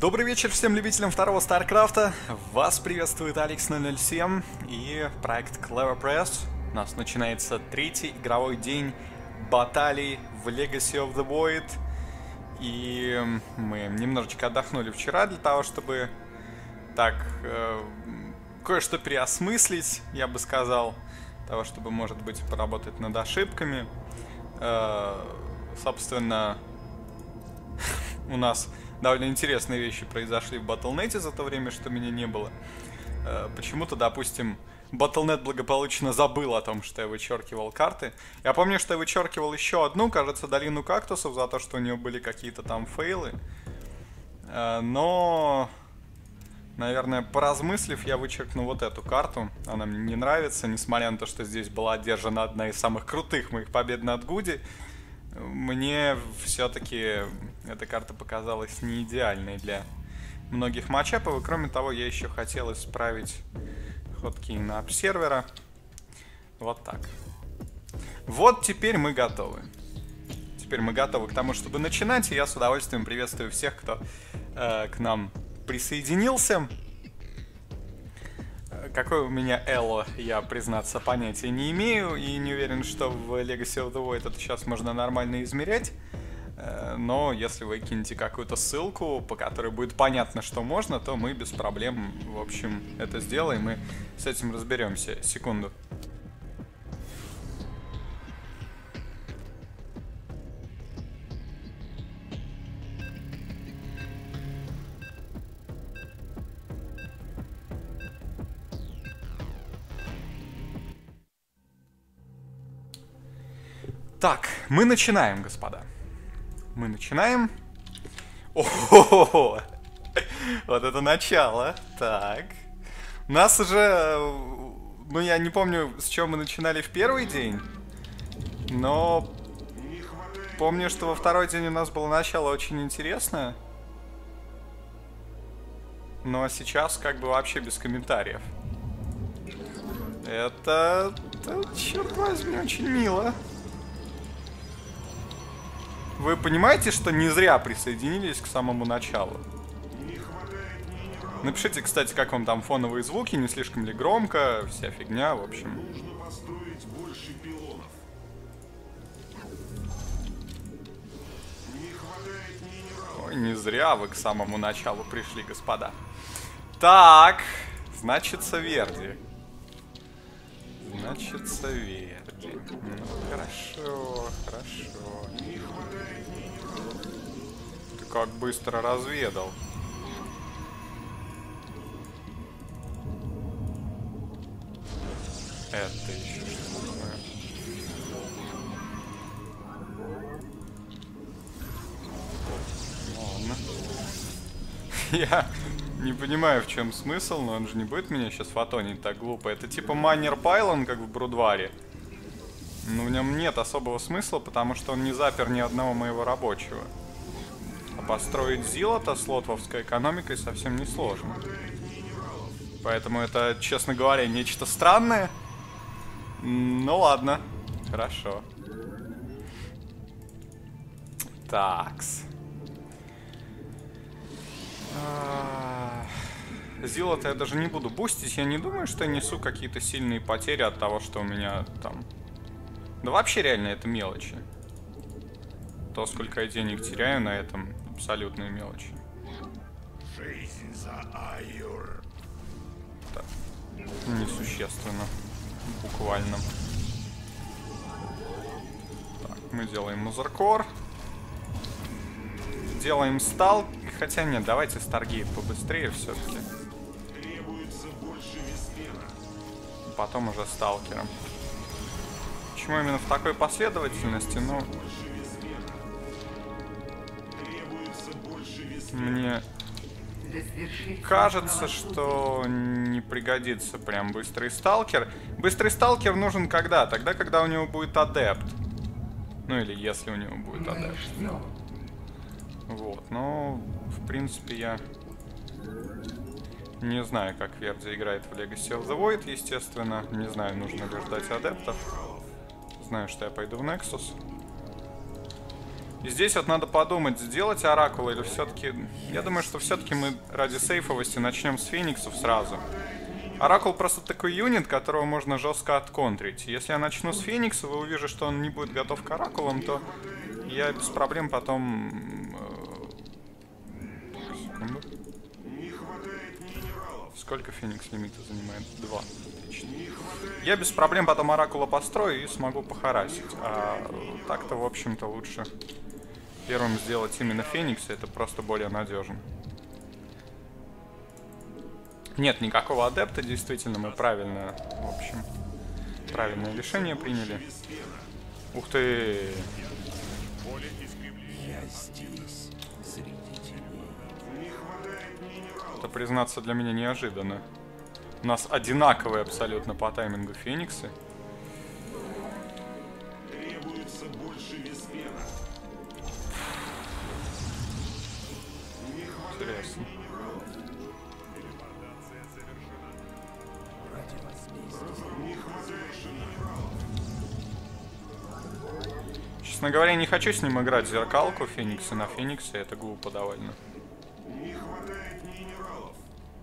Добрый вечер всем любителям второго Старкрафта. Вас приветствует Алекс 007 и проект Clever Press. У нас начинается третий игровой день баталий в Legacy of the Void. И мы немножечко отдохнули вчера для того, чтобы так кое-что переосмыслить, я бы сказал. Того, чтобы, может быть, поработать над ошибками. Собственно, у нас довольно интересные вещи произошли в Battle.net за то время, что меня не было. Почему-то, допустим, Battle.net благополучно забыл о том, что я вычеркивал карты. Я помню, что я вычеркивал еще одну, кажется, долину кактусов, за то, что у нее были какие-то там фейлы. Но, наверное, поразмыслив, я вычеркну вот эту карту. Она мне не нравится, несмотря на то, что здесь была одержана одна из самых крутых моих побед над Гуди. Мне все-таки эта карта показалась не идеальной для многих матчапов. И кроме того, я еще хотел исправить хоткей на обсервера. Вот так. Вот теперь мы готовы. Теперь мы готовы к тому, чтобы начинать. И я с удовольствием приветствую всех, кто к нам присоединился. Какой у меня эло, я, признаться, понятия не имею. И не уверен, что в Legacy of the Void это сейчас можно нормально измерять. Но если вы кинете какую-то ссылку, по которой будет понятно, что можно, то мы без проблем, в общем, это сделаем и с этим разберемся. Секунду. Так, мы начинаем, господа. Мы начинаем. О-хо-хо-хо! Вот это начало. Так. У нас уже... Ну, я не помню, с чего мы начинали в первый день. Но... Помню, что во второй день у нас было начало очень интересное. Но сейчас как бы вообще без комментариев. Это черт возьми, очень мило. Вы понимаете, что не зря присоединились к самому началу? Напишите, кстати, как вам там фоновые звуки, не слишком ли громко, вся фигня, в общем. Нужно построить больше пилонов. Не хватает минералов. Ой, не зря вы к самому началу пришли, господа. Так, значится Верди. Значится Верди. Ну, хорошо, хорошо. Ты как быстро разведал. Это еще что такое? Ладно. Я не понимаю, в чем смысл, но он же не будет меня сейчас фотонить так глупо. Это типа майнер пайлон, как в Брудваре. Но в нем нет особого смысла, потому что он не запер ни одного моего рабочего. А построить зилото с лотвовской экономикой совсем не сложно. Поэтому это, честно говоря, нечто странное. Ну ладно, хорошо. Такс. Зилото я даже не буду бустить. Я не думаю, что я несу какие-то сильные потери от того, что у меня там... Да вообще реально это мелочи. То, сколько я денег теряю на этом, абсолютные мелочи. Жизнь за Айур. Так, несущественно. Буквально. Так, мы делаем Мазеркор. Делаем стал. Хотя нет, давайте Старгейт побыстрее все-таки. Требуется больше веслена. Потом уже Сталкером. Почему именно в такой последовательности? Ну, мне кажется, что не пригодится прям быстрый сталкер. Быстрый сталкер нужен когда? Тогда, когда у него будет адепт. Ну или если у него будет адепт. Вот, но в принципе я не знаю, как Верди играет в Legacy of the Void, естественно. Не знаю, нужно ли ждать адептов. Знаю, что я пойду в Nexus. И здесь вот надо подумать, сделать оракул или все-таки... Я думаю, что все-таки мы ради сейфовости начнем с фениксов сразу. Оракул просто такой юнит, которого можно жестко отконтрить. Если я начну с феникса, вы увижу, что он не будет готов к оракулам, то я без проблем потом... Секунду. Сколько феникс лимита занимает? 2. Отлично. Я без проблем потом оракула построю и смогу похарасить. А так-то, в общем-то, лучше первым сделать именно феникса. Это просто более надежно. Нет никакого адепта, действительно, мы правильно, в общем, правильное решение приняли. Ух ты! Я здесь, среди теней. Это, признаться, для меня неожиданно. У нас одинаковые абсолютно по таймингу фениксы. Требуется больше виспена. Интересно. Ради возмездия. Честно говоря, не хочу с ним играть в зеркалку феникса на фениксе. Это глупо довольно. Не хватает минералов.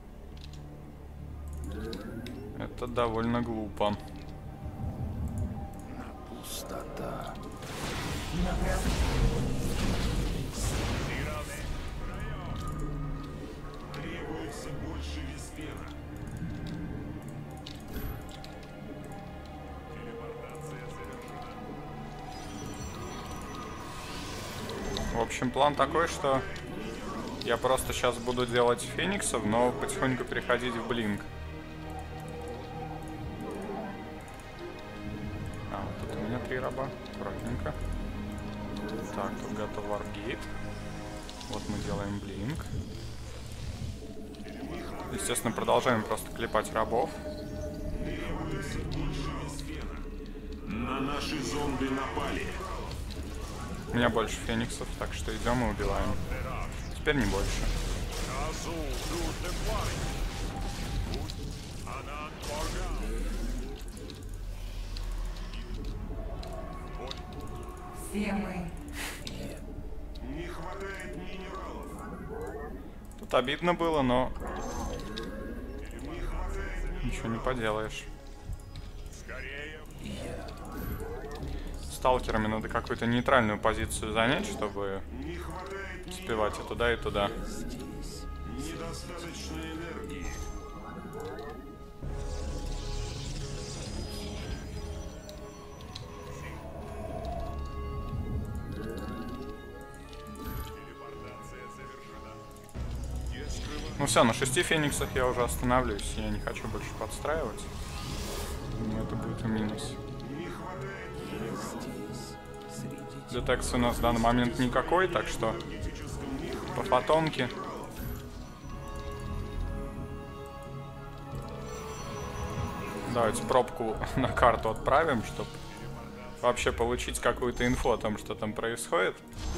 Это довольно глупо. Пустота. Требуется больше виспена. В общем, план такой, что я просто сейчас буду делать фениксов, но потихоньку переходить в блинк. А, вот тут у меня 3 раба. Аккуратненько. Так, тут готов варгейт. Вот мы делаем блинк. Естественно, продолжаем просто клепать рабов. Требуется больше виспена. На наши зомби напали. У меня больше фениксов, так что идем и убиваем. Теперь не больше. Все мы. Не хватает минералов. Тут обидно было, но ничего не поделаешь. Сталкерами надо какую-то нейтральную позицию занять, чтобы Не хватает успевать и туда, и туда. недостаточно энергии. Ну все, на 6 фениксах я уже останавливаюсь. Я не хочу больше подстраивать. Думаю, это будет минус. Детекс у нас в данный момент никакой, так что по фотонке. Давайте пробку на карту отправим, чтобы вообще получить какую-то инфу о том, что там происходит.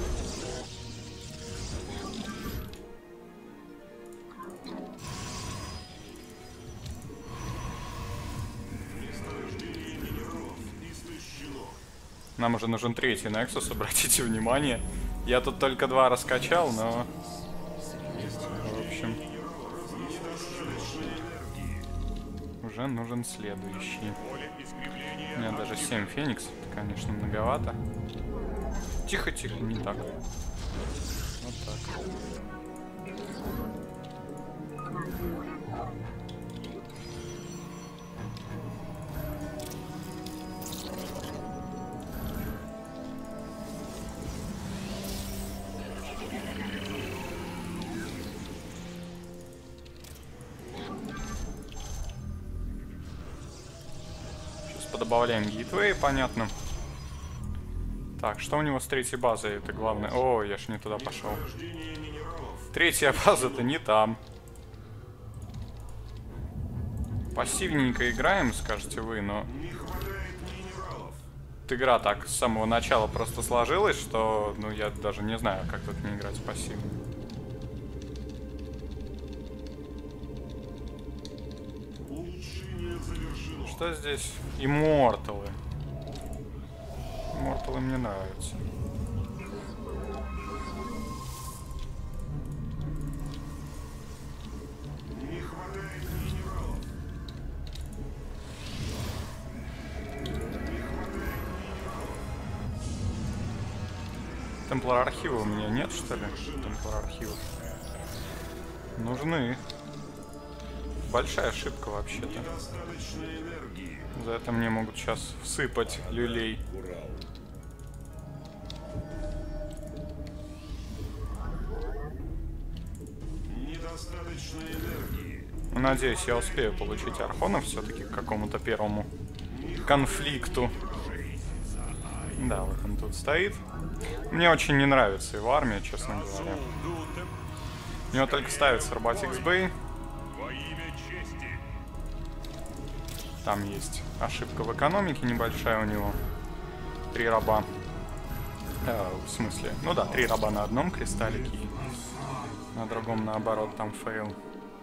Нам уже нужен 3-й Nexus, обратите внимание. Я тут только 2 раскачал, но... В общем... Уже нужен следующий. У меня даже 7 фениксов, это, конечно, многовато. Тихо-тихо, не так. Вот так. Добавляем гейтвей, понятно. Так, что у него с 3-й базой? Это главное. О, я ж не туда пошел. 3-я база-то не там. Пассивненько играем, скажете вы, но... Игра так с самого начала просто сложилась, что, ну, я даже не знаю, как тут не играть пассивно. Что здесь? Имморталы. Имморталы мне нравятся. Темплар архива у меня нет, что ли? Темплар архивов. Нужны. Большая ошибка вообще-то. Недостаточно энергии. За это мне могут сейчас всыпать люлей. Недостаточно энергии. Надеюсь, я успею получить архонов все-таки к какому-то первому конфликту. Да, вот он тут стоит. Мне очень не нравится его армия, честно говоря. У него только ставится Роботикс Бэй. Там есть ошибка в экономике небольшая у него. 3 раба. В смысле? Ну да, 3 раба на одном кристаллике. И на другом, наоборот, там фейл.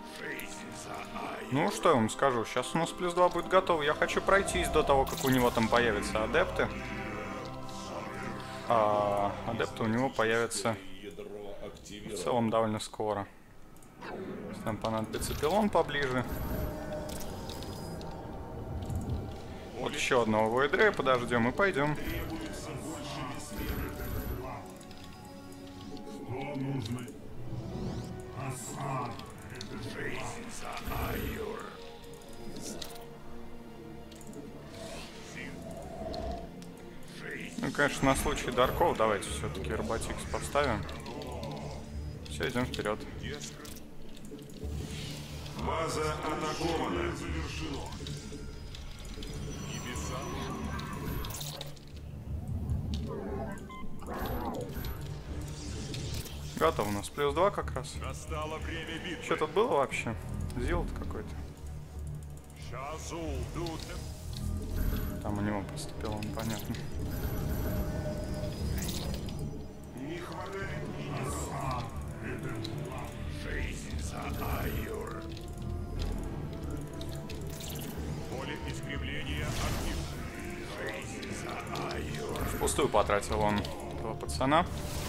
Ну, что я вам скажу. Сейчас у нас плюс 2 будет готово. Я хочу пройтись до того, как у него там появятся адепты. А адепты у него появятся в целом довольно скоро. Нам понадобится пилон поближе. Вот еще одного Войдрея подождем и пойдем. Ну, конечно, на случай Дарков давайте все-таки Роботикс поставим. Все, идем вперед. База атакована. Готов у нас плюс 2 как раз. Настало время битвы. Что тут было вообще? Зилд какой-то. Там у него поступил, он понятно. Не хватает Поле искривления активно. Впустую потратил он этого пацана.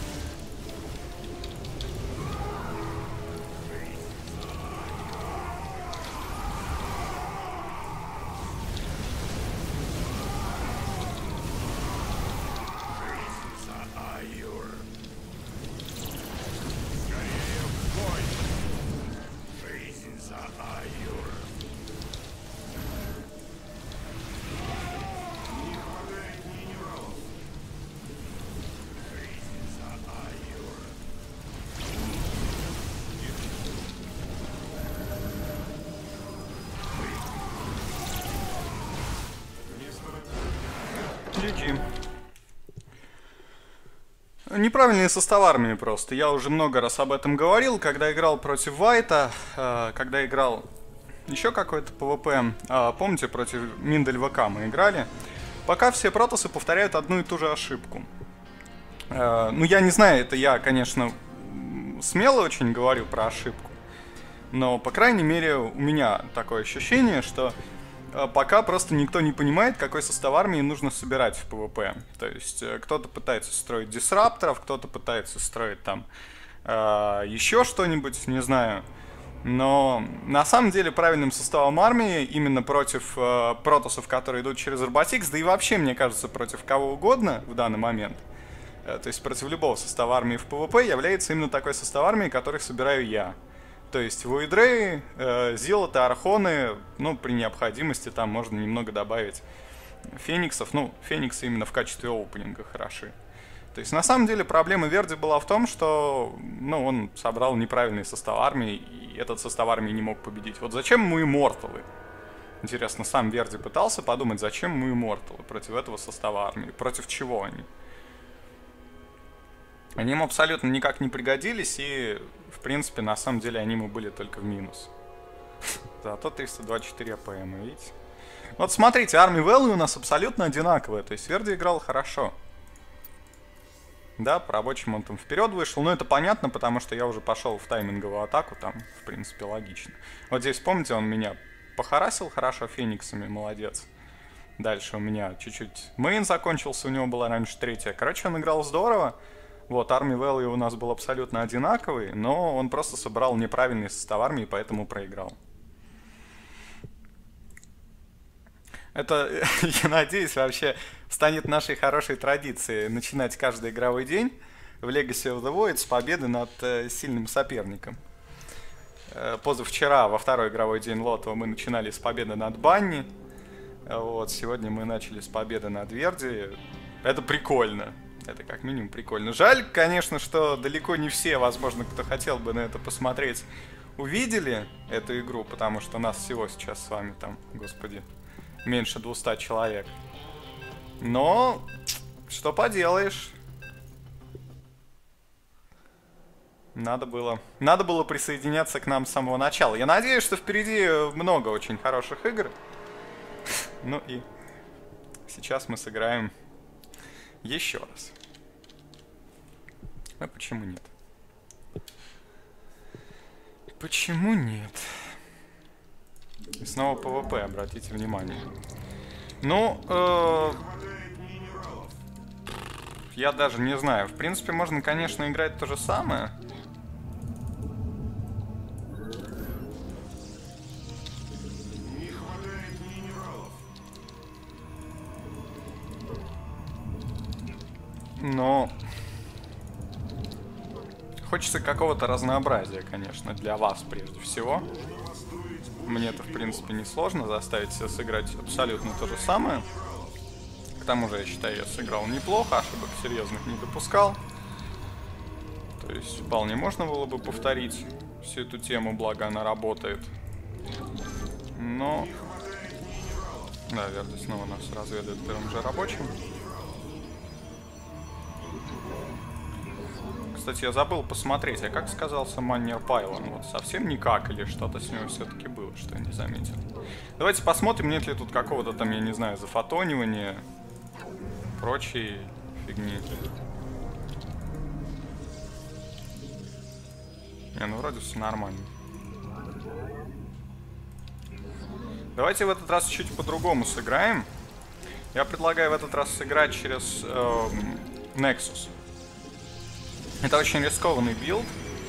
GG. Неправильный состав армии просто. Я уже много раз об этом говорил, когда играл против Вайта, когда играл еще какой-то ПВП. Помните, против Миндель ВК мы играли. Пока все протосы повторяют одну и ту же ошибку. Ну, я не знаю, это я, конечно, смело очень говорю про ошибку. Но, по крайней мере, у меня такое ощущение, что пока просто никто не понимает, какой состав армии нужно собирать в ПВП. То есть кто-то пытается строить дисрапторов, кто-то пытается строить там еще что-нибудь, не знаю. Но на самом деле правильным составом армии именно против протоссов, которые идут через Роботикс, да и вообще, мне кажется, против кого угодно в данный момент, то есть против любого состава армии в ПВП, является именно такой состав армии, который собираю я. То есть Войдреи, Зилоты, Архоны, ну, при необходимости там можно немного добавить Фениксов. Ну, Фениксы именно в качестве опенинга хороши. То есть на самом деле проблема Верди была в том, что, ну, он собрал неправильный состав армии, и этот состав армии не мог победить. Вот зачем ему Имморталы? Интересно, сам Верди пытался подумать, зачем ему Имморталы против этого состава армии? Против чего они? Они ему абсолютно никак не пригодились, и, в принципе, на самом деле они ему были только в минус. Зато 324 АПМ, видите? Вот смотрите, армия Веллы у нас абсолютно одинаковая, то есть Верди играл хорошо. Да, по рабочему он там вперед вышел, но это понятно, потому что я уже пошел в тайминговую атаку, там, в принципе, логично. Вот здесь, помните, он меня похарасил хорошо фениксами, молодец. Дальше у меня чуть-чуть мейн закончился, у него была раньше 3-я. Короче, он играл здорово. Вот, армия Веллы у нас был абсолютно одинаковый, но он просто собрал неправильный состав армии, поэтому проиграл. Это, я надеюсь, вообще станет нашей хорошей традицией начинать каждый игровой день в Legacy of the Void с победы над сильным соперником. Позавчера, во второй игровой день Лотова, мы начинали с победы над Банни. Вот, сегодня мы начали с победы над Верди. Это прикольно. Это как минимум прикольно. Жаль, конечно, что далеко не все, возможно, кто хотел бы на это посмотреть, увидели эту игру, потому что нас всего сейчас с вами там, господи, меньше 200 человек. Но что поделаешь? Надо было присоединяться к нам с самого начала. Я надеюсь, что впереди много очень хороших игр. Ну и сейчас мы сыграем еще раз. А почему нет? Почему нет? И снова ПВП, обратите внимание. Ну, я даже не знаю. В принципе, можно, конечно, играть то же самое. Но хочется какого-то разнообразия, конечно, для вас прежде всего. Мне-то, в принципе, несложно заставить себя сыграть абсолютно то же самое. К тому же, я считаю, я сыграл неплохо, ошибок серьезных не допускал. То есть, вполне можно было бы повторить всю эту тему, благо она работает. Но... Да, Верди снова нас разведает первым же рабочим. Кстати, я забыл посмотреть, а как сказался Маннер Пайлон? Вот совсем никак или что-то с него все-таки было, что я не заметил. Давайте посмотрим, нет ли тут какого-то там, я не знаю, зафотонивания, прочей фигни. Не, ну вроде все нормально. Давайте в этот раз чуть по-другому сыграем. Я предлагаю в этот раз сыграть через Nexus. Это очень рискованный билд.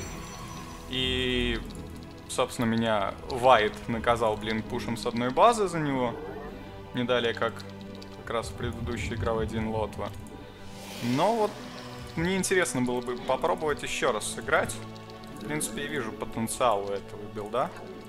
И, собственно, меня Вайт наказал, блин, пушем с одной базы за него. Не далее, как раз в предыдущий игровой день Лотва. Но вот мне интересно было бы попробовать еще раз сыграть. В принципе, я вижу потенциал у этого билда.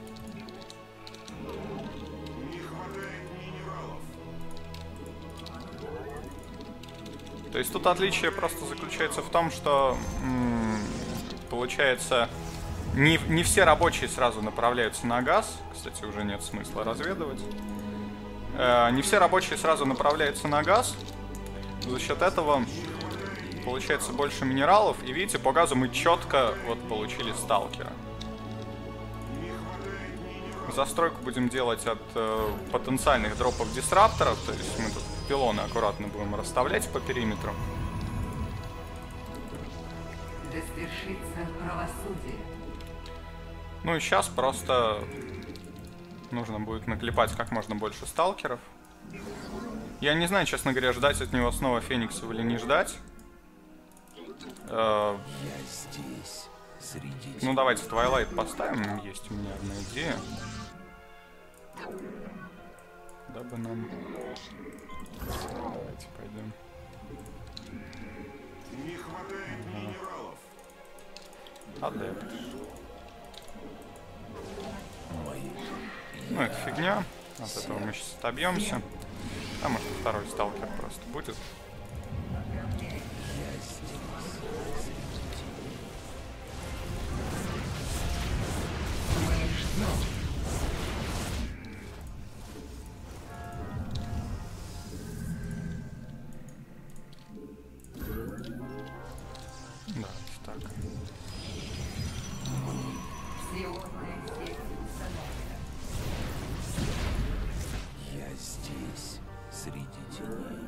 То есть тут отличие просто заключается в том, что получается не все рабочие сразу направляются на газ. Кстати, уже нет смысла разведывать. Не все рабочие сразу направляются на газ. За счет этого получается больше минералов. И видите, по газу мы четко вот получили сталкера. Застройку будем делать от потенциальных дропов дисрапторов. То есть мы тут пилоны аккуратно будем расставлять по периметру. Да свершится правосудие. Ну и сейчас просто нужно будет наклепать как можно больше сталкеров. Я не знаю, честно говоря, ждать от него снова фениксов или не ждать. Я здесь, среди... Ну давайте Twilight поставим. Есть у меня одна идея. Дабы нам... Давайте пойдем. Не хватает минералов. Адепт. Ну это фигня. От этого мы сейчас отобьемся. А может второй сталкер просто будет. Да, так. Я здесь, среди теней.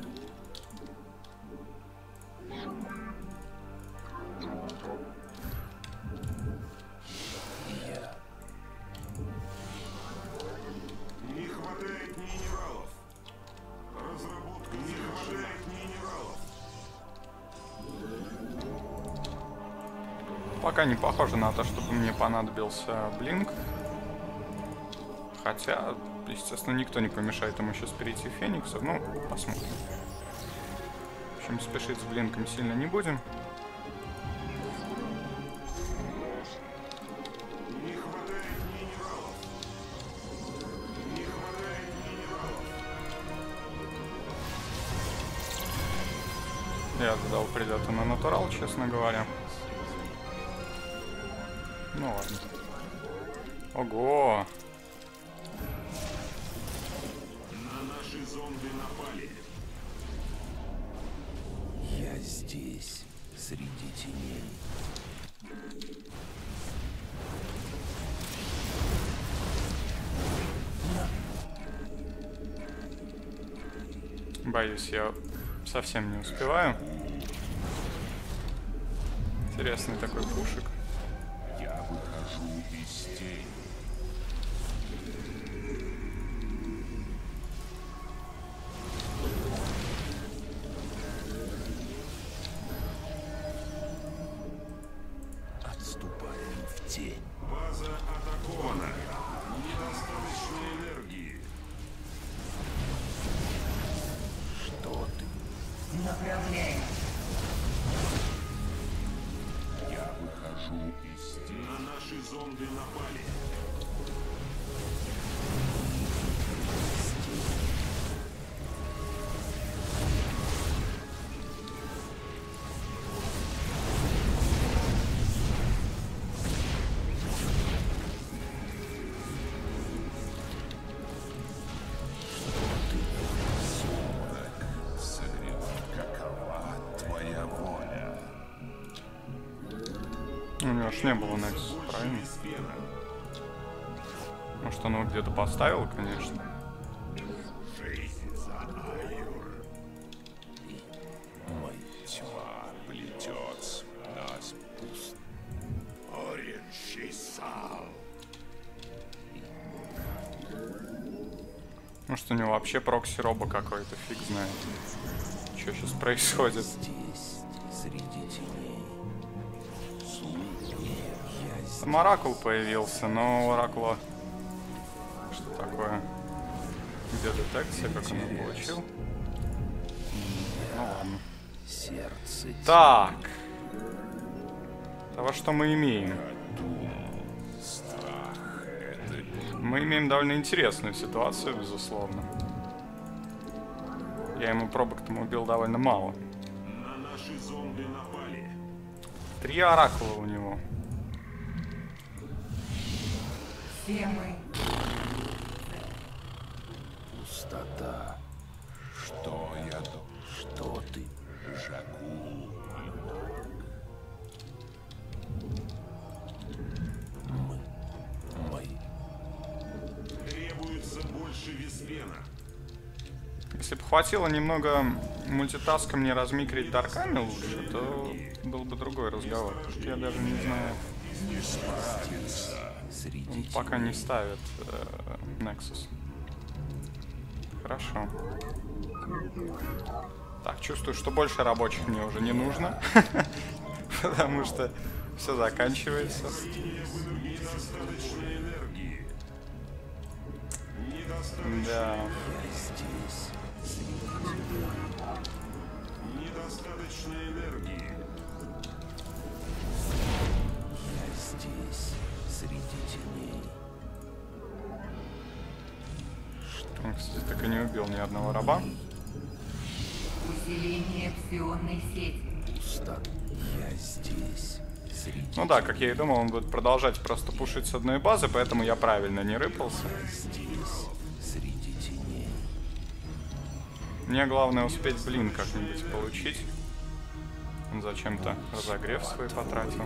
Не хватает минералов. Разработка не хватает минералов. Пока не похоже на то, чтобы мне понадобился блинк. Хотя, естественно, никто не помешает ему сейчас перейти в фениксов. Ну, посмотрим. В общем, спешить с блинком сильно не будем. Я ожидал прилета на натурал, честно говоря. Ну ладно. Ого! На наши зомби напали. Я здесь, среди теней. Боюсь, я совсем не успеваю. Интересный такой пушек. Я выхожу из тени. Отступаем в тень. База атакована. Недостаточно энергии. Что ты? Направляем. Я выхожу из тени. На наши зомби напали. Какова твоя воля? У него ж не было Nexus, правильно? Может, он его где-то поставил, конечно. Жизнь за Аюр. Тьма плетет нас пуст. Оренший сал. Может, у него вообще прокси-робо какой-то, фиг знает. Что сейчас происходит? Здесь, среди теней. Там Оракул появился, но у Оракула... Что такое? Где детекция, как он ее получил? Ну ладно. Сердце Так. Того, что мы имеем? Мы имеем довольно интересную ситуацию, безусловно. Я ему пробок-то убил довольно мало. На наши зомби напали. 3 оракула у него. Все мы. пустота. Что я Что ты? Жаку? Мы. Требуется больше виспена. Если бы хватило немного мультитаска мне размикрить дарками лучше, то был бы другой разговор. Я даже не знаю. Среди Он пока не ставит Nexus. Хорошо. Так, чувствую, что больше рабочих мне уже не нужно. Потому что все заканчивается. Недостаточно энергии. Да. здесь. Недостаточно энергии. Я здесь, среди теней. Он, кстати, так и не убил ни одного раба. Усиление псионной сети. Пустота. Я здесь, среди Ну да, как я и думал, он будет продолжать просто пушить с одной базы, поэтому я правильно не рыпался. здесь, среди теней. Мне главное успеть блин как-нибудь получить. Он зачем-то разогрев свой потратил.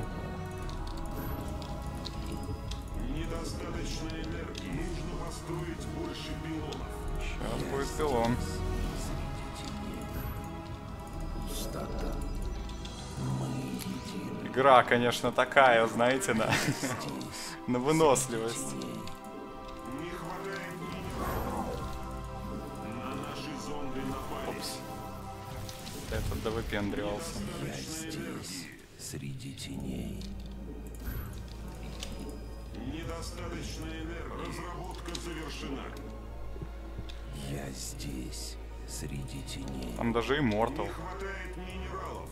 Недостаточно энергии. Нужно построить больше пилонов. Сейчас будет пилон. Пустота. Игра, конечно, такая, знаете, на выносливость. Не хватает минералов. На наши зомби напали. Опс. Этот довыпендривался. Я здесь, среди теней. Недостаточно энергии. Разработка завершена. Я здесь, среди теней. Там даже Immortal. Не хватает минералов.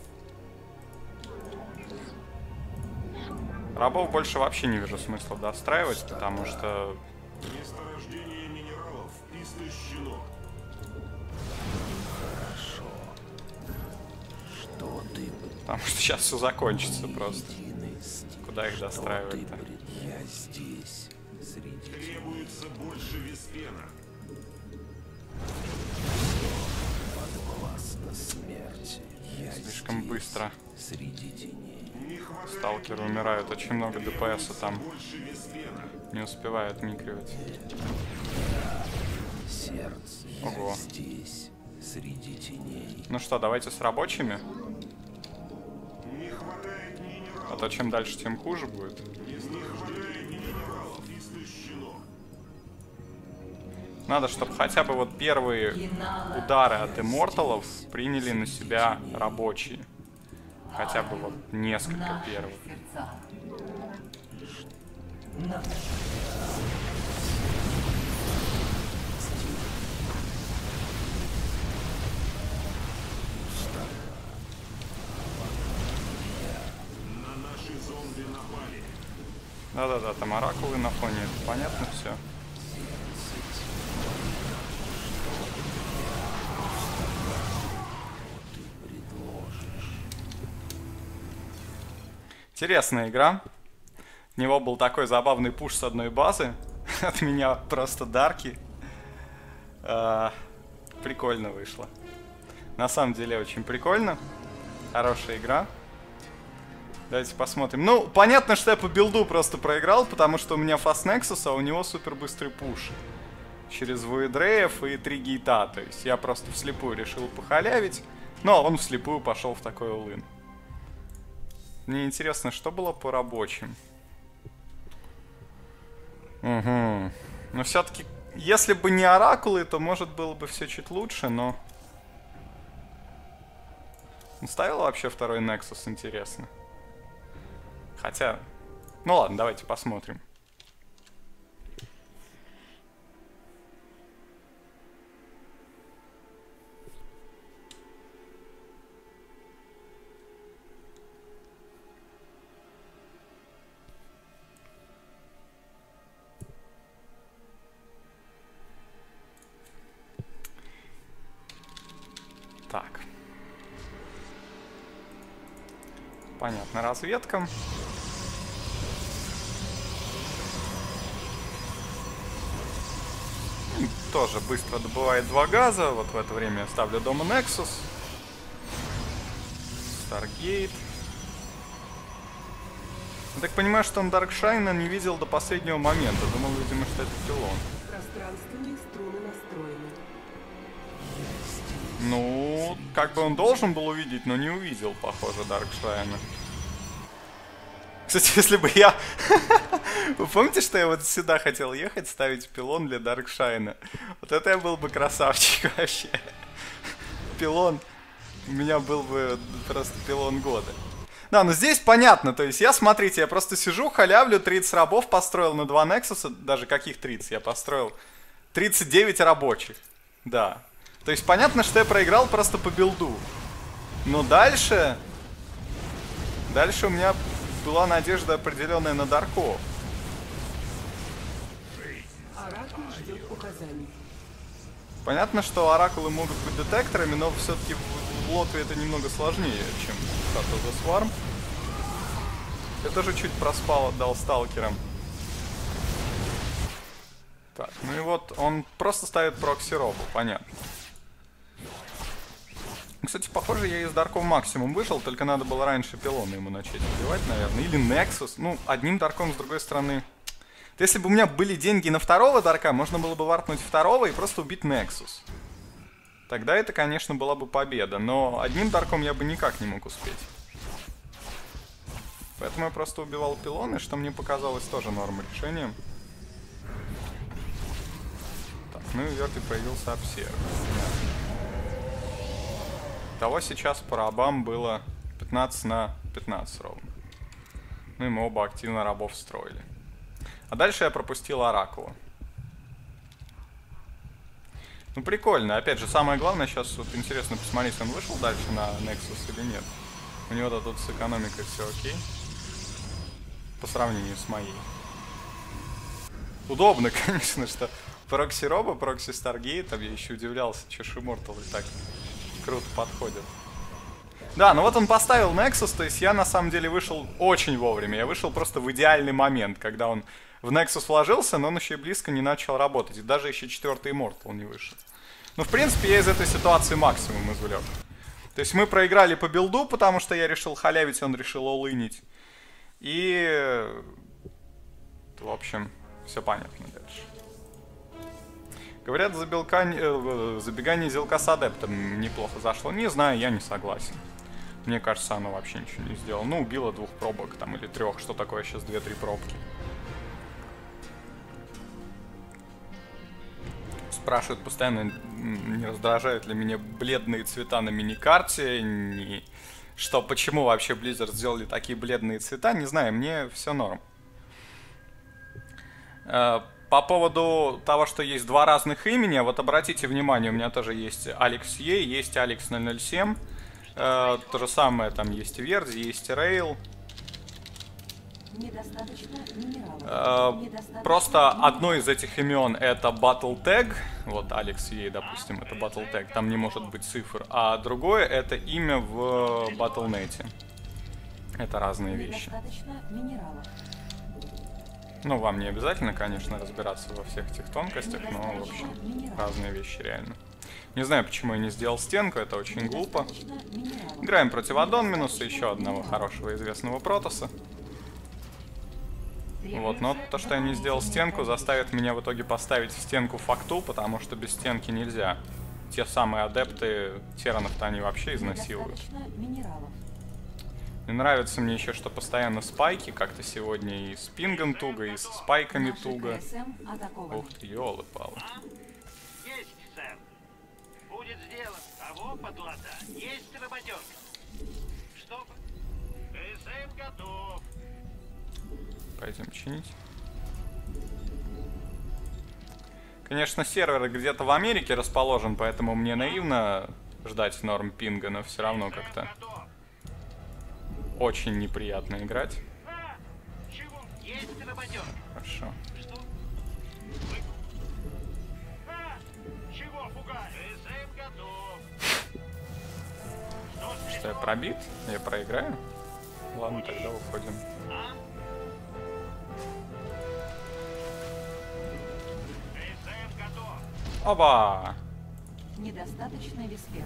Рабов больше вообще не вижу смысла достраивать, потому что Месторождение минералов истощено. Хорошо. Что ты, Потому что сейчас все закончится просто. единость? Куда их Что ты, достраивать-то? Я здесь, среди Требуется больше Веспена. подвластна смерти. Я Слишком здесь, быстро. среди теней. Не хватает Сталкеры умирают. Очень много ДПС там. больше Веспена. Не успевают микривать. Сердце. Ого. Я здесь, среди теней. Ну что, давайте с рабочими. Не хватает минералов. А то чем дальше, тем хуже будет. Не хватает минералов. Истощено. Надо, чтобы хотя бы вот первые удары от имморталов приняли на себя рабочие. Хотя бы вот несколько Наши первых. сердца. На наши зомби напали. Да-да-да, там оракулы на фоне, это понятно все. Интересная игра. У него был такой забавный пуш с одной базы. От меня просто дарки. Прикольно вышло. На самом деле очень прикольно. Хорошая игра. Давайте посмотрим. Ну, понятно, что я по билду просто проиграл, потому что у меня Fast Nexus, а у него супер быстрый пуш. Через Вуидреев и 3 гейта. То есть я просто вслепую решил похалявить. Но он вслепую пошел в такой all-in. Мне интересно, что было по рабочим. Угу. Но все-таки, если бы не оракулы, то может было бы все чуть лучше, но... Он ставил вообще второй Nexus, интересно. Хотя... Ну ладно, давайте посмотрим. Так. Понятно, разведка. Тоже быстро добывает 2 газа. Вот в это время я ставлю дома Nexus. Stargate. Я так понимаю, что он Даркшайна не видел до последнего момента. Думал, видимо, что это пилон. Пространственные струны настроены. Ну, как бы он должен был увидеть, но не увидел, похоже, Даркшайна. Кстати, если бы я... Вы помните, что я вот сюда хотел ехать, ставить пилон для Даркшайна? Вот это я был бы красавчик вообще. Пилон. У меня был бы просто пилон года. Да, но здесь понятно, то есть я, смотрите, я просто сижу, халявлю, 30 рабов построил на 2 Nexus, даже каких 30, я построил 39 рабочих, да. То есть понятно, что я проиграл просто по билду. Но дальше у меня была надежда определенная на Дарков. Оракул ждет указаний. Понятно, что оракулы могут быть детекторами, но все-таки в Лотве это немного сложнее, чем Shadow of the Swarm. Я тоже чуть проспал, отдал сталкерам. Так, ну и вот он просто ставит прокси-робу, понятно. Кстати, похоже, я из Дарков максимум вышел, только надо было раньше пилоны ему начать убивать, наверное. Или Nexus. Ну, одним Дарком, с другой стороны. Если бы у меня были деньги на второго Дарка, можно было бы вартнуть второго и просто убить Nexus. Тогда это, конечно, была бы победа, но одним Дарком я бы никак не мог успеть. Поэтому я просто убивал пилоны, что мне показалось тоже нормой решением. Так, ну и вверх и появился обсервер. Того сейчас по рабам было 15 на 15 ровно. Ну и мы оба активно рабов строили. А дальше я пропустил Оракула. Ну прикольно. Опять же, самое главное, сейчас вот интересно посмотреть, он вышел дальше на Nexus или нет. У него-то тут с экономикой все окей. По сравнению с моей. Удобно, конечно, что прокси Роба, прокси Stargate, там я еще удивлялся, что Immortal так круто подходит. Да, ну вот он поставил Nexus, то есть я на самом деле вышел очень вовремя. Я вышел просто в идеальный момент, когда он в Nexus вложился, но он еще и близко не начал работать. И даже еще 4-й Immortal не вышел. Ну, в принципе, я из этой ситуации максимум извлек. То есть мы проиграли по билду, потому что я решил халявить, он решил олынить. И... в общем, все понятно дальше. Говорят, забегание Зилка с адептом неплохо зашло. Не знаю, я не согласен. Мне кажется, оно вообще ничего не сделало. Ну, убило 2 пробок там или 3. Что такое сейчас 2-3 пробки? Спрашивают постоянно, не раздражают ли меня бледные цвета на миникарте. Что, почему вообще Blizzard сделали такие бледные цвета? Не знаю, мне все норм. По поводу того, что есть 2 разных имени, вот обратите внимание, у меня тоже есть Алекс Е, есть Алекс 007. То же самое, там есть Верди, есть Рейл. Просто одно из этих имен это Battle Tag. Вот Алекс Е, допустим, это Battle Tag, там не может быть цифр. А другое это имя в Battle.net. Это разные вещи. Ну, вам не обязательно, конечно, разбираться во всех этих тонкостях, но, в общем, разные вещи реально. Не знаю, почему я не сделал стенку, это очень глупо. Играем против Адонминуса, еще одного хорошего известного Протоса. Вот, но то, что я не сделал стенку, заставит меня в итоге поставить стенку факту, потому что без стенки нельзя. Те самые адепты Теранов-то они вообще изнасилуют. Не нравится мне еще, что постоянно спайки, как-то сегодня и с пингом туго, и со спайками туго. Ух ты, ёлы-палы. Есть, сэр. Будет сделан. Того подлата. Есть работенка. Что? КСМ готов. Пойдем чинить. Конечно, сервер где-то в Америке расположен, поэтому мне наивно ждать норм пинга, но все равно как-то очень неприятно играть. Чего? Есть работенка. Хорошо. Что? Чего пугать? КСМ готов. Что, я пробит? Я проиграю? Ладно, тогда уходим. КСМ готов. Оба! Недостаточно виспена.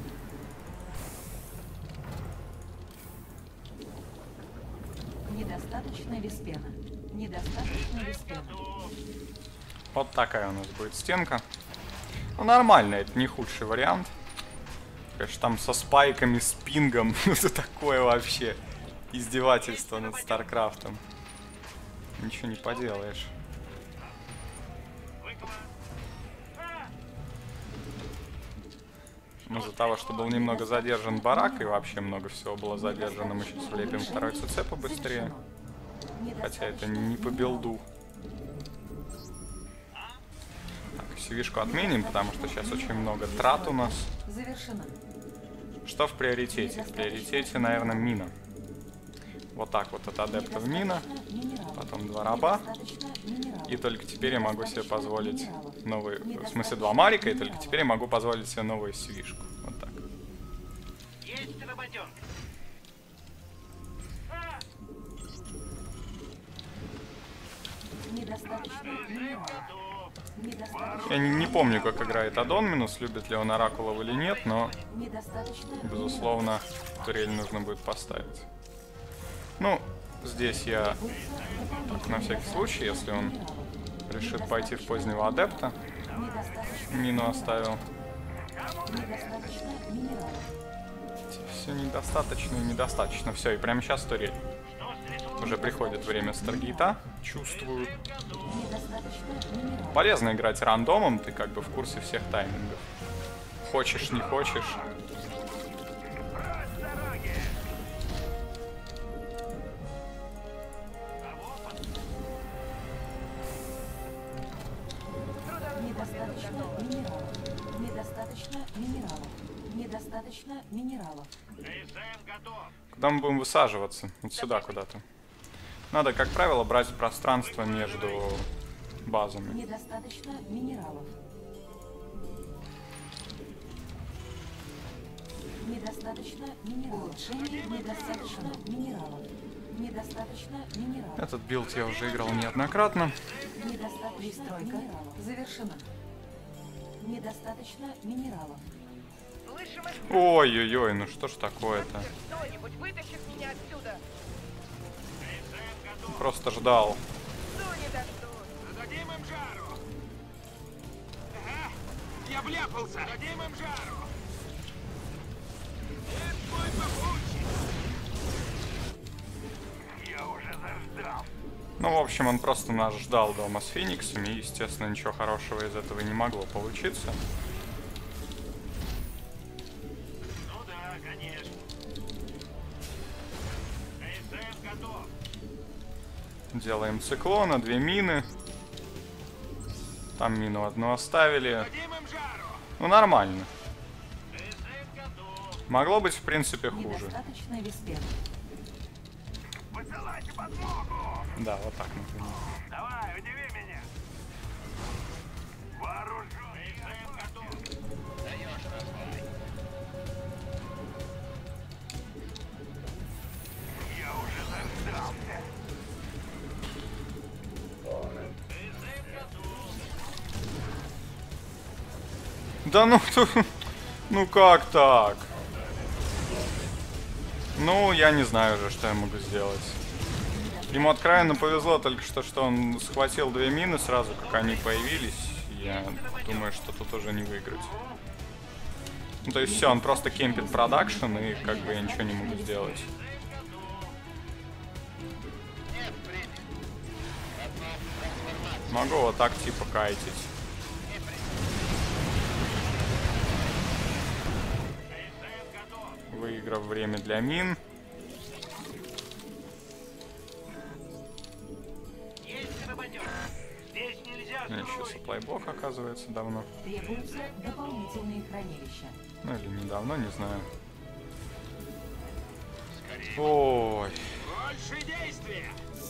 Недостаточно виспена. Недостаточно виспена. Вот такая у нас будет стенка. Ну, нормально, это не худший вариант. Конечно, там со спайками, с пингом. Это такое вообще издевательство над Старкрафтом. Ничего не поделаешь. Ну, из-за того, что был немного задержан барак, и вообще много всего было задержано, мы сейчас влепим второй ЦЦ побыстрее. Хотя это не по билду. Так, CV-шку отменим, потому что сейчас очень много трат у нас. Завершено. Что в приоритете? В приоритете, наверное, мина. Вот так вот от адептов мина. Потом 2 раба. И только теперь я могу себе позволить новый... В смысле, 2 марика, и только теперь я могу позволить себе новую CV-шку. Вот так. Есть работенка. Я не помню, как играет Адонминус, любит ли он оракулов или нет, но, безусловно, турель нужно будет поставить. Ну, здесь я, так, на всякий случай, если он решит пойти в позднего адепта, мину оставил. Все недостаточно и недостаточно. Все, и прямо сейчас турель. Уже приходит время Старгейта, чувствую. Полезно играть рандомом, ты как бы в курсе всех таймингов. Хочешь, не хочешь. Недостаточно минералов. Недостаточно минералов. КСМ готов. Куда мы будем высаживаться? Вот сюда куда-то. Надо, как правило, брать пространство между базами. Недостаточно минералов. Недостаточно минералов. Улучшение. Недостаточно минералов. Недостаточно минералов. Этот билд я уже играл неоднократно. Недостаточно минералов. Завершено. Недостаточно минералов. Слышим их. Ой-ой-ой, ну что ж такое-то? Кто-нибудь вытащит меня отсюда. Просто ждал. Кто не дадут? Дадим им жару. Ага, я вляпался. Дадим им жару. Это мой попутчик. Я уже заждал. Ну, в общем, он просто нас ждал дома с Фениксами, и, естественно, ничего хорошего из этого не могло получиться. Ну да, конечно. КСМ готов. Делаем циклона, 2 мины. Там мину одну оставили. Дадим им жару. Ну, нормально. КСМ готов. Могло быть, в принципе, хуже. Недостаточно виспена. Высылайте подмогу. Да, вот так, например. Давай, удиви меня. Вооружен. КСМ готов. Даешь разбой. Я уже заждался. КСМ готов. Да ну, ну как так? Ну, я не знаю уже, что я могу сделать. Ему откровенно повезло только что он схватил 2 мины сразу, как они появились. Я думаю, что тут уже не выиграть. Ну, то есть все, он просто кемпит продакшн, и как бы я ничего не могу сделать. Могу вот так типа кайтить. Выиграв время для мин. Есть работёр. Здесь нельзя Еще строить. сапплайблок, оказывается, давно. Требуются дополнительные хранилища. Ну или недавно, не знаю. Ой. Больше действия.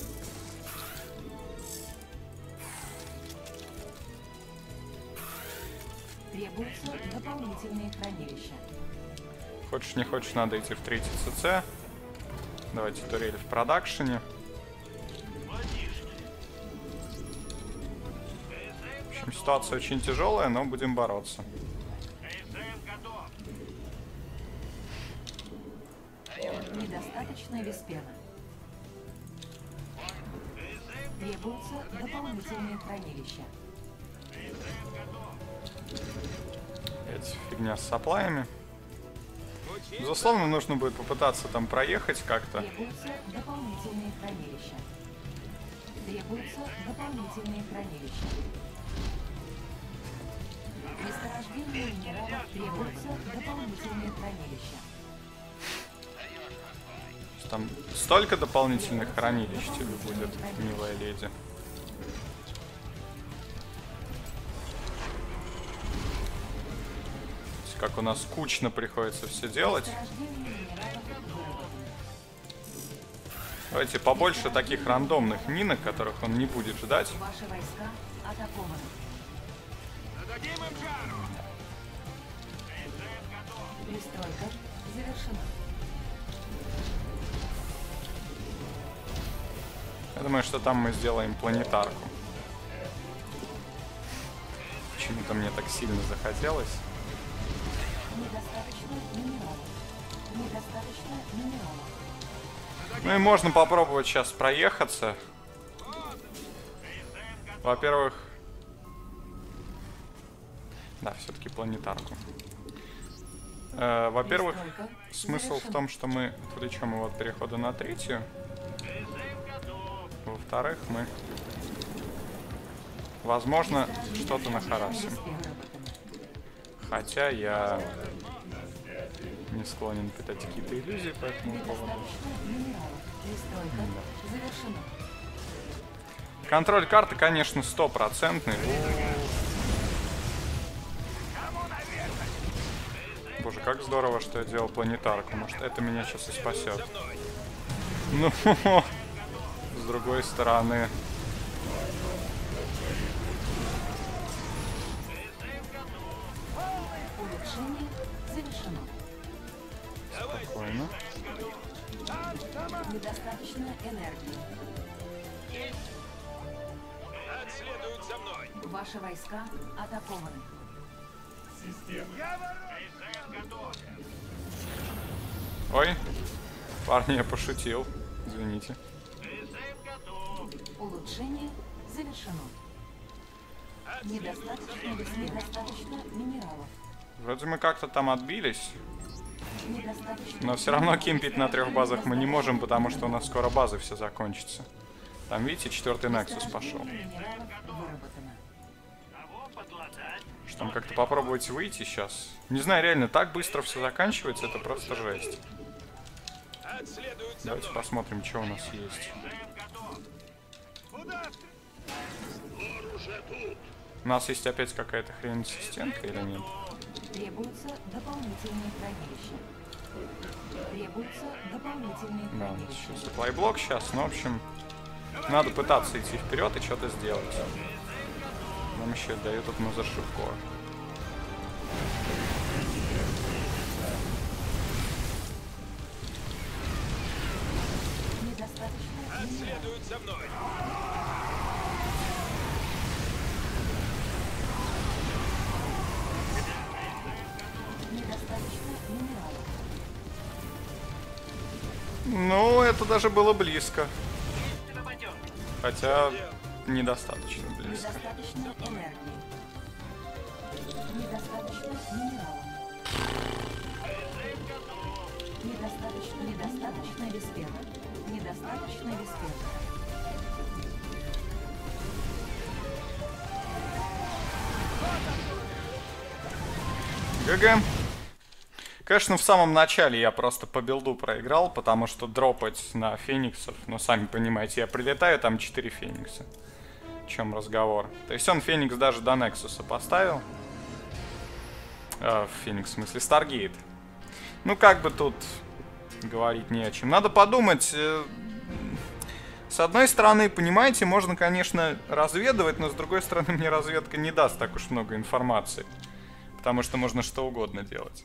Требуются дополнительные хранилища. Хочешь не хочешь, надо идти в 3-й ЦЦ. Давайте турель в продакшене. В общем, ситуация очень тяжелая, но будем бороться. КСМ готов. Недостаточно виспена. Требуются дополнительные хранилища. Опять фигня с сапплаями. Безусловно, нужно будет попытаться там проехать как-то. Требуются дополнительные хранилища. Требуются дополнительные хранилища. Месторождение минералов требуются дополнительные хранилища. Там столько дополнительных хранилищ тебе будет, милая леди. Как у нас скучно приходится все делать. Месторождение минералов выработано. Давайте побольше таких рандомных минок, которых он не будет ждать. Ваши войска атакованы. Дадим им жару. Пристройка завершена. Я думаю, что там мы сделаем планетарку. Почему-то мне так сильно захотелось. Недостаточно минералов. Недостаточно минералов. Ну и можно попробовать сейчас проехаться. Во-первых... Да, все-таки планетарку. Во-первых, смысл в том, что мы отвлечем его от перехода на 3-ю. Во-вторых, мы, возможно, что-то нахарасим. Хотя я не склонен питать какие-то иллюзии по этому поводу. Контроль карты, конечно, 100%. Боже, как здорово, что я делал планетарку. Может, это меня сейчас и спасет. Ну, с другой стороны... Улучшение завершено. Спокойно. Недостаточно энергии. Следуют за мной. Ваши войска атакованы. Ой, парни, я пошутил. Извините. Улучшение завершено. Недостаточно минералов. Вроде мы как-то там отбились. Недостаточно. Но все равно кемпить на 3 базах мы не можем, потому что у нас скоро базы все закончатся. Там, видите, 4-й Nexus пошел. Минералов выработано. Что там как-то попробовать выйти сейчас? Не знаю, реально, так быстро все заканчивается, это просто жесть. Давайте посмотрим, что у нас есть. У нас есть опять какая-то хрень со стенкой или нет? Требуются дополнительные хранилища. Требуются дополнительные Да, хранилища. еще supply-блок сейчас, ну, в общем, надо пытаться идти вперед и что-то сделать. Нам еще дают одну зашивку. Недостаточно Следуют за мной. недостаточно минералов. Ну, это даже было близко. Хотя недостаточно близко. Недостаточно энергии. Недостаточно минералов. Недостаточно респекта. Недостаточно респекта. ГГ. Конечно, в самом начале я просто по билду проиграл, потому что дропать на фениксов, ну, сами понимаете, я прилетаю, там 4 феникса. О чем разговор? То есть он феникс даже до Нексуса поставил. Феникс, в смысле, Старгейт. Ну, как бы тут говорить не о чем. Надо подумать. С одной стороны, понимаете, можно, конечно, разведывать, но с другой стороны, мне разведка не даст так уж много информации. Потому что можно что угодно делать.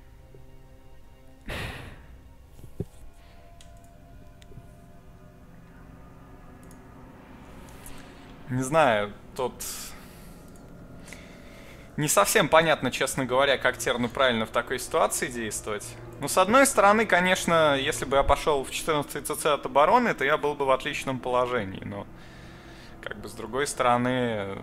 Не знаю, тут не совсем понятно, честно говоря, как Терну правильно в такой ситуации действовать. Ну, с одной стороны, конечно, если бы я пошел в 14-й ЦЦ от обороны, то я был бы в отличном положении. Но, как бы, с другой стороны...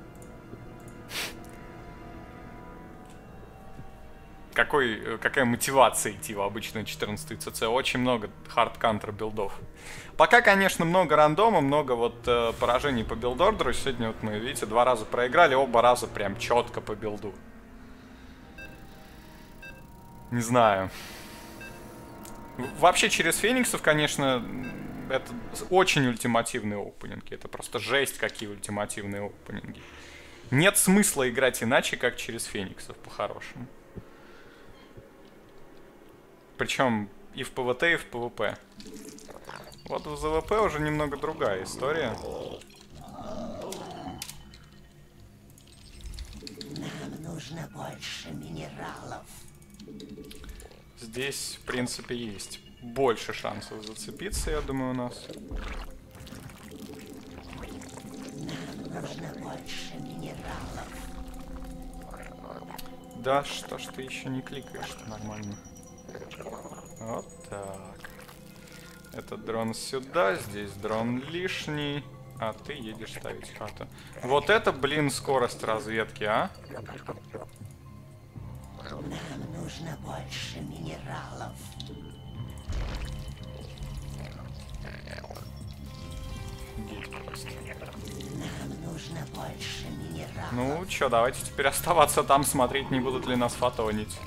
Какая мотивация идти в обычную 14-й ЦЦ? Очень много хард-кантер билдов. Пока, конечно, много рандома, много вот поражений по билдордеру. Сегодня вот мы, видите, 2 раза проиграли, оба раза прям четко по билду. Не знаю. Вообще через фениксов, конечно, это очень ультимативные опенинги. Это просто жесть, какие ультимативные опенинги. Нет смысла играть иначе, как через фениксов, по-хорошему. Причем и в ПВТ, и в ПВП. Вот в ЗВП уже немного другая история. Нам нужно больше минералов. Здесь, в принципе, есть больше шансов зацепиться, я думаю, у нас. Нам нужно больше минералов. Да, что ж ты еще не кликаешь нормально. Вот так. Этот дрон сюда, здесь дрон лишний, а ты едешь ставить хату. Вот это, блин, скорость разведки, а? Нам нужно больше минералов. Нам нужно больше минералов. Ну, чё, давайте теперь оставаться там, смотреть, не будут ли нас фотонить.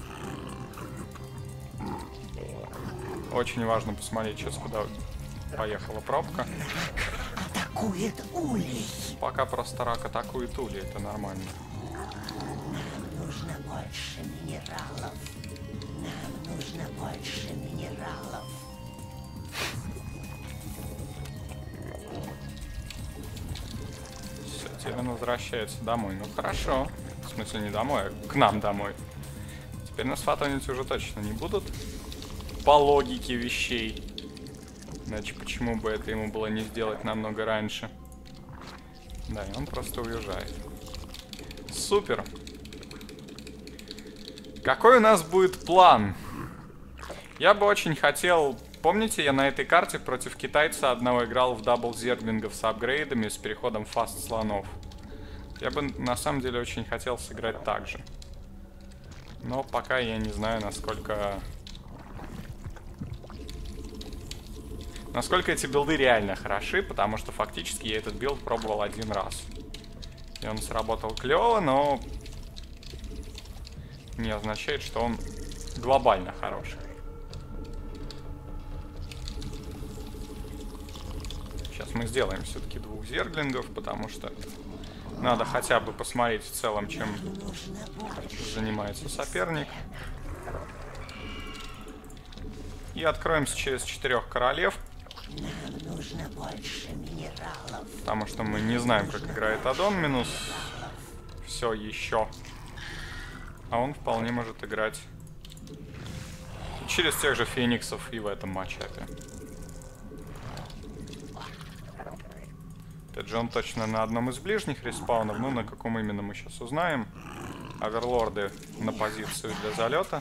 Очень важно посмотреть сейчас, куда поехала пробка. Атакует улей. Пока просто рак атакует улей, это нормально. Нам нужно больше минералов. Нам нужно больше минералов. Все, теперь он возвращается домой. Ну хорошо. В смысле не домой, а к нам домой. Теперь нас фотонить уже точно не будут. по логике вещей. Иначе почему бы это ему было не сделать намного раньше? Да, и он просто уезжает. Супер. Какой у нас будет план? Я бы очень хотел... Помните, я на этой карте против китайца одного играл в дабл зерглингов с апгрейдами, с переходом фаст слонов. Я бы на самом деле очень хотел сыграть так же. Но пока я не знаю, насколько эти билды реально хороши, потому что фактически я этот билд пробовал один раз. И он сработал клево, но не означает, что он глобально хороший. Сейчас мы сделаем все-таки 2 зерглингов, потому что надо хотя бы посмотреть в целом, чем занимается соперник. И откроемся через 4 королев. Нам нужно больше минералов. Потому что мы не знаем, как играет аддон минус все еще. А он вполне может играть через тех же фениксов и в этом матчапе. Опять же, он точно на одном из ближних респаунов. Ну, на каком именно, мы сейчас узнаем. Оверлорды на позицию для залета.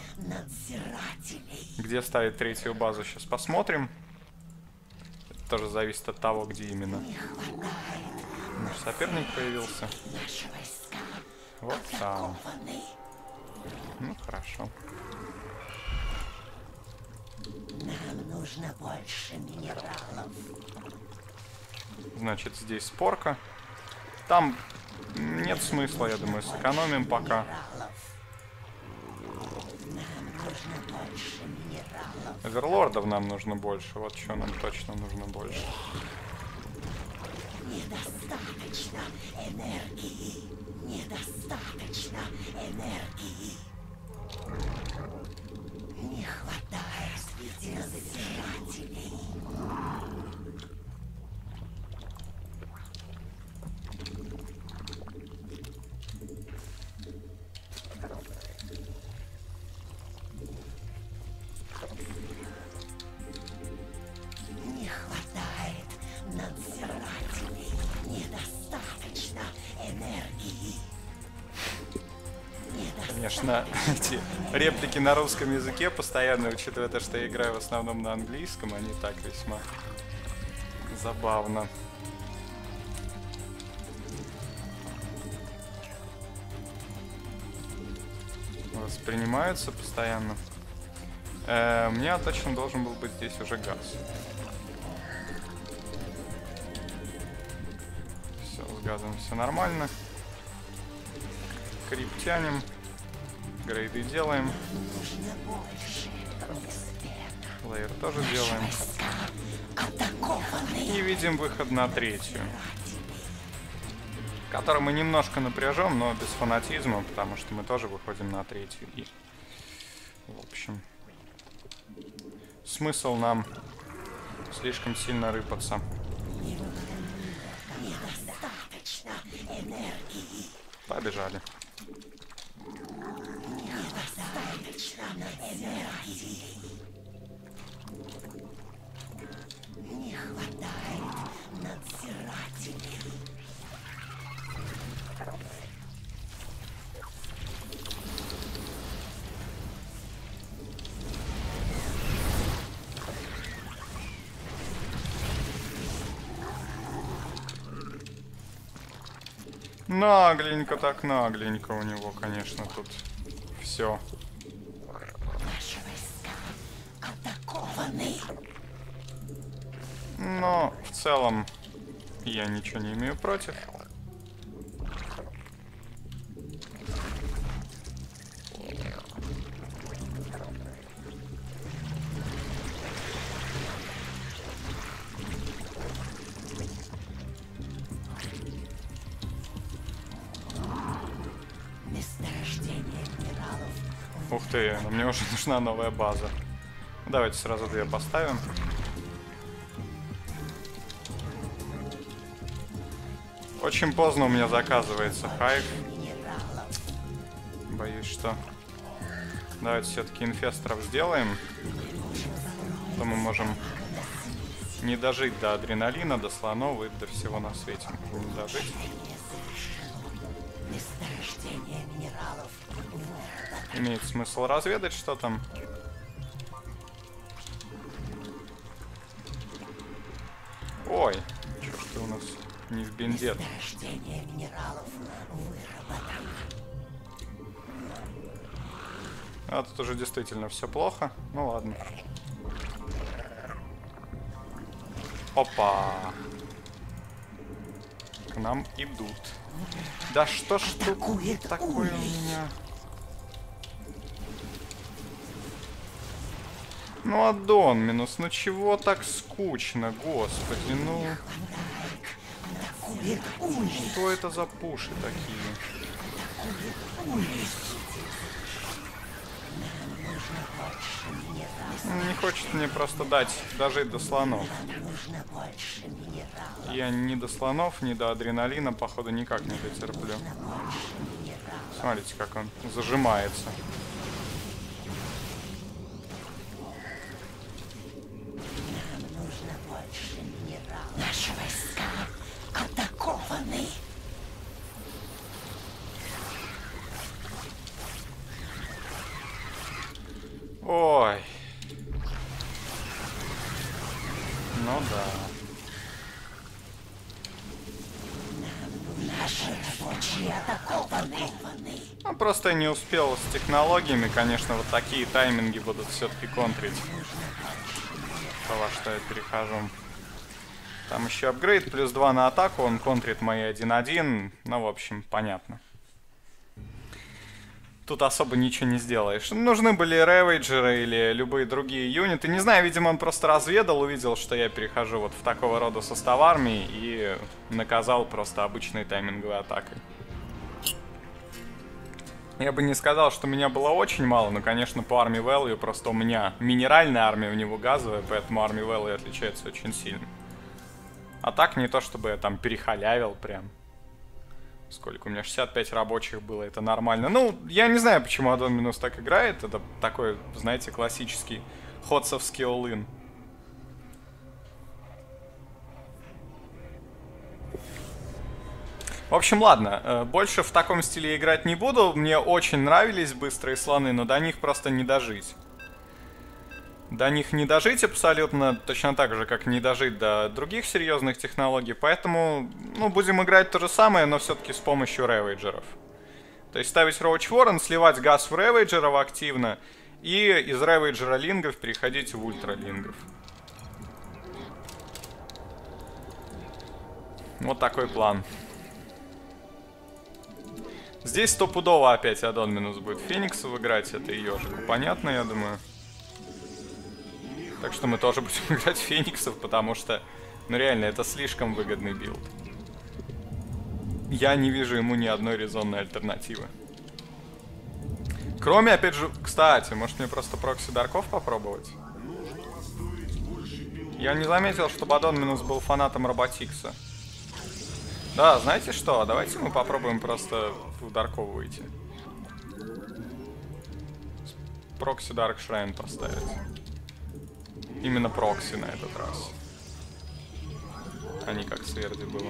Где ставить 3-ю базу, сейчас посмотрим. Это тоже зависит от того, где именно наш соперник появился. Вот там. Ну, хорошо. Нам нужно больше минералов. Значит, здесь спорка. Там нет смысла, я думаю, сэкономим пока. Оверлордов нам нужно больше. Вот что нам точно нужно больше. Недостаточно энергии. Недостаточно энергии. Не хватает надзирателей. Не хватает надзирателей. Недостаточно энергии. Конечно, эти реплики на русском языке постоянно, учитывая то, что я играю в основном на английском, они так весьма забавно. Воспринимаются постоянно. У меня точно должен был быть здесь уже газ. Все, с газом все нормально. Крип тянем. Грейды делаем. Лейер тоже делаем. И видим выход на 3-ю. Который мы немножко напряжем, но без фанатизма, потому что мы тоже выходим на 3-ю. И, в общем, смысл нам слишком сильно рыпаться. Побежали. Не хватает надзирателей. Нагленько так нагленько у него, конечно, тут все. Наши войска атакованы. Но в целом я ничего не имею против. Месторождение минералов. Ух ты, но мне уже нужна новая база. Давайте сразу 2 поставим. Очень поздно у меня заказывается хайп. Боюсь, что... Давайте все-таки инфесторов сделаем. то мы можем не дожить до адреналина, до слонов и до всего на свете. Не дожить. Месторождение минералов. Имеет смысл разведать, что там. Ой, чё ж ты у нас не в бендет. Месторождение минералов выработано. А тут уже действительно все плохо. Ну ладно. Опа. К нам идут. Да что ж тут такое у меня? Ну, аддон минус, ну чего так скучно, господи, ну... Что это за пуши такие? Не хочет мне просто дать дожить до слонов. Я ни до слонов, ни до адреналина, походу, никак не дотерплю. Смотрите, как он зажимается. Наши войска атакованы. Ой. Ну да. Наши рабочие атакованы. Ну, просто я не успел с технологиями, конечно, вот такие тайминги будут все-таки контрить. То, во что я перехожу. Там еще апгрейд, плюс 2 на атаку, он контрит мои 1-1. Ну, в общем, понятно. Тут особо ничего не сделаешь. Нужны были ревейджеры или любые другие юниты. Не знаю, видимо, он просто разведал, увидел, что я перехожу вот в такого рода состав армии и наказал просто обычной тайминговой атакой. Я бы не сказал, что меня было очень мало, но, конечно, по армии value просто у меня минеральная армия, у него газовая, поэтому армия value отличается очень сильно. А так не то, чтобы я там перехалявил прям. Сколько у меня? 65 рабочих было, это нормально. Ну, я не знаю, почему аддон минус так играет. Это такой, знаете, классический ходсовский all-in. В общем, ладно. Больше в таком стиле играть не буду. Мне очень нравились быстрые слоны, но до них просто не дожить. До них не дожить абсолютно, точно так же, как не дожить до других серьезных технологий. Поэтому, ну, будем играть то же самое, но все-таки с помощью ревейджеров. То есть ставить Роуч Ворон, сливать газ в ревейджеров активно, и из ревейджера лингов переходить в ультра лингов. Вот такой план. Здесь стопудово опять аддон минус будет Фениксов играть, это и ежику понятно, я думаю. Так что мы тоже будем играть Фениксов, потому что, ну реально, это слишком выгодный билд. Я не вижу ему ни одной резонной альтернативы. Кроме, опять же, кстати, может мне просто прокси Дарков попробовать? Я не заметил, чтобы аддон минус был фанатом Роботикса. Да, знаете что? Давайте мы попробуем просто в Дарков выйти. Прокси Дарк Шрайн поставить. Именно прокси на этот раз. А не как с Верди было.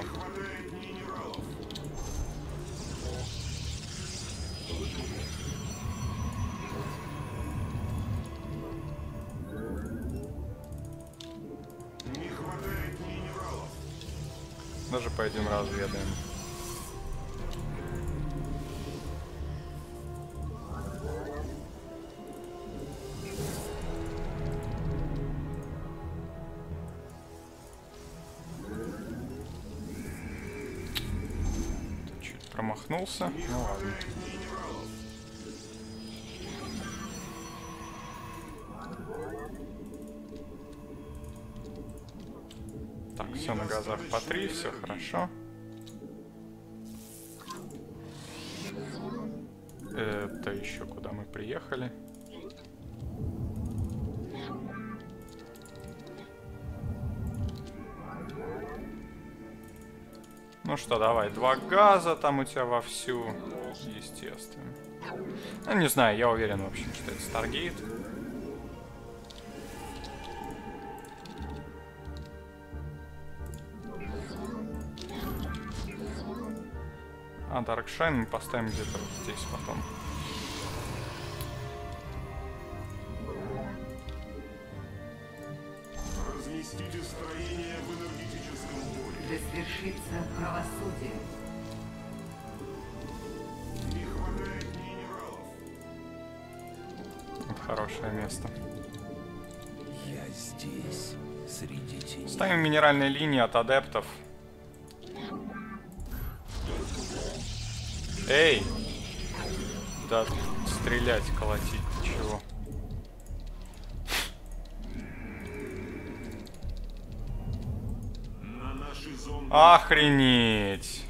Не хватает минералов. Даже пойдем разведаем. Чуть промахнулся. Ну ладно. Так, все на газах по 3, все хорошо. Это еще куда мы приехали? Ну что, давай, 2 газа там у тебя вовсю, естественно. Ну, не знаю, я уверен, в общем, что это Старгейт. А Даркшайн мы поставим где-то вот здесь потом. Разместите строение в энергетическом поле. Да свершится правосудие. Не хватает минералов. Вот хорошее место. Я здесь, среди теней. Ставим минеральные линии от адептов. Эй! Да, стрелять, колотить, чего? На наши зонды Охренеть!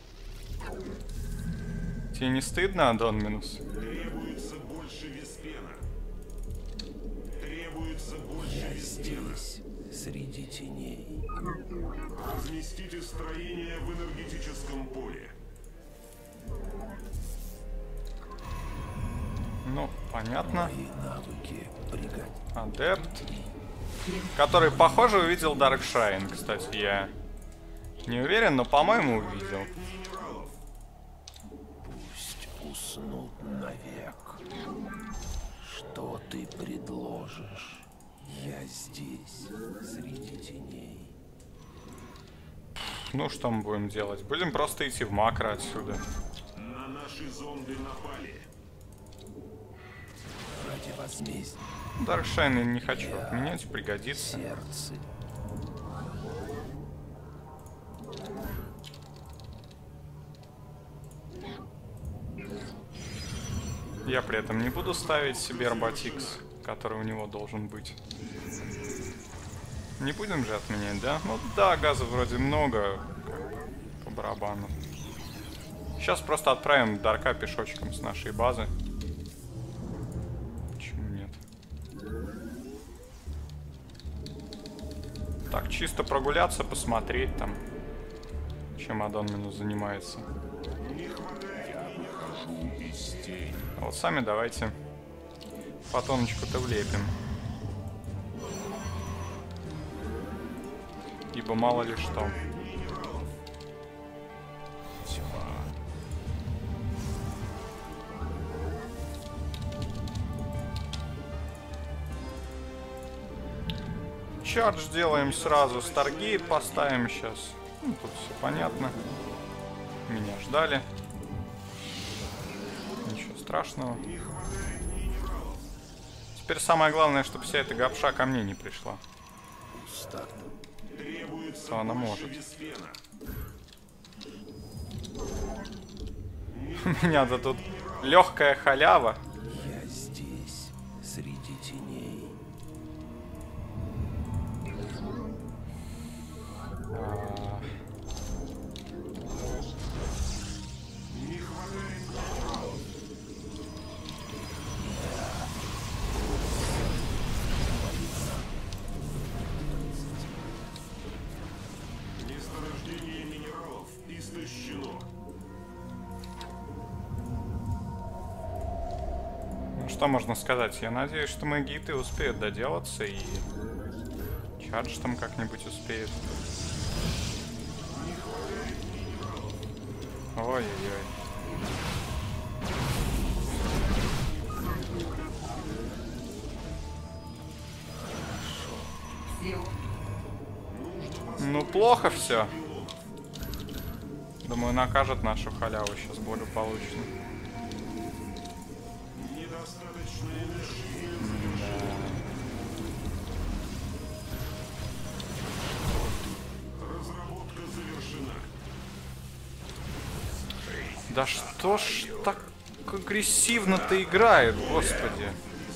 Тебе не стыдно, Адон Минус? требуется больше виспена. Требуется больше Я виспена. здесь, среди теней. Разместите строение в энергетическом поле. Ну, понятно. Мои навыки пригодятся. Адепт. Который, похоже, увидел Даркшайн, кстати, я не уверен, но, по-моему, увидел. Минералов. Пусть уснут навек. Что ты предложишь? Я здесь, среди теней. Ну, что мы будем делать? Будем просто идти в макро отсюда. На наши зонды напали. Ради возмездия. Даркшайн не хочу отменять, пригодится. Сердце. Я при этом не буду ставить себе роботикс, который у него должен быть. Не будем же отменять, да? Ну да, газа вроде много, как бы, по барабану. Сейчас просто отправим Дарка пешочком с нашей базы. Почему нет? Так, чисто прогуляться, посмотреть там, чем Адон Минус занимается. А вот сами давайте фотоночку-то влепим. Ибо мало ли что. Чардж делаем сразу, Старгейт поставим сейчас. Ну, тут все понятно. Меня ждали. Ничего страшного. Теперь самое главное, чтобы вся эта гопша ко мне не пришла. Пусто. То она может. У меня-то тут легкая халява. Я здесь, среди теней. Месторождение минералов истощено. Ну, что можно сказать? Я надеюсь, что мои гиты успеют доделаться и Чардж там как-нибудь успеет. Ой-ой-ой. Ну, плохо все. Думаю, накажет нашу халяву сейчас благополучно. Недостаточно энергии. Разработка завершена. Да что ж так агрессивно-то играет, господи.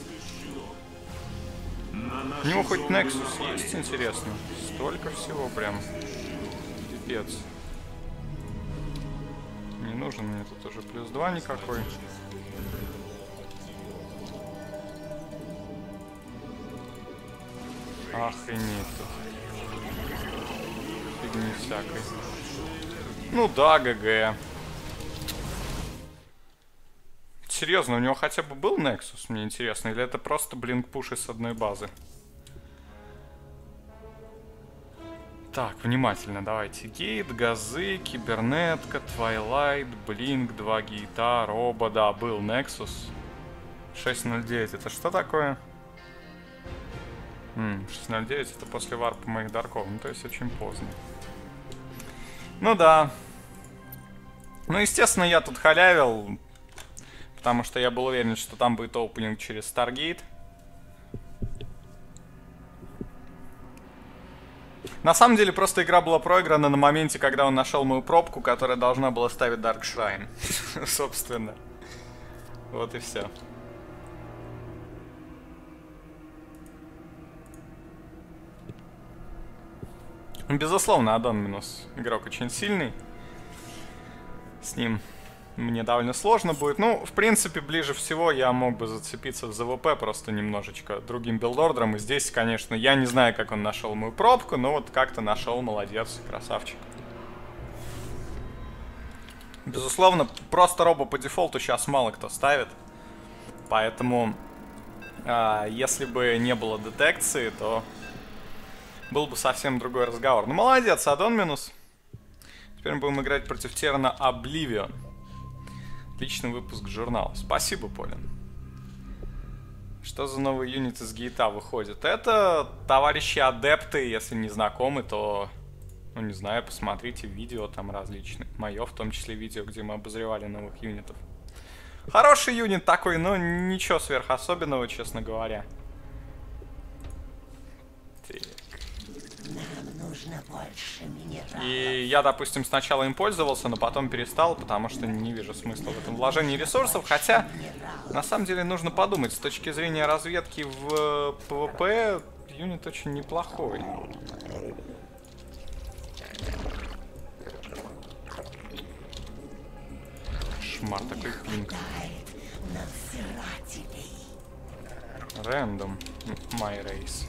У него хоть Nexus есть, интересно? Столько всего прям. Пипец. Не нужен мне тут уже +2 никакой. Охренеть тут. Фигни всякой. Ну да, ГГ. Серьезно, у него хотя бы был Nexus, мне интересно, или это просто блинк-пуши с одной базы? Так, внимательно, давайте. Гейт, Газы, Кибернетка, Твайлайт, Блинк, 2 гейта, Робо, да, был Nexus. 6.09, это что такое? 6.09 это после варпа моих дарков, ну то есть очень поздно. Ну да. Ну, естественно, я тут халявил, потому что я был уверен, что там будет опенинг через Stargate. На самом деле, просто игра была проиграна на моменте, когда он нашел мою пробку, которая должна была ставить Dark Shrine. Собственно. Вот и все. Безусловно, Аддон минус. Игрок очень сильный. С ним мне довольно сложно будет. Ну, в принципе, ближе всего я мог бы зацепиться в ЗВП просто немножечко другим билдордером. И здесь, конечно, я не знаю, как он нашел мою пробку, но вот как-то нашел, молодец, красавчик. Безусловно, просто робо по дефолту сейчас мало кто ставит. Поэтому, если бы не было детекции, то был бы совсем другой разговор. Ну, молодец, Аддон минус. Теперь мы будем играть против Терна Обливион. Отличный выпуск журнала. Спасибо, Полин. Что за новый юнит из гейта выходит? Это товарищи-адепты, если не знакомы, то, ну, не знаю, посмотрите видео там различные. Мое, в том числе, видео, где мы обозревали новых юнитов. Хороший юнит такой, но ничего сверхособенного, честно говоря. Нам нужно больше минералов. И я, допустим, сначала им пользовался, но потом перестал, потому что не вижу смысла в этом вложении ресурсов. Хотя, на самом деле, нужно подумать, с точки зрения разведки в ПВП, юнит очень неплохой. Шмар такой пинг. Рэндом. My race.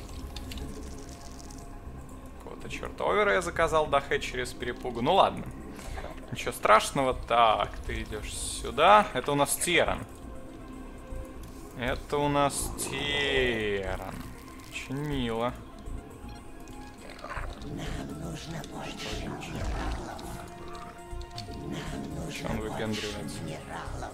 Черт, овера я заказал дахэ через перепугу. Ну ладно. Ничего страшного. Так, ты идешь сюда. Это у нас Теран. Это у нас Теран. Очень мило. Нам нужно больше минералов. Нам нужно он выпендривается? минералов.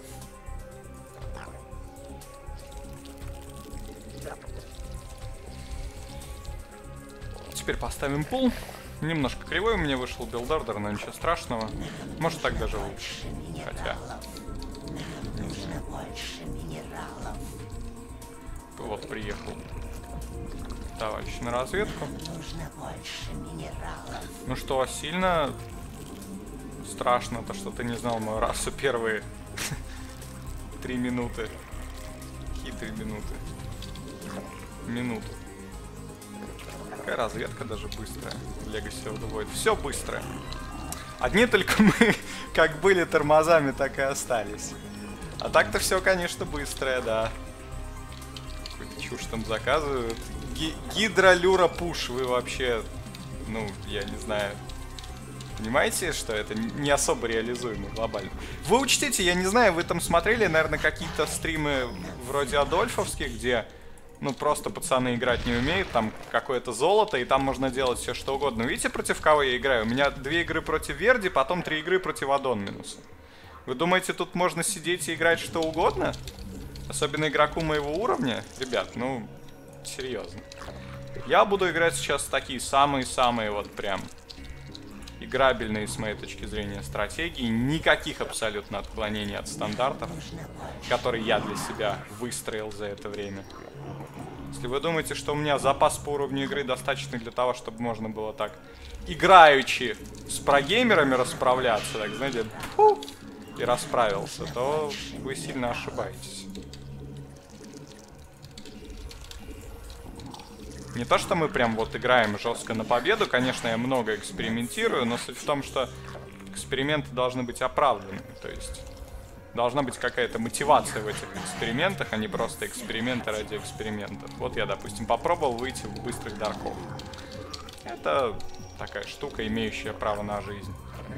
Теперь поставим пул. Немножко кривой у меня вышел билдордер, но ничего страшного. Может, так даже лучше. Хотя... Нужно больше минералов. Вот приехал товарищ на разведку. Нужно больше минералов. Ну что, сильно страшно то, что ты не знал мою расу первые 3 минуты. Какие 3 минуты? Минуту. Какая разведка даже быстрая. Legacy of the Void. Все быстрое. Одни только мы как были тормозами, так и остались. А так-то все, конечно, быстрое, да. Какую-то чушь там заказывают. Гидролюра пуш. Вы вообще, ну, я не знаю. Понимаете, что это не особо реализуемо глобально? Вы учтите, я не знаю, вы там смотрели, наверное, какие-то стримы вроде Адольфовских, где... Ну, просто пацаны играть не умеют, там какое-то золото, и там можно делать все что угодно. Видите, против кого я играю? У меня 2 игры против Верди, потом 3 игры против Аддон минуса. Вы думаете, тут можно сидеть и играть что угодно? Особенно игроку моего уровня? Ребят, ну, серьезно. Я буду играть сейчас такие самые-самые вот прям играбельные, с моей точки зрения, стратегии. Никаких абсолютно отклонений от стандартов, которые я для себя выстроил за это время. Если вы думаете, что у меня запас по уровню игры достаточный для того, чтобы можно было так играючи с прогеймерами расправляться, так, знаете, и расправился, то вы сильно ошибаетесь. Не то, что мы прям вот играем жестко на победу, конечно, я много экспериментирую, но суть в том, что эксперименты должны быть оправданы, то есть... Должна быть какая-то мотивация в этих экспериментах, а не просто эксперименты ради экспериментов. Вот я, допустим, попробовал выйти в быстрых дарков. Это такая штука, имеющая право на жизнь.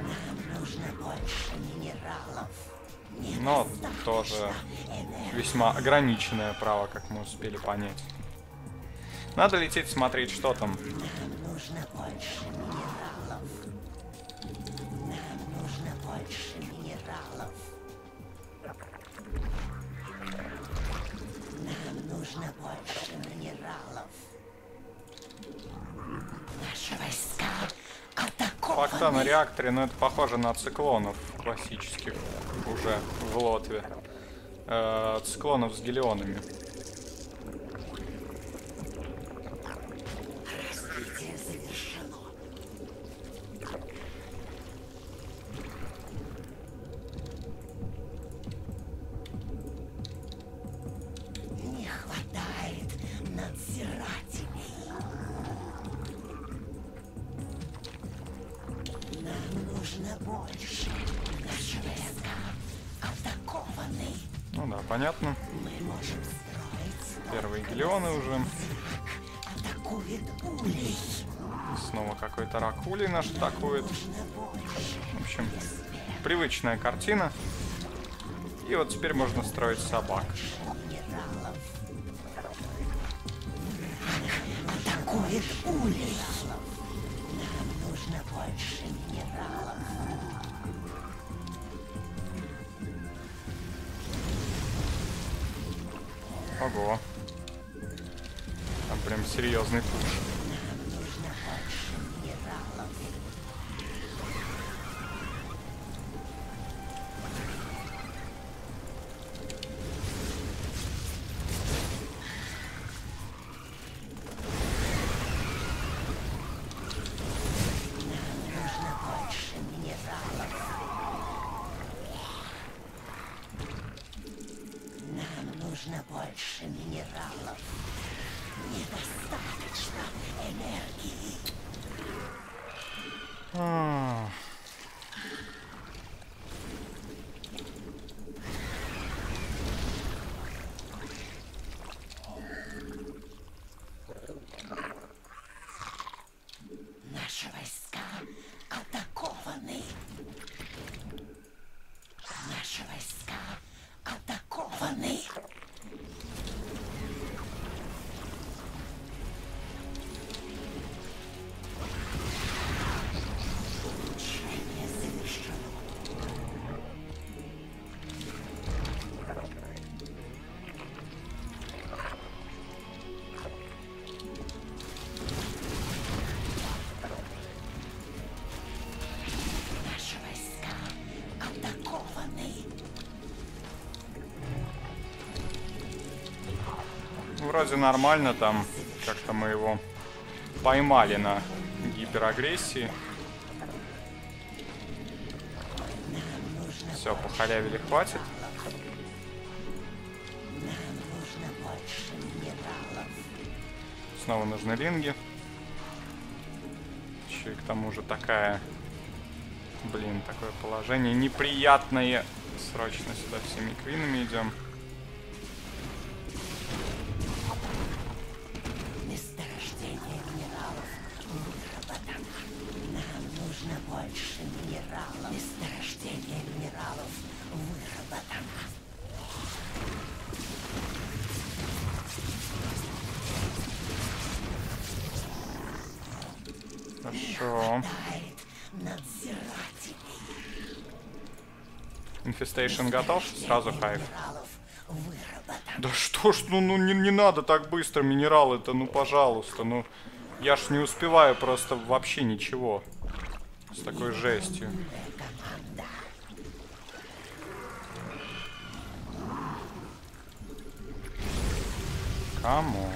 Но тоже весьма ограниченное право, как мы успели понять. Надо лететь смотреть, что там. Нам нужно больше минералов. Нам нужно больше минералов. Нам нужно больше минералов. Наши войска атакованы. Факта на реакторе, но это похоже на циклонов классических уже в Лотве. Циклонов с гелионами. Развитие завершено. Не хватает надзирателей. Нам нужно больше. Наши войска атакованы. Ну да, понятно. Мы можем строить. Первые гелионы уже. Атакует улей. Снова какой-то рак улей наш атакует. В общем, привычная картина. И вот теперь можно строить собак. Минералов. Атакует улей. Нам нужно больше минералов. Ого. Там прям серьезный пуш. Нам нужно больше минералов. Нам нужно больше минералов. Нам нужно больше минералов. Недостаточно энергии. Наши войска атакованы. Наши войска атакованы. Улучшение завершено. Наши войска атакованы. Вроде нормально там. Как-то мы его поймали на гиперагрессии. Все, похалявили, хватит. Нам нужно больше минералов. Снова нужны линги. Еще и к тому же такая... Блин, такое положение неприятное. Срочно сюда всеми квинами идем. Месторождение минералов выработано. Нам нужно больше минералов. Месторождение минералов выработано. Хорошо. Хватает надзирателей. Инфестейшн готов? Сразу хайп. Минералов выработано. Да что ж, ну не надо так быстро минералы-то, ну пожалуйста, ну я ж не успеваю просто вообще ничего с такой жестью. Камон.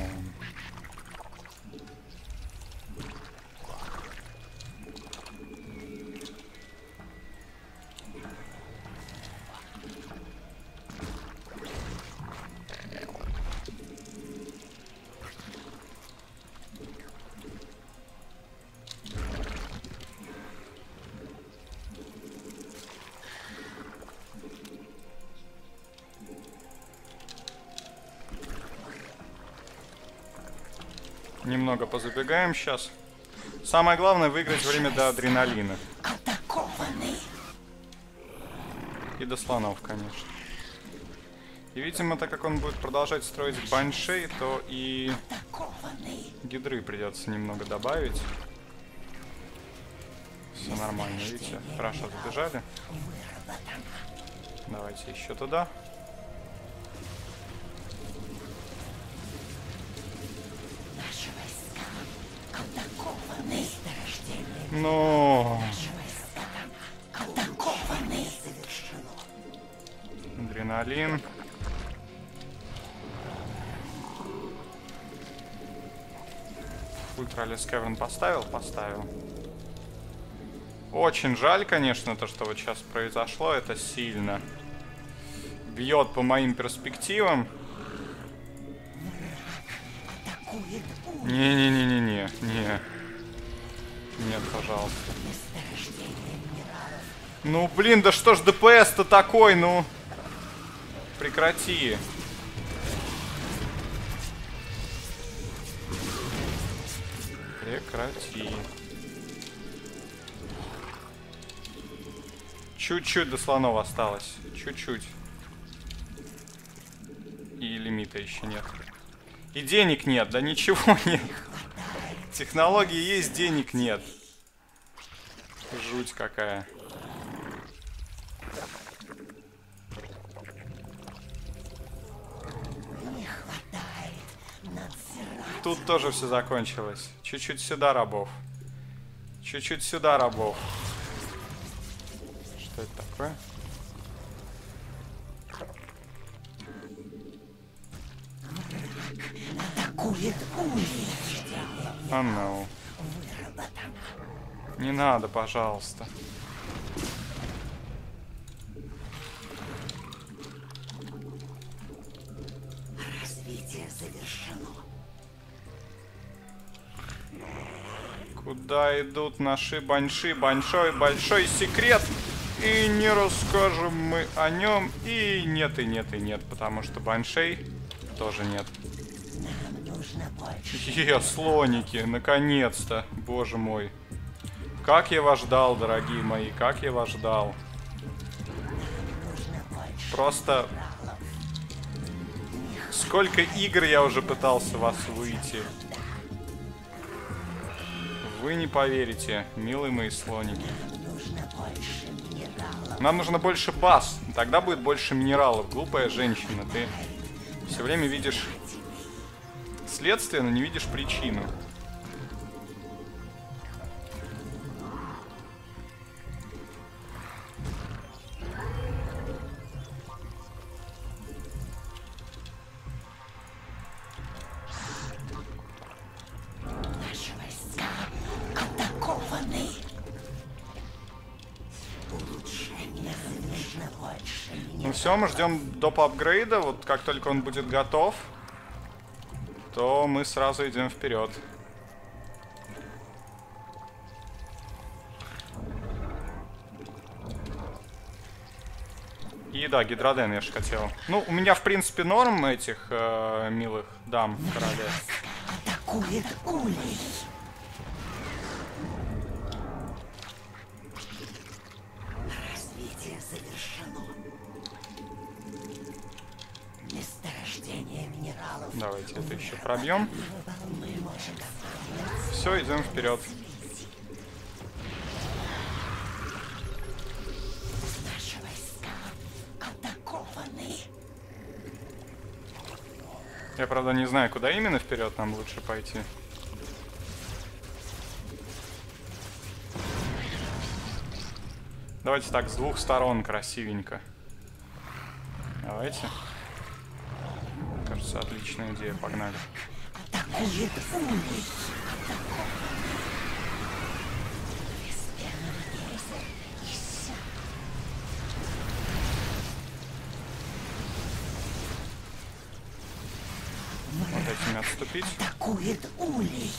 Немного позабегаем сейчас. Самое главное выиграть время до адреналина. Атакованы. И до слонов, конечно. И, видимо, так как он будет продолжать строить баншей, то и Атакованы. Гидры придется немного добавить. Все нормально, видите? Хорошо забежали. Давайте еще туда. Но адреналин. Ультралес Кевин поставил? Поставил. Очень жаль, конечно, то, что вот сейчас произошло. Это сильно бьет по моим перспективам. Не-не-не-не-не. Не. Нет, пожалуйста. Ну, блин, да что ж ДПС-то такой, ну. Прекрати. Прекрати. Чуть-чуть до слонов осталось. Чуть-чуть. И лимита еще нет. И денег нет, да ничего нет. Технологии есть, денег нет. Жуть какая. Тут тоже все закончилось. Чуть-чуть сюда рабов. Чуть-чуть сюда рабов. Что это такое? Oh no. Не надо, пожалуйста. Развитие завершено. Куда идут наши банши? Большой секрет. И не расскажем мы о нем. И нет, и нет, и нет. Потому что баншей тоже нет. Слоники, наконец-то. Боже мой. Как я вас ждал, дорогие мои. Как я вас ждал. Просто... Сколько игр я уже пытался вас выйти. Вы не поверите, милые мои слоники. Нам нужно больше баз. Тогда будет больше минералов. Глупая женщина, ты все время видишь следствие, но не видишь причину. Наши войска атакованы. Улучшение нужно больше. Ну все, мы ждем доп. Апгрейда. Вот как только он будет готов, то мы сразу идем вперед. И да, гидроден я же хотел. Ну, у меня в принципе норм этих милых дам в короле. Атакует улей. Развитие завершено. Месторождение минералов. Давайте это еще пробьем. Все, идем вперед. Наши войска атакованы. Я, правда, не знаю, куда именно вперед нам лучше пойти. Давайте так, с двух сторон красивенько. Давайте. Кажется, отличная идея. Погнали. Атакует улей. Вот этими отступить. Атакует улей.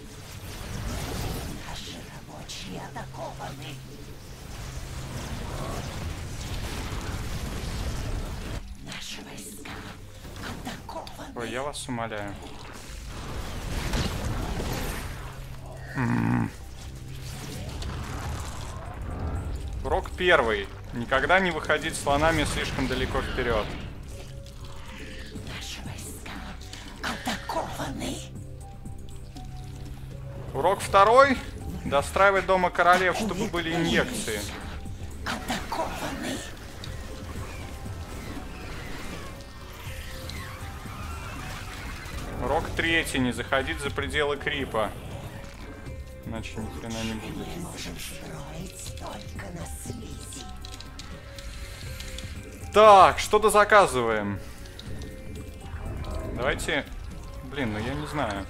Наши рабочие атакованы. Наши войска атакованы. Ой, я вас умоляю. Урок первый. Никогда не выходить слонами слишком далеко вперед. Наши войска атакованы. Урок второй. Достраивать дома королев, чтобы были инъекции. Атакованный. Урок третий. Не заходить за пределы крипа. Иначе ни хрена не будет. Мы можем строить только на слизи. Так, что-то заказываем. Давайте... Блин, ну я не знаю.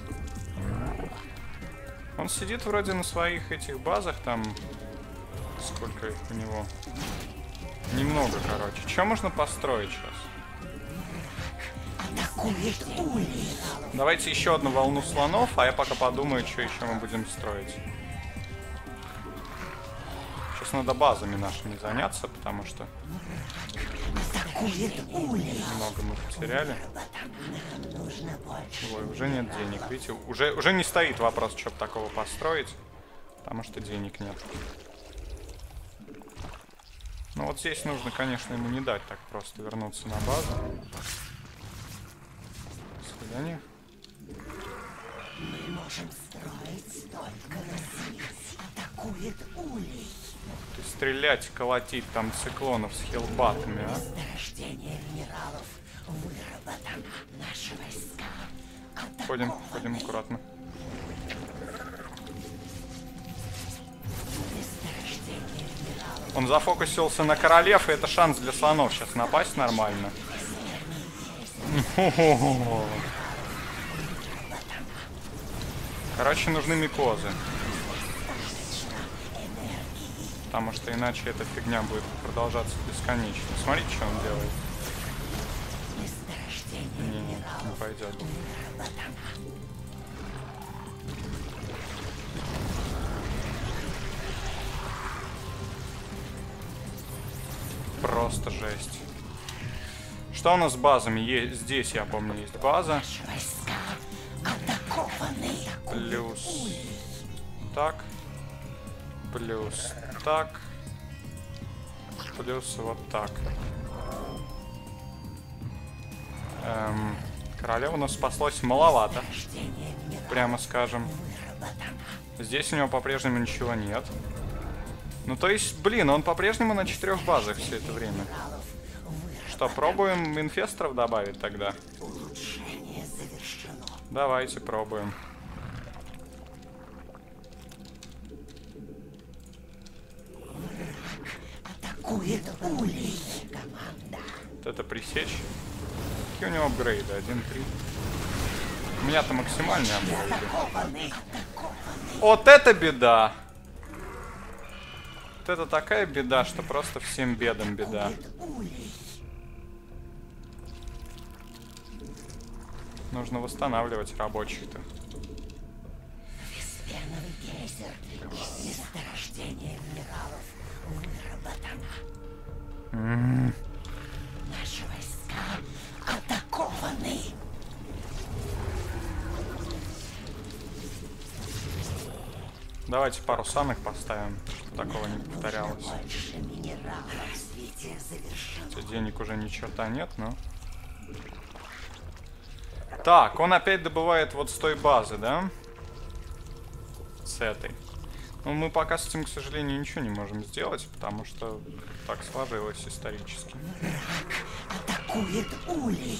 Он сидит вроде на своих этих базах, там... Сколько их у него? Немного, короче. Что можно построить сейчас? Атакует улей. Давайте еще одну волну слонов, а я пока подумаю, что еще мы будем строить. Сейчас надо базами нашими заняться, потому что... Атакует улей. Много мы потеряли. Нам нужно больше. Ой, уже нет денег. Видите, уже не стоит вопрос, что такого построить. Потому что денег нет. Ну вот здесь нужно, конечно, ему не дать так просто вернуться на базу. До свидания. Мы можем строить только на слизи. Атакует улей. Ты стрелять, колотить там циклонов с хилбатами, а? Месторождение минералов выработано. Наши войска Ходим аккуратно. Месторождение минералов. Он зафокусился на королев, и это шанс для слонов сейчас напасть нормально. Короче, нужны микозы. Потому что иначе эта фигня будет продолжаться бесконечно. Смотрите, что он делает. Не пойдет. Просто жесть. Что у нас с базами? Есть, здесь, я помню, есть база. Войска атакованы. Плюс так. Плюс так. Плюс вот так. Королеву у нас спаслось маловато. Прямо скажем. Здесь у него по-прежнему ничего нет. Ну то есть, блин, он по-прежнему на 4 базах все это время. Что, пробуем инфесторов добавить тогда? Давайте пробуем. Атакует улей. Команда. Вот это пресечь. Какие у него апгрейды? 1-3. У меня-то максимальные апгрейды. Атакованы. Вот это беда! Вот это такая беда, что просто всем бедам беда. Нужно восстанавливать рабочих-то. Весперновый гейзер. Месторождение минералов выработано. Наши войска атакованы. Давайте пару самых поставим, чтобы такого не повторялось. Больше минералов. Развитие завершено. Хотя денег уже ни черта нет, но... Так, он опять добывает вот с той базы, да? С этой. Но мы пока с этим, к сожалению, ничего не можем сделать, потому что так сложилось исторически. Атакует улей.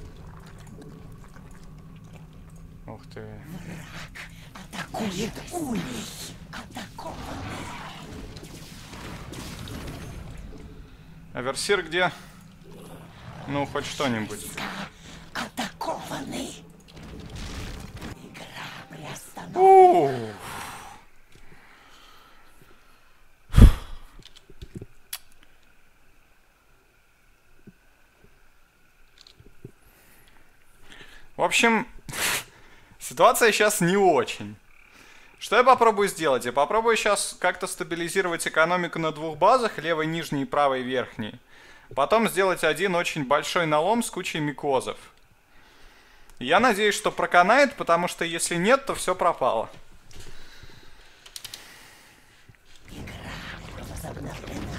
Ух ты. Атакует улей. Атакованный. Аверсир где? Ну, хоть что-нибудь. Атакованный. Игра приостановлена. В общем, ситуация сейчас не очень. Что я попробую сделать? Я попробую сейчас как-то стабилизировать экономику на 2 базах, левой нижней и правой верхней. Потом сделать один очень большой налом с кучей микозов. Я надеюсь, что проканает, потому что если нет, то все пропало. Игра возобновлена.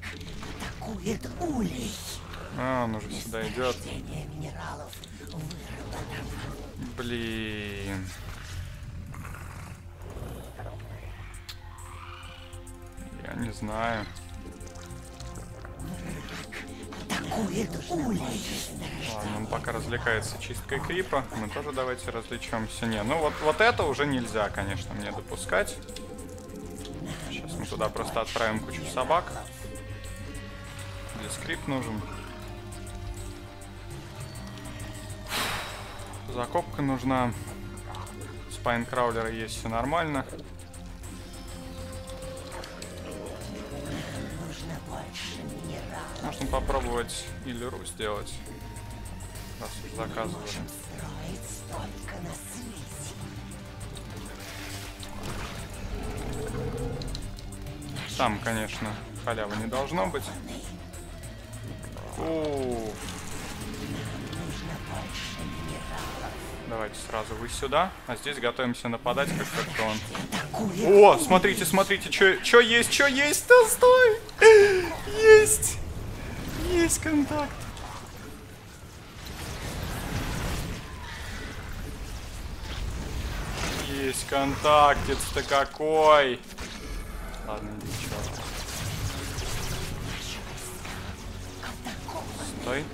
Атакует улей. А, он уже сюда идет. Месторождение минералов выработано. Блин. Я не знаю. Ладно, он пока развлекается чисткой крипа. Мы тоже давайте развлечемся. Не, ну вот это уже нельзя, конечно, мне допускать. Сейчас мы туда просто отправим кучу собак. Здесь крип нужен. Закопка нужна. Спайнкраулера есть, все нормально. Можно попробовать Иллиру сделать. Раз уж заказывали. Там, конечно, халявы не должно быть. Уф. Давайте сразу вы сюда, а здесь готовимся нападать, как Картон. О, смотрите, смотрите, чё есть, чё есть, да стой! Есть! Есть контакт. Есть контактец-то какой! Ладно, ничего. Стой.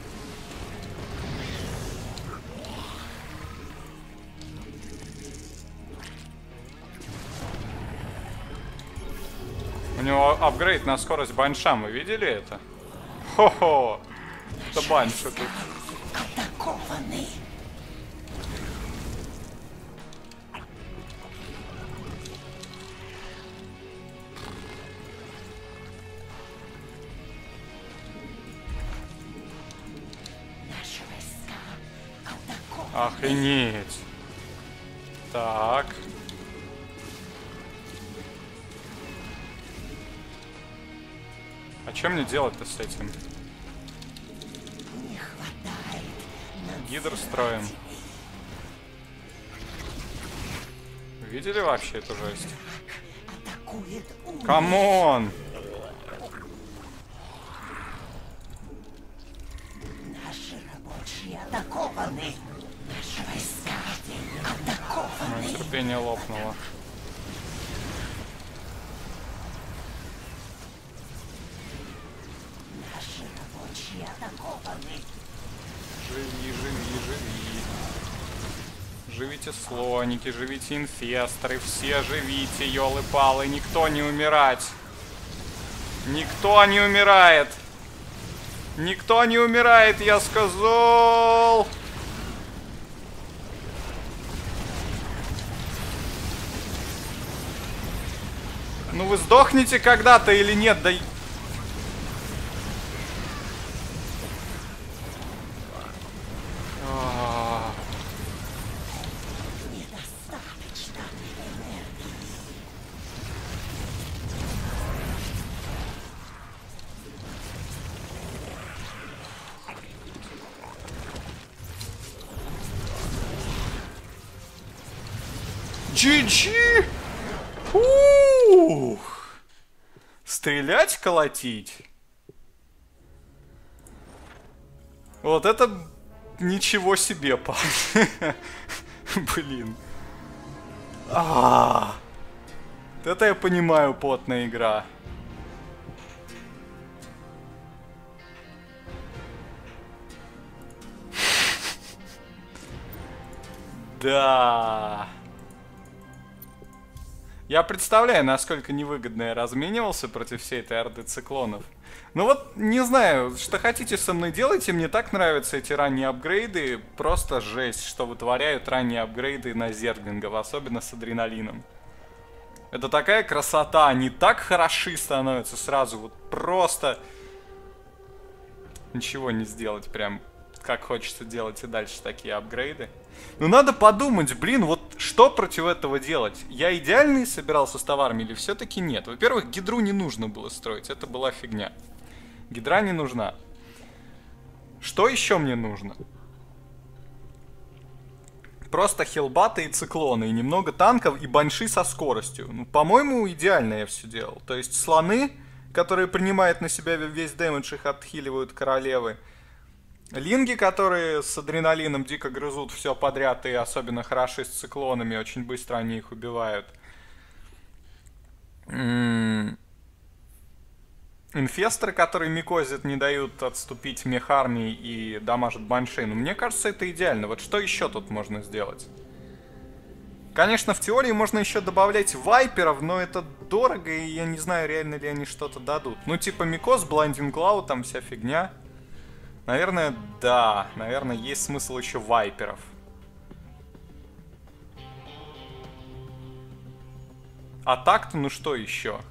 У него апгрейд на скорость банша, вы видели это? Хо-хо! Это банша тут. Охренеть. Так. А что мне делать-то с этим? Гидр строим. Видели вообще эту жесть? Камон! Наши рабочие атакованы. Наши войска атакованы. Мое терпение лопнуло. Наши рабочие атакованы. Живи, живи, живи. Живите слоники, живите инфесторы, все живите, ёлы-палы, никто не умирать. Никто не умирает. Никто не умирает, я сказал. Ну вы сдохнете когда-то или нет? Да... GG! Ух! Стрелять, колотить? Вот это ничего себе, парень. Блин. Это я понимаю, потная игра. Да. Я представляю, насколько невыгодно я разменивался против всей этой орды циклонов. Ну вот, не знаю, что хотите со мной делайте, мне так нравятся эти ранние апгрейды. Просто жесть, что вытворяют ранние апгрейды на зерглингов, особенно с адреналином. Это такая красота, они так хороши становятся сразу, вот просто... Ничего не сделать, прям как хочется делать и дальше такие апгрейды. Ну надо подумать, блин, вот что против этого делать? Я идеальный собирался с товарами или все-таки нет? Во-первых, гидру не нужно было строить, это была фигня. Гидра не нужна. Что еще мне нужно? Просто хилбаты и циклоны, и немного танков, и банши со скоростью. Ну, по-моему, идеально я все делал. То есть слоны, которые принимают на себя весь дэмэдж, их отхиливают королевы. Линги, которые с адреналином дико грызут все подряд и особенно хороши с циклонами, очень быстро они их убивают. Инфесторы, которые микозят, не дают отступить мех-армии и дамажат банши. Ну, мне кажется, это идеально. Вот что еще тут можно сделать? Конечно, в теории можно еще добавлять вайперов, но это дорого, и я не знаю, реально ли они что-то дадут. Ну, типа микоз, блайндинг клауд, там вся фигня. Наверное, да. Наверное, есть смысл еще вайперов. А так-то, ну что еще?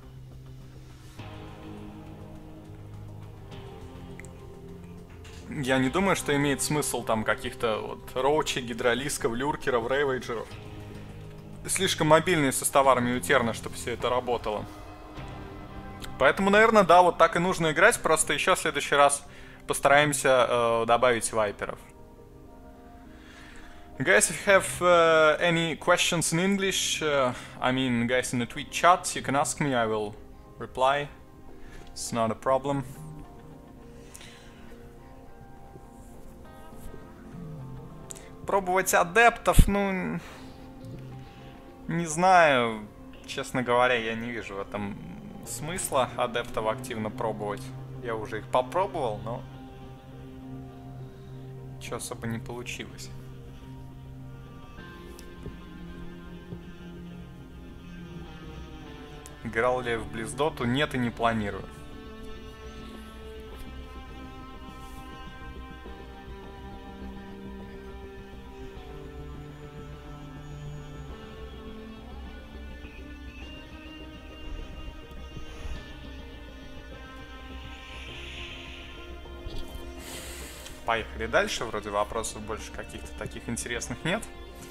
Я не думаю, что имеет смысл там каких-то вот роучей, гидролисков, люркеров, рейвейджеров. Слишком мобильные со товарами у Терна, чтобы все это работало. Поэтому, наверное, да, вот так и нужно играть. Просто еще в следующий раз постараемся добавить вайперов. Guys, if you have any questions in English, I mean, guys in the tweet chat, you can ask me, I will reply. It's not a problem. Пробовать адептов, ну, не знаю, честно говоря, я не вижу в этом смысла адептов активно пробовать. Я уже их попробовал, но ничего особо не получилось. Играл ли я в Близдоту? Нет и не планирую. Поехали дальше. Вроде вопросов больше каких-то таких интересных нет.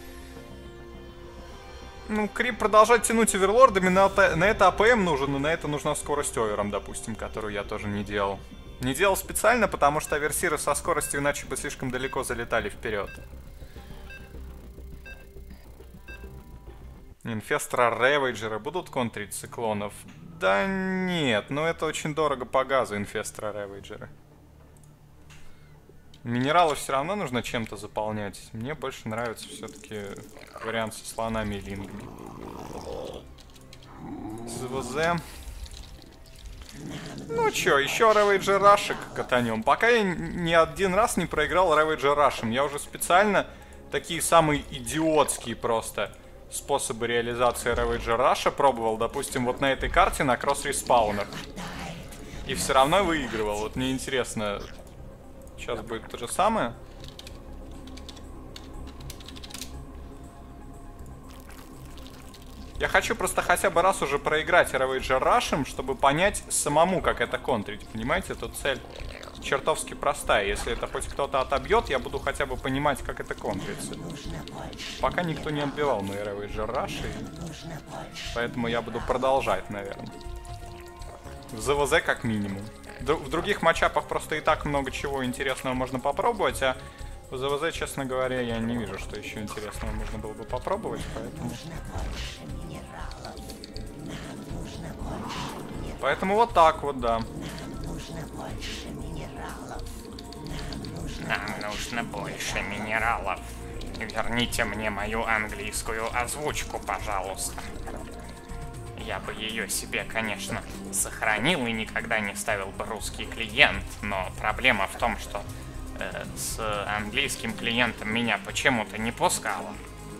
Ну, Крип продолжать тянуть оверлордами, на это АПМ нужен, но на это нужна скорость овером, допустим, которую я тоже не делал. Не делал специально, потому что аверсиры со скоростью иначе бы слишком далеко залетали вперед. Инфестора Ревейджера будут контрить циклонов? Да нет, но это очень дорого по газу, Инфестора Ревейджера. Минералы все равно нужно чем-то заполнять. Мне больше нравится все-таки вариант со слонами и лингами. ЗВЗ. Ну чё, еще Ravager Rush'ик катанем. Пока я ни один раз не проиграл Ravager Rush'ем. Я уже специально такие самые идиотские просто способы реализации Ravager Rush'a пробовал. Допустим, вот на этой карте на кросс-респаунах. И все равно выигрывал. Вот мне интересно... Сейчас будет то же самое. Я хочу просто хотя бы раз уже проиграть Ravager Rush'ем, чтобы понять самому, как это контрить. Понимаете, тут цель чертовски простая. Если это хоть кто-то отобьет, я буду хотя бы понимать, как это контрится. Пока никто не отбивал мои Ravager Rush'и, поэтому я буду продолжать, наверное. В ЗВЗ как минимум. В других матчапах просто и так много чего интересного можно попробовать, а в ЗВЗ, честно говоря, я не вижу, что еще интересного можно было бы попробовать, поэтому... Поэтому вот так вот, да. Нам нужно больше минералов. Верните мне мою английскую озвучку, пожалуйста. Я бы ее себе, конечно, сохранил и никогда не ставил бы русский клиент, но проблема в том, что с английским клиентом меня почему-то не пускало.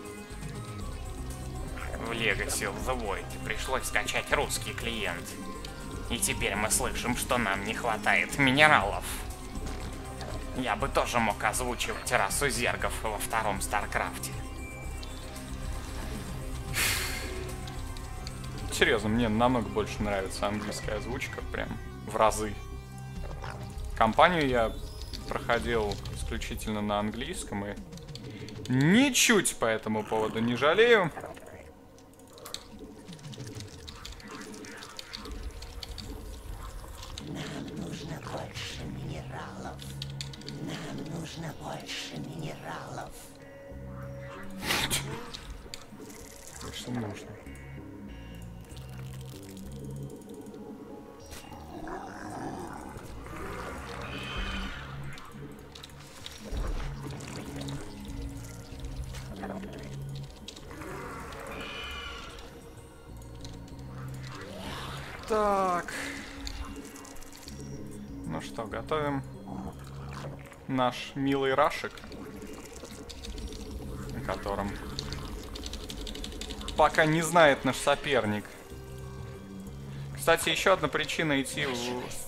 В Legacy of the Void пришлось скачать русский клиент. И теперь мы слышим, что нам не хватает минералов. Я бы тоже мог озвучивать расу зергов во втором Старкрафте. Серьезно, мне намного больше нравится английская озвучка, прям в разы. Кампанию я проходил исключительно на английском и ничуть по этому поводу не жалею. Нам нужно больше минералов. Нам нужно больше минералов. Конечно, нужно. Так. Ну что, готовим наш милый рашик, о котором пока не знает наш соперник. Кстати, еще одна причина идти в...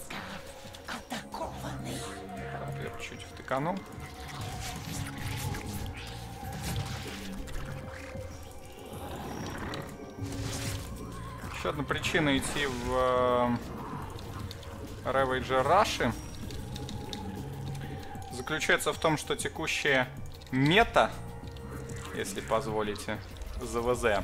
Я чуть втыканул. Еще одна причина идти в Ravager Rush заключается в том, что текущая мета, если позволите, ЗВЗ.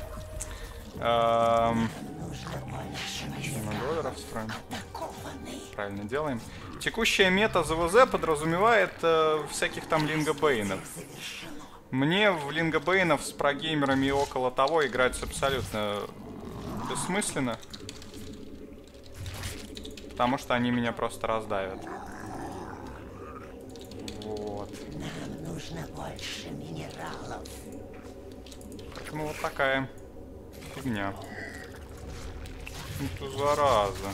$1 строим. Правильно делаем. Текущая мета ЗВЗ подразумевает всяких там лингобейнов. Мне в лингобейнов с прогеймерами и около того играть абсолютно бессмысленно. Потому что они меня просто раздавят. Вот. Нам нужно больше минералов. Поэтому вот такая фигня. Это зараза.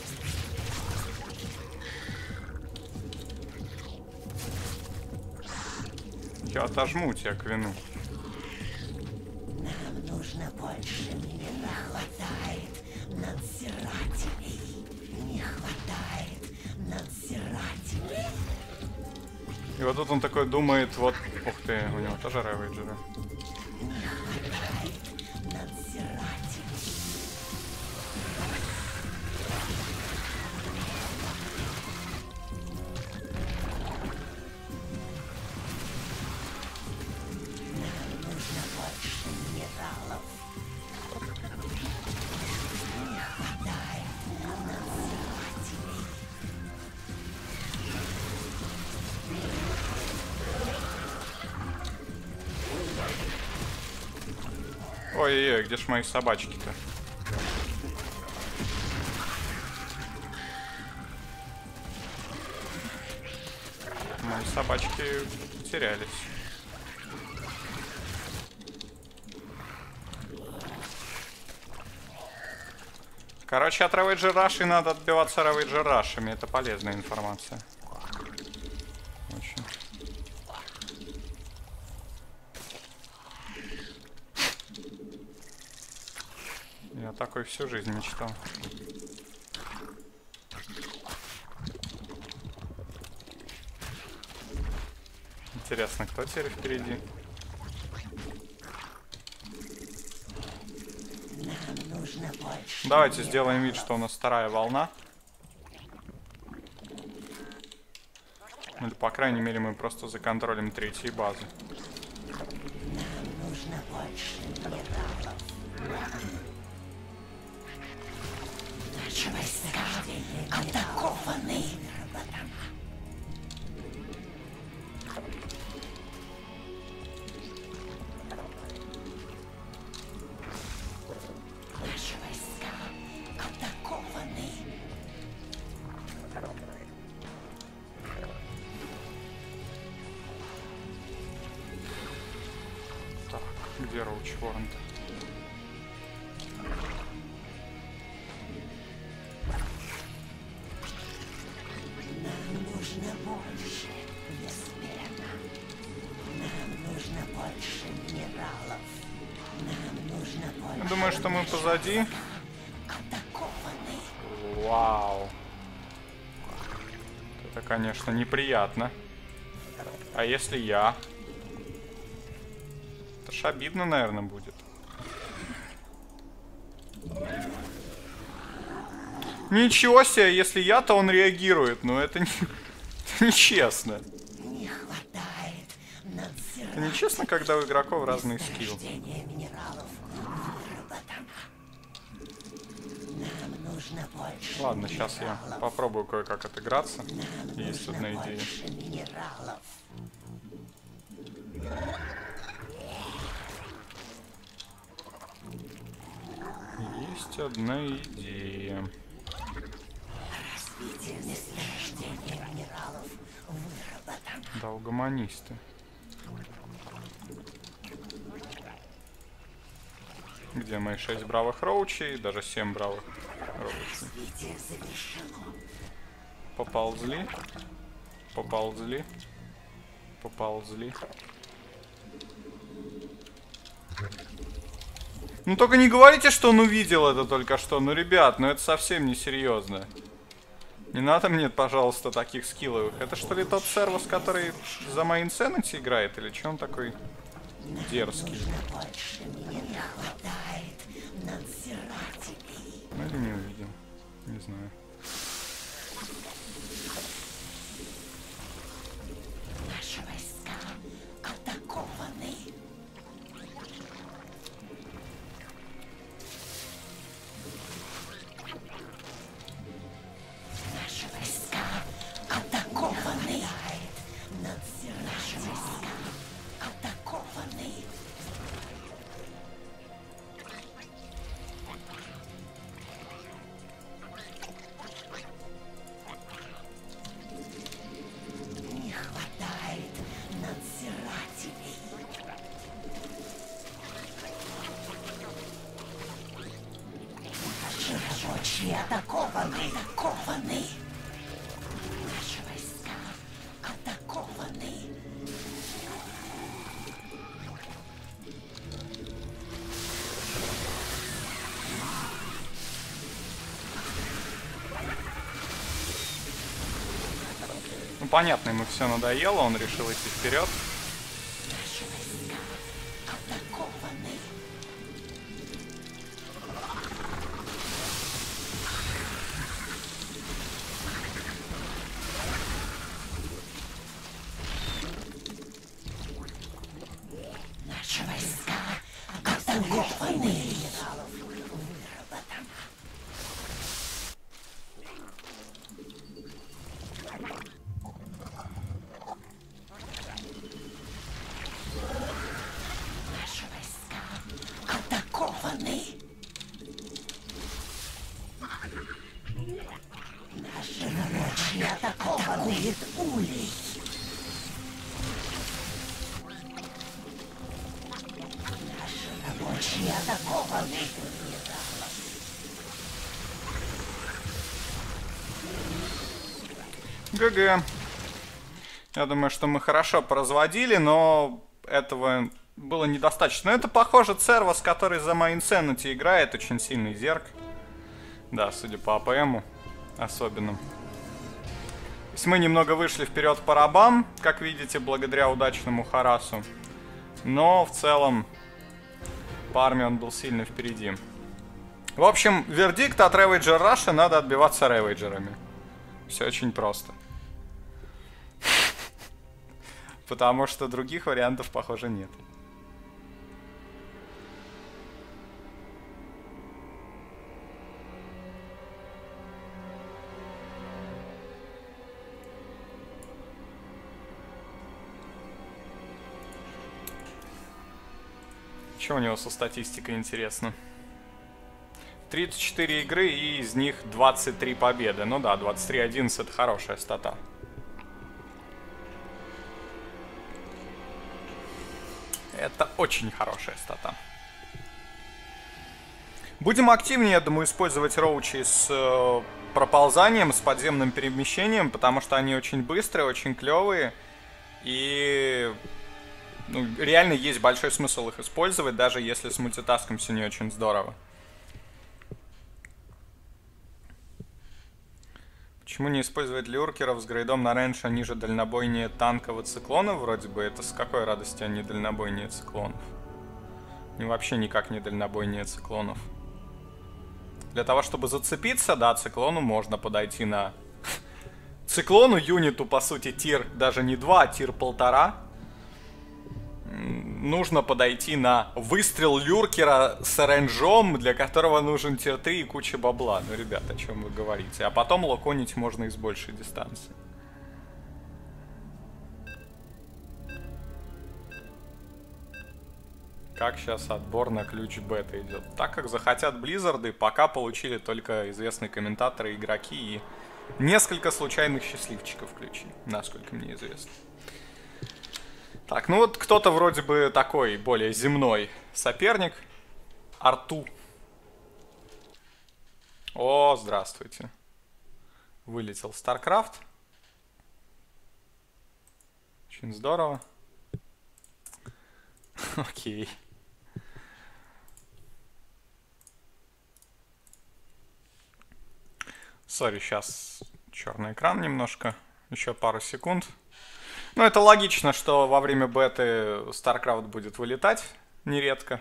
Я отожму тебя к вину. Нам нужно больше минералов. Не хватает надзирателей. Не хватает надзирателей. И вот тут он такой думает, вот... Ух ты, у него тоже Ravager. Не хватает надзирателей. Нам нужно больше минералов. Не хватает надзирателей. Ой-ой-ой, где ж мои собачки-то? Мои собачки потерялись. Короче, от Ravager Rush надо отбиваться Ravager Rush'ами. Это полезная информация. Очень. Я такой всю жизнь мечтал. Интересно, кто теперь впереди? Нам нужно больше. Давайте сделаем вид, что у нас вторая волна. Или, по крайней мере, мы просто законтролим третьи базы. Нам нужно больше минералов. Наши войска атакованы. Наши войска атакованы. Так, где Роучворн-то? Нам нужно больше беспека. Нам нужно больше минералов. Нам нужно больше. Я думаю, что мы позади. Атакованы. Вау. Это, конечно, неприятно. А если я? Это ж обидно, наверное, будет. Ничего себе, если я, то он реагирует. Но это нечестно. Не хватает надзирателей. Это нечестно, когда у игроков разные скиллы. Месторождение минералов выработано. Нам нужно больше. Ладно, сейчас я попробую кое-как отыграться. Есть одна идея. Больше минералов. Есть одна идея. Развитие месторождения минералов выработано. Да, угомонисты. Где мои 6 бравых роучей? Даже 7 бравых роучей. Поползли. Поползли. Поползли. Ну только не говорите, что он увидел это только что. Ну, ребят, ну это совсем не серьезно. Не надо мне, пожалуйста, таких скилловых. Это что ли тот сервис, который за My Insanity играет? Или что он такой дерзкий? Ну или не увидел. Не знаю. Наши войска атакованы. Наши войска атакованы. Наши войска атакованы. Не хватает надзирателей. Наши рабочие атакованы. Атакованы. Наши войска атакованы. Ну понятно, ему все надоело, он решил идти вперед. Наши войска атакованы. Наши войска атакованы. Наши войска атакованы. Наши рабочие атакованы. Улей. Наши рабочие атакованы. ГГ. Я думаю, что мы хорошо поразводили, но этого было недостаточно. Это, похоже, сервис, который за My Insanity играет, очень сильный зерк. Да, судя по АПМу особенно. То есть мы немного вышли вперед по рабам, как видите, благодаря удачному Харасу. Но в целом по армии он был сильно впереди. В общем, вердикт от Ravager Russia: надо отбиваться ревейджерами. Все очень просто. Потому что других вариантов, похоже, нет. Что у него со статистикой, интересно? 34 игры, и из них 23 победы. Ну да, 23-11 это хорошая стата. Это очень хорошая стата. Будем активнее, я думаю, использовать роучи с проползанием, с подземным перемещением, потому что они очень быстрые, очень клевые. И ну, реально есть большой смысл их использовать, даже если с мультитаском все не очень здорово. Почему не использовать люркеров с грейдом на рейндж ниже дальнобойнее танков и циклонов? Вроде бы это с какой радости они дальнобойнее циклонов? Они вообще никак не дальнобойнее циклонов. Для того, чтобы зацепиться, да, циклону можно подойти на... Циклону, юниту, по сути, тир даже не 2, а тир 1,5. Нужно подойти на выстрел люркера с рейнджом, для которого нужен тир 3 и куча бабла. Ну, ребят, о чем вы говорите? А потом локонить можно из большей дистанции. Как сейчас отбор на ключ бета идет? Так как захотят Близзарды, пока получили только известные комментаторы, игроки и несколько случайных счастливчиков ключи, насколько мне известно. Так, ну вот кто-то вроде бы такой более земной соперник. арту. О, здравствуйте. Вылетел StarCraft. Очень здорово. Окей. Сори, сейчас черный экран немножко. Еще пару секунд. Ну, это логично, что во время беты StarCraft будет вылетать нередко.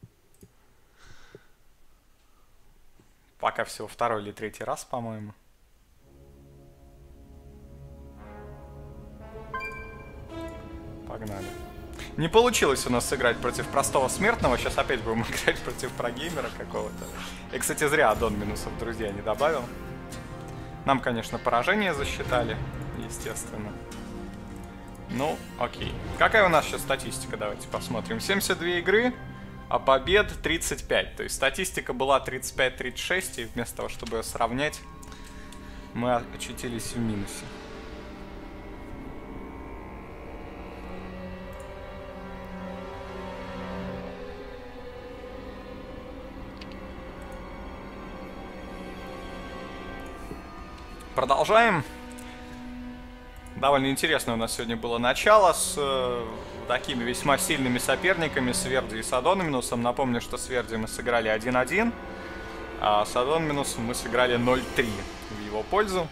Пока всего второй или третий раз, по-моему. Погнали. Не получилось у нас сыграть против простого смертного. Сейчас опять будем играть против прогеймера какого-то. И, кстати, зря аддон минусов, друзья, не добавил. Нам, конечно, поражение засчитали, естественно. Ну, окей. Какая у нас сейчас статистика? Давайте посмотрим. 72 игры, а побед 35. То есть статистика была 35-36, и вместо того, чтобы сравнять, мы очутились в минусе. Продолжаем. Довольно интересное у нас сегодня было начало с такими весьма сильными соперниками, с Верди и с Адонминусом. Напомню, что с Верди мы сыграли 1-1, а с Адонминусом мы сыграли 0-3 в его пользу.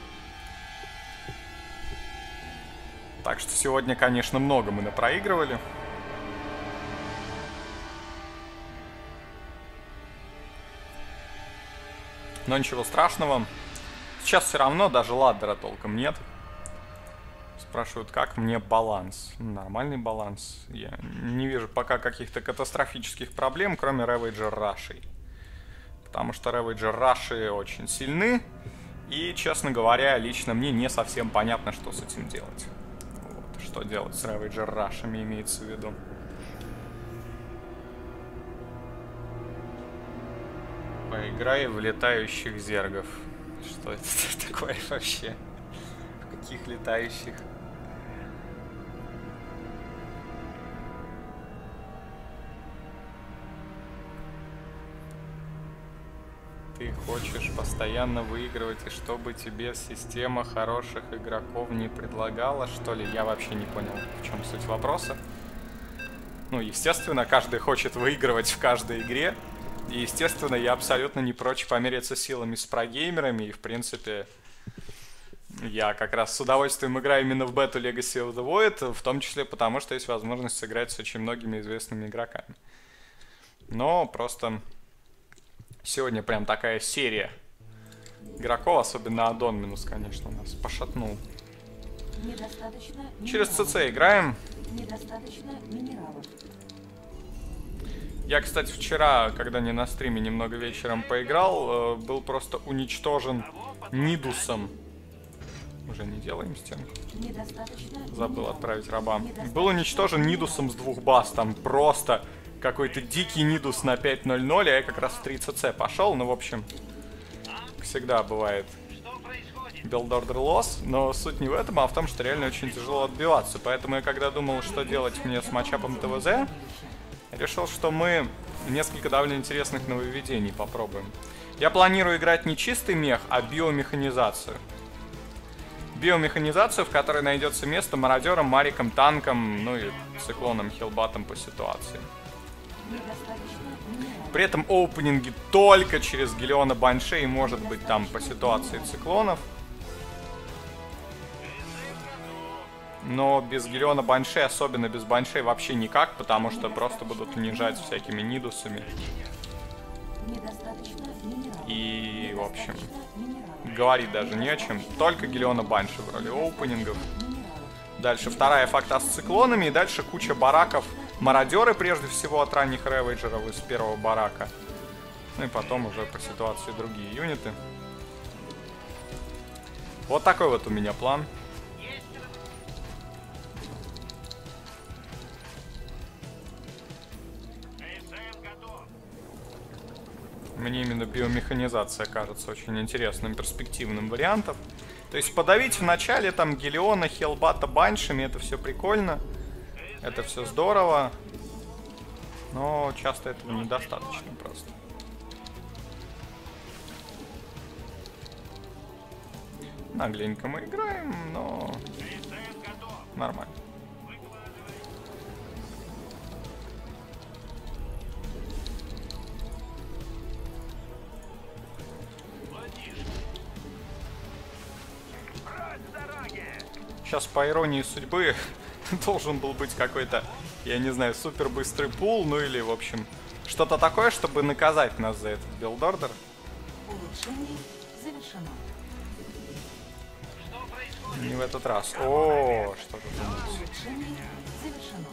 Так что сегодня, конечно, много мы напроигрывали. Но ничего страшного. Сейчас все равно даже ладдера толком нет. Спрашивают, как мне баланс. Нормальный баланс. Я не вижу пока каких-то катастрофических проблем, кроме Ravager Rush'ей. Потому что Ravager Rush'и очень сильны. И, честно говоря, лично мне не совсем понятно, что с этим делать. Вот, что делать с Ravager Rush'ами имеется в виду. Поиграй в летающих зергов. Что это такое вообще? В каких летающих? Ты хочешь постоянно выигрывать, и чтобы тебе система хороших игроков не предлагала, что ли? Я вообще не понял, в чем суть вопроса. Ну, естественно, каждый хочет выигрывать в каждой игре. И, естественно, я абсолютно не прочь помериться силами с прогеймерами. И, в принципе, я как раз с удовольствием играю именно в бету Legacy of the Void. В том числе потому, что есть возможность сыграть с очень многими известными игроками. Но просто сегодня прям такая серия игроков, особенно Аддон минус, конечно, нас пошатнул. Через ЦЦ играем. Недостаточно минералов. Я, кстати, вчера, когда не на стриме, немного вечером поиграл, был просто уничтожен Нидусом. Уже не делаем стенку. Забыл отправить раба. Был уничтожен Нидусом с 2 баз. Там просто какой-то дикий Нидус на 5.00, а я как раз в 3 ЦЦ пошел. Ну, в общем, всегда бывает build order loss. Но суть не в этом, а в том, что реально очень тяжело отбиваться. Поэтому я когда думал, что делать мне с матчапом ТВЗ, решил, что мы несколько довольно интересных нововведений попробуем. Я планирую играть не чистый мех, а биомеханизацию. Биомеханизацию, в которой найдется место мародерам, марикам, танкам, ну и циклонам, хилбатам по ситуации. При этом оупенинги только через Гелиона Баншей, может быть там по ситуации циклонов. Но без Гелиона Баншей, особенно без Баншей, вообще никак, потому что просто будут унижать всякими нидусами. И, в общем, говорить даже не о чем. Только Гелиона Банши в роли оупенингов. Дальше вторая факта с циклонами, и дальше куча бараков. Мародеры, прежде всего, от ранних ревейджеров из первого барака. Ну и потом уже по ситуации другие юниты. Вот такой вот у меня план. Мне именно биомеханизация кажется очень интересным, перспективным вариантом. То есть подавить в начале там Гелиона, Хелбата, Баншами, это все прикольно. Это все здорово. Но часто этого недостаточно просто. Нагленько мы играем, но нормально. Сейчас, по иронии судьбы, должен был быть какой-то, я не знаю, супер быстрый пул, ну или, в общем, что-то такое, чтобы наказать нас за этот билд-ордер. Улучшение завершено. Не в этот раз. О, что тут у нас? Улучшение завершено.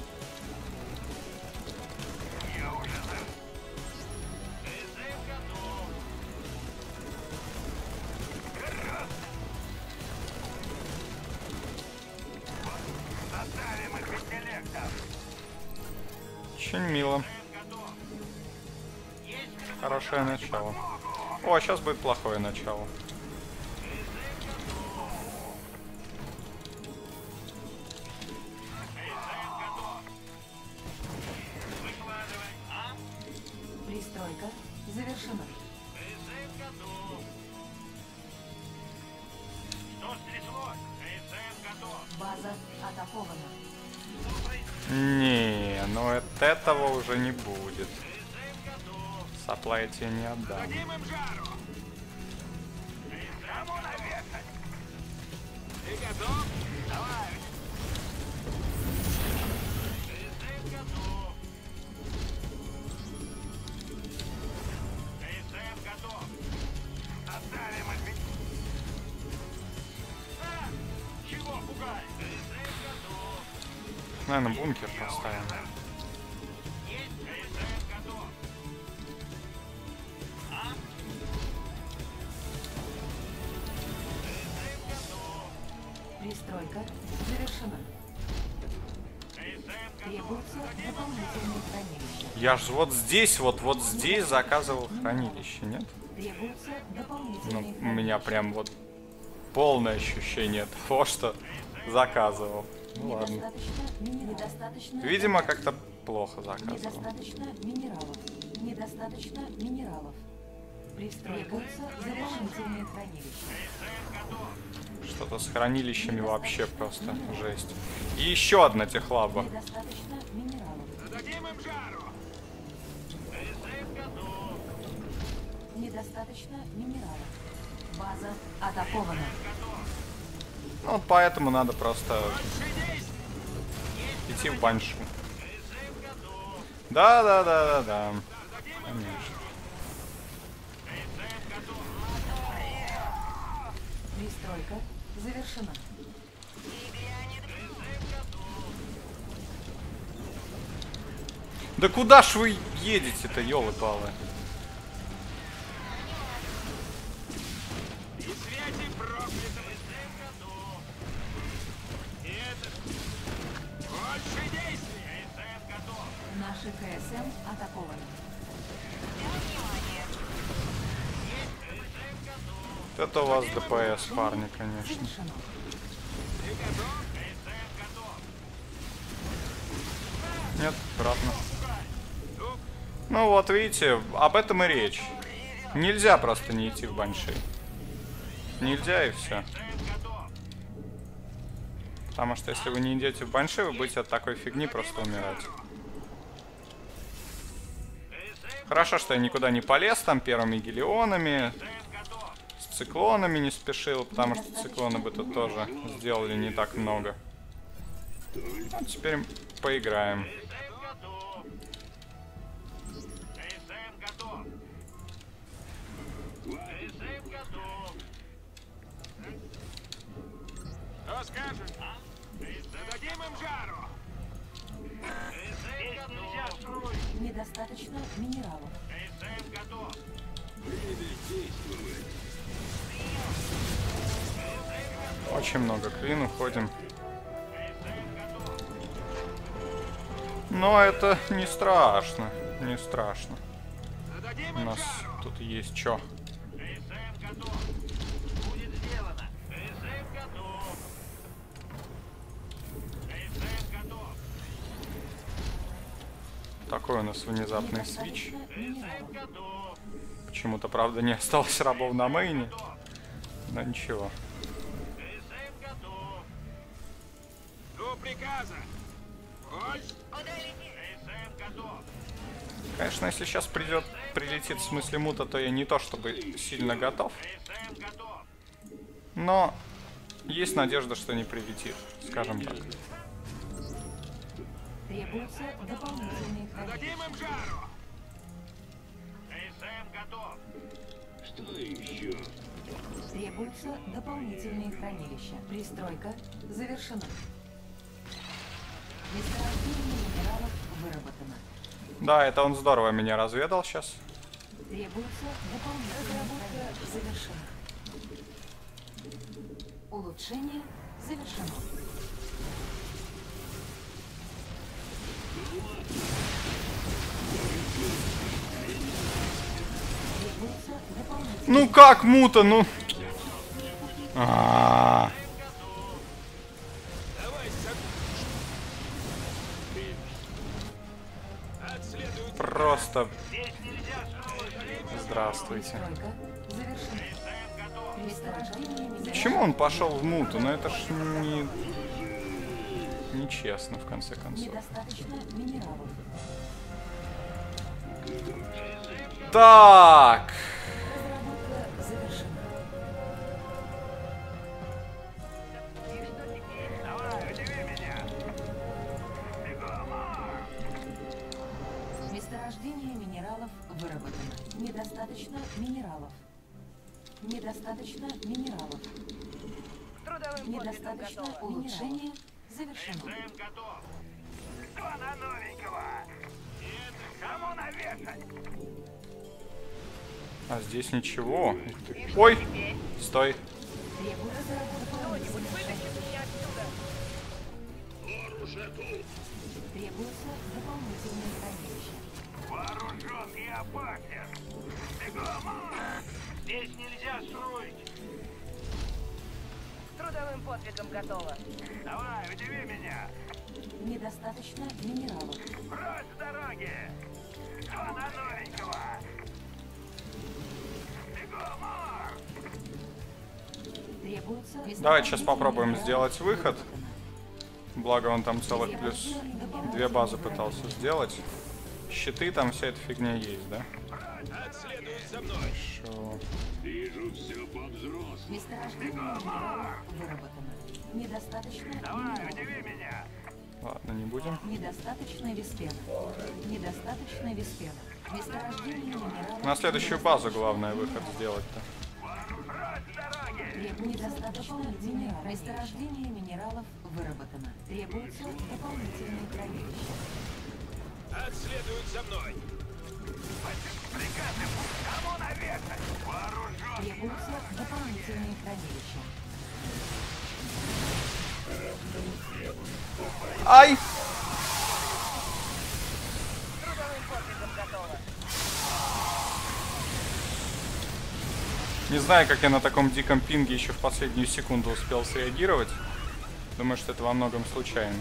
Очень мило. Хорошее начало. О, сейчас будет плохое начало. Пристройка завершена. База атакована. Не, ну от этого уже не будет. Саплай тебе не отдам. Ты готов? Давай. Готов. Оставим их. Чего пугать? Наверное, бункер поставим. Пристройка завершена. Требуется дополнительное хранилище. Я ж вот здесь заказывал хранилище, нет? Требуется Ну, дополнительное у меня прям вот полное ощущение того, что заказывал. Ну ладно. Недостаточно. Видимо, как-то плохо заказывал. Недостаточно минералов. Недостаточно минералов. Пристройка завершительное хранилище. Что-то с хранилищами вообще просто жесть. И еще одна техлаба. Недостаточно минералов. Дадим им жару. Недостаточно минералов. База атакована. Ну вот поэтому надо просто идти в баншу. Да. Конечно. Пристройка завершена. Да куда ж вы едете-то, ёлы-палы? И связи проклятого. И это... Больше действий. Готов. Наши КСМ атакованы. Вот это у вас ДПС, парни, конечно. Завершено. Нет, обратно. Ну вот, видите, об этом и речь. Нельзя просто не идти в банши. Нельзя и все. Потому что если вы не идете в банши, вы будете от такой фигни просто умирать. Хорошо, что я никуда не полез там первыми гелионами. С циклонами не спешил, потому что циклоны бы тут тоже сделали не так много. А теперь поиграем. Что скажешь? Дадим им жару. Здесь нельзя строить. Недостаточно минералов. Готов. Очень много клин, уходим. Но это не страшно. Не страшно. У нас тут есть что. Будет сделано. Готов. Готов. Такой у нас внезапный свич. Готов. Почему-то, правда, не осталось рабов на мейне. Но ничего. приказа. КСМ готов. Конечно, если сейчас прилетит в смысле мута, то я не то чтобы сильно готов. КСМ готов. Но есть надежда, что не прилетит, скажем так. Требуются дополнительные хранилища. Дадим им жару. КСМ готов. Требуются дополнительные хранилища. Пристройка завершена. Месторождение минералов выработано. Да, это он здорово меня разведал сейчас. Требуется дополнительная разработка завершена. Улучшение завершено. Требуется дополнительная... Ну как мута, ну... Просто... Здравствуйте. Почему он пошел в муту? Ну это ж не... нечестно, в конце концов. Недостаточно минералов. Так. Разработка завершена. Месторождение минералов выработано. Недостаточно минералов. Недостаточно минералов. Трудовым Недостаточно улучшение завершено. КСМ готов. Что на новенького? Кому навешать? А здесь ничего. Ух ты. Ой! Стой. Требуется Кто-нибудь вытащит меня отсюда. Требуется дополнительные хранилища. Вооружен и опасен. Бегом! Здесь нельзя строить. С трудовым подвигом готово. Давай, удиви меня. Недостаточно минералов. Прочь с дороги. Что на новенького? Требуется... Давайте сейчас попробуем сделать выход. Благо он там целых плюс 2 базы пытался сделать. Щиты там, вся эта фигня есть, да? Отследуй за мной. Хорошо. Вижу все по-взрослому. Месторождение минералов выработано. Недостаточно минералов. Удиви меня. Ладно, не будем. Недостаточно виспена. Недостаточно виспена. Месторождение минералов... На следующую базу главное выход сделать-то. Недостаточно минералов. Месторождение минералов выработано. Требуется дополнительные хранилища. Отследуют за мной. Кому навешать? Требуются дополнительные хранилища. Ай! Трудовым подвигом готово. Не знаю, как я на таком диком пинге еще в последнюю секунду успел среагировать. Думаю, что это во многом случайно.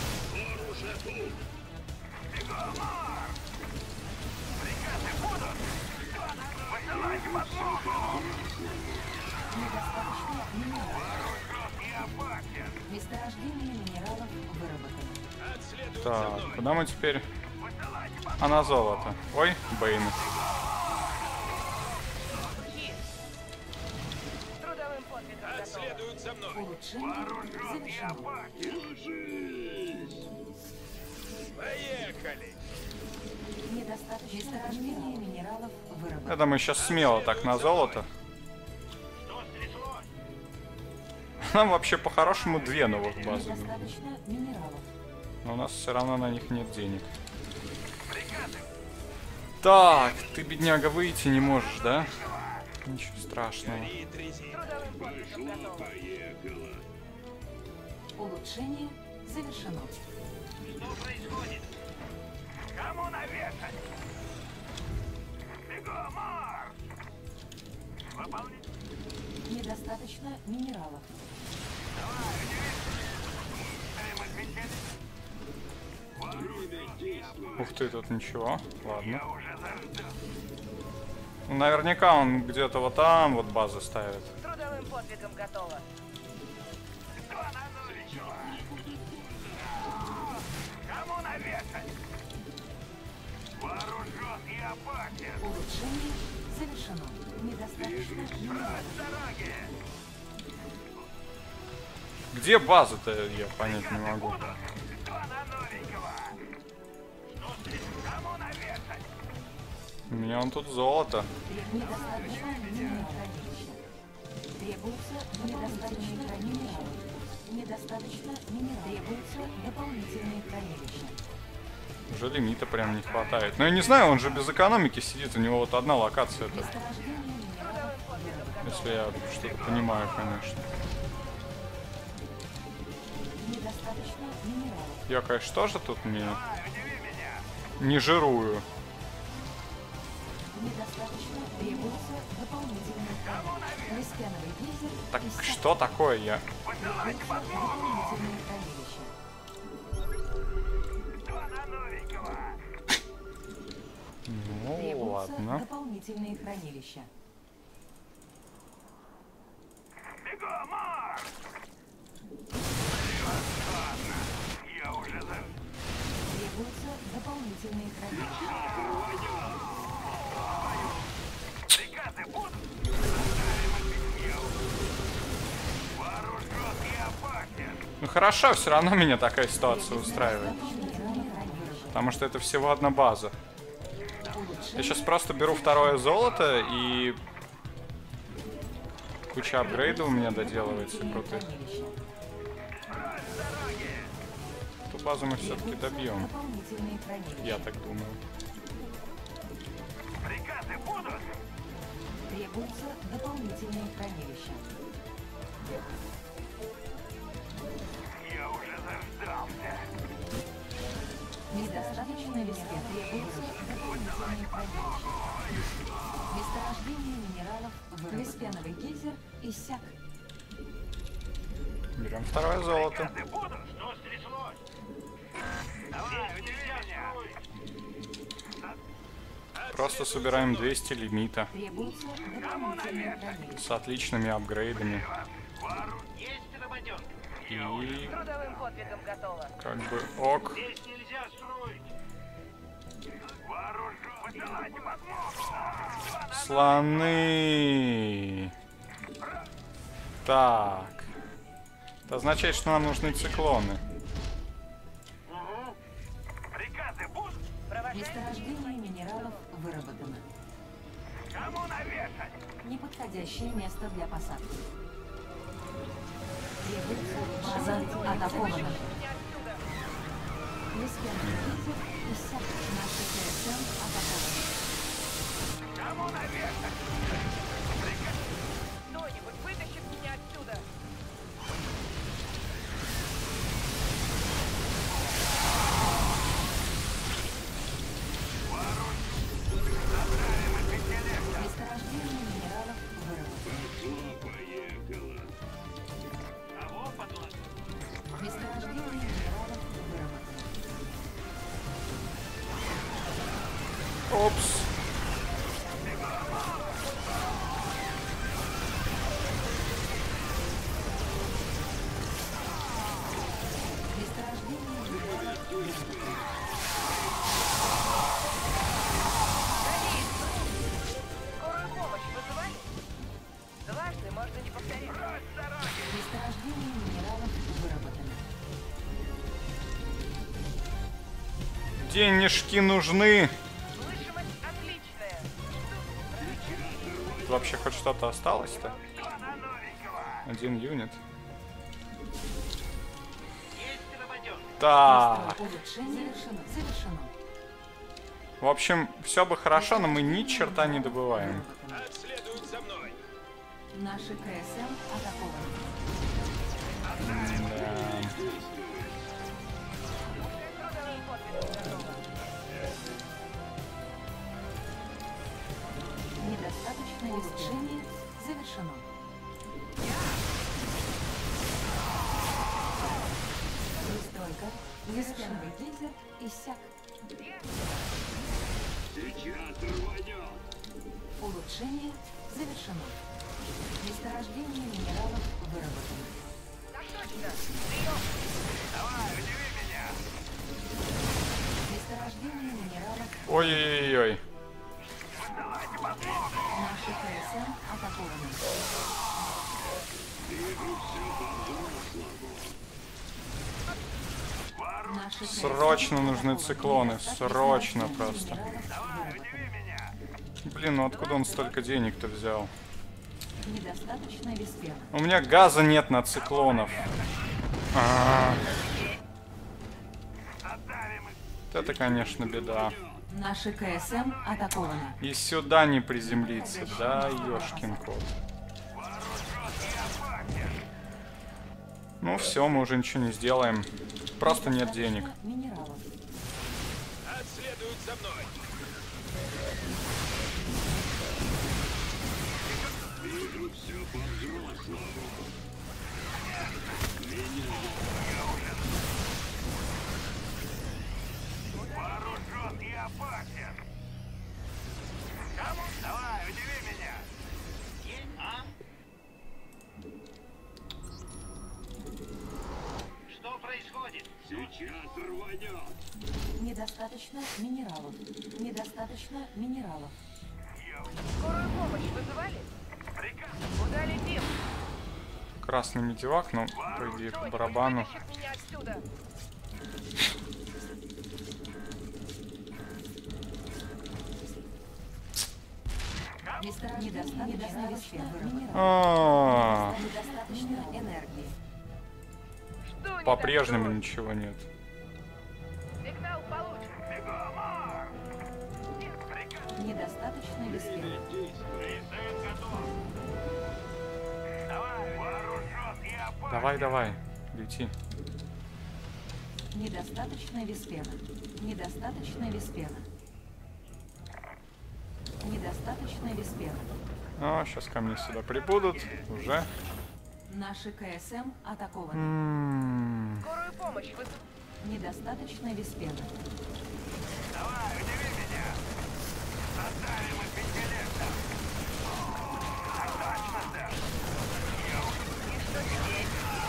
Месторождение минералов выработано. Так, куда мы теперь? А на золото. Ой, Бэйн. Трудовым подвигом готово. Отследуют за мной. Улучшение завершено. Поехали. Недостаточно месторождение минералов выработано. Это мы сейчас смело так на золото. Нам вообще по-хорошему 2 новых базы. Недостаточно минералов. Но у нас все равно на них нет денег. Так, ты, бедняга, выйти не можешь, да? Ничего страшного. Трудовым подвигом готово. Улучшение завершено. Что происходит? Кому навешать? Бегом! Выполнить. Недостаточно минералов. Ух ты, тут ничего. Ладно. Ну, наверняка он где-то вот там вот базы ставит. Трудовым подвигом готово. Улучшение завершено. Недостаточно минералов. Где база-то, я понять не могу. У меня вон тут золото. Недостаточно минералов. Требуется недостаточно минералов. Недостаточно минералов. Требуется дополнительные хранилища. Уже лимита прям не хватает. Но я не знаю, он же без экономики сидит. У него вот одна локация. Если я что-то понимаю, конечно. Недостаточно минералов. Я, конечно, тоже тут не жирую. Недостаточно требуется дополнительные хранилища. Лискяновый гейзер. Так что такое я? Требуется дополнительные хранилища. Ну, Требуются ладно. дополнительные хранилища. Требуются дополнительные хранилища. Ну хорошо, все равно меня такая ситуация устраивает. Потому что это всего одна база. Я сейчас просто беру второе золото и куча апгрейдов у меня доделывается крутых. Эту базу мы все-таки добьем. Я так думаю. Требуются дополнительные хранилища. Недостаточно веска. Требуются дополнительные хранилища. Месторождение минералов в Лискяновый гейзер иссяк. Берем второе золото. Просто собираем 200 лимита. Требуются дополнительные хранилища. С отличными апгрейдами. И Трудовым подвигом готово. как бы ок. Слоны. Так. Это означает, что нам нужны циклоны. Месторождение минералов выработано. Неподходящее место для посадки. Требуется база атакована. Лискяновый гейзер иссяк. Наши КСМ атакованы. Кто-нибудь вытащит меня отсюда. Месторождение минералов выработано. Месторождение минералов выработано. Опс. Месторождение минералов выработано. Скорую помощь вызывали? Дважды можно не повторить. Месторождение минералов выработано. Денежки нужны. Слышимость отличная. Тут вообще хоть что-то осталось-то? 1 юнит. Так. Улучшение завершено. В общем, все бы хорошо, но мы ни черта не добываем. Следуют за мной. Наши КСМ атакованы. Трудовым подвигом готово. Недостаточно улучшение завершено. Пристройка. Лискяновый гейзер иссяк. Улучшение завершено. Месторождение минералов выработано. Так точно. Прием. Месторождение минералов. Ой-ой-ой. Срочно нужны циклоны. Срочно просто. Блин, ну откуда он столько денег-то взял? Недостаточно веспена. У меня газа нет на циклонов. Это, конечно, беда. Наши КСМ атакованы. И сюда не приземлиться, да, ёшкин кот. Ну все, мы уже ничего не сделаем. Просто нет денег. Минералов. Отследуют за мной. Вооружен и опасен. Кому? Давай, удиви меня. Что происходит? Сейчас рванет. Недостаточно минералов. Недостаточно минералов. Скорую помощь вызывали? Приказ. Куда летим? Красный медивак, ну, по идее, по барабану. Вытащит меня отсюда. Недостаточно веспена. А, Недостаточно энергии. Что не по-прежнему так? ничего нет. Сигнал получен. Недостаточно веспена. Прицел готов. Давай, вооружен и опасен. Давай, давай, лети. Недостаточно веспена. Недостаточно веспена. Недостаточно веспена. А, сейчас ко мне сюда прибудут. Уже. Наши КСМ атакованы. Скорую помощь вызывали. Недостаточно веспена. Давай, удиви меня. Оставим их интеллекта. Точно, сэр. И что теперь?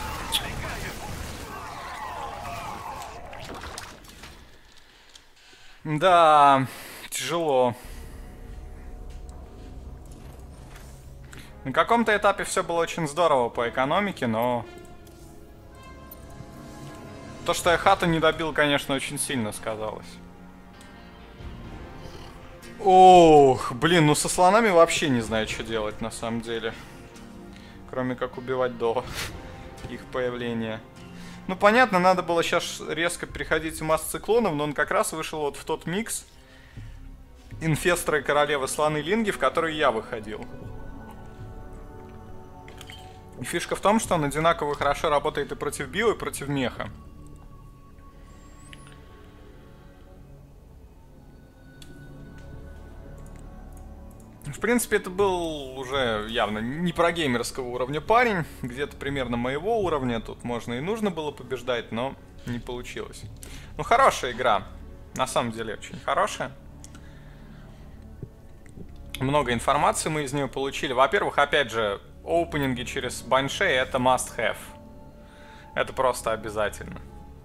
Да, тяжело. На каком-то этапе все было очень здорово по экономике, но... То, что я хату не добил, конечно, очень сильно сказалось. Ох, блин, ну со слонами вообще не знаю, что делать на самом деле. Кроме как убивать до их появления. Ну, понятно, надо было сейчас резко переходить в масс циклонов, но он как раз вышел вот в тот микс Инфестра и Королевы Слоны Линги, в который я выходил. И фишка в том, что он одинаково хорошо работает и против био, и против меха. В принципе, это был уже явно не прогеймерского уровня парень. Где-то примерно моего уровня. Тут можно и нужно было побеждать, но не получилось. Ну, хорошая игра. На самом деле, очень хорошая. Много информации мы из нее получили. Во-первых, опять же, опенинги через Баншей — это must-have. Это просто обязательно.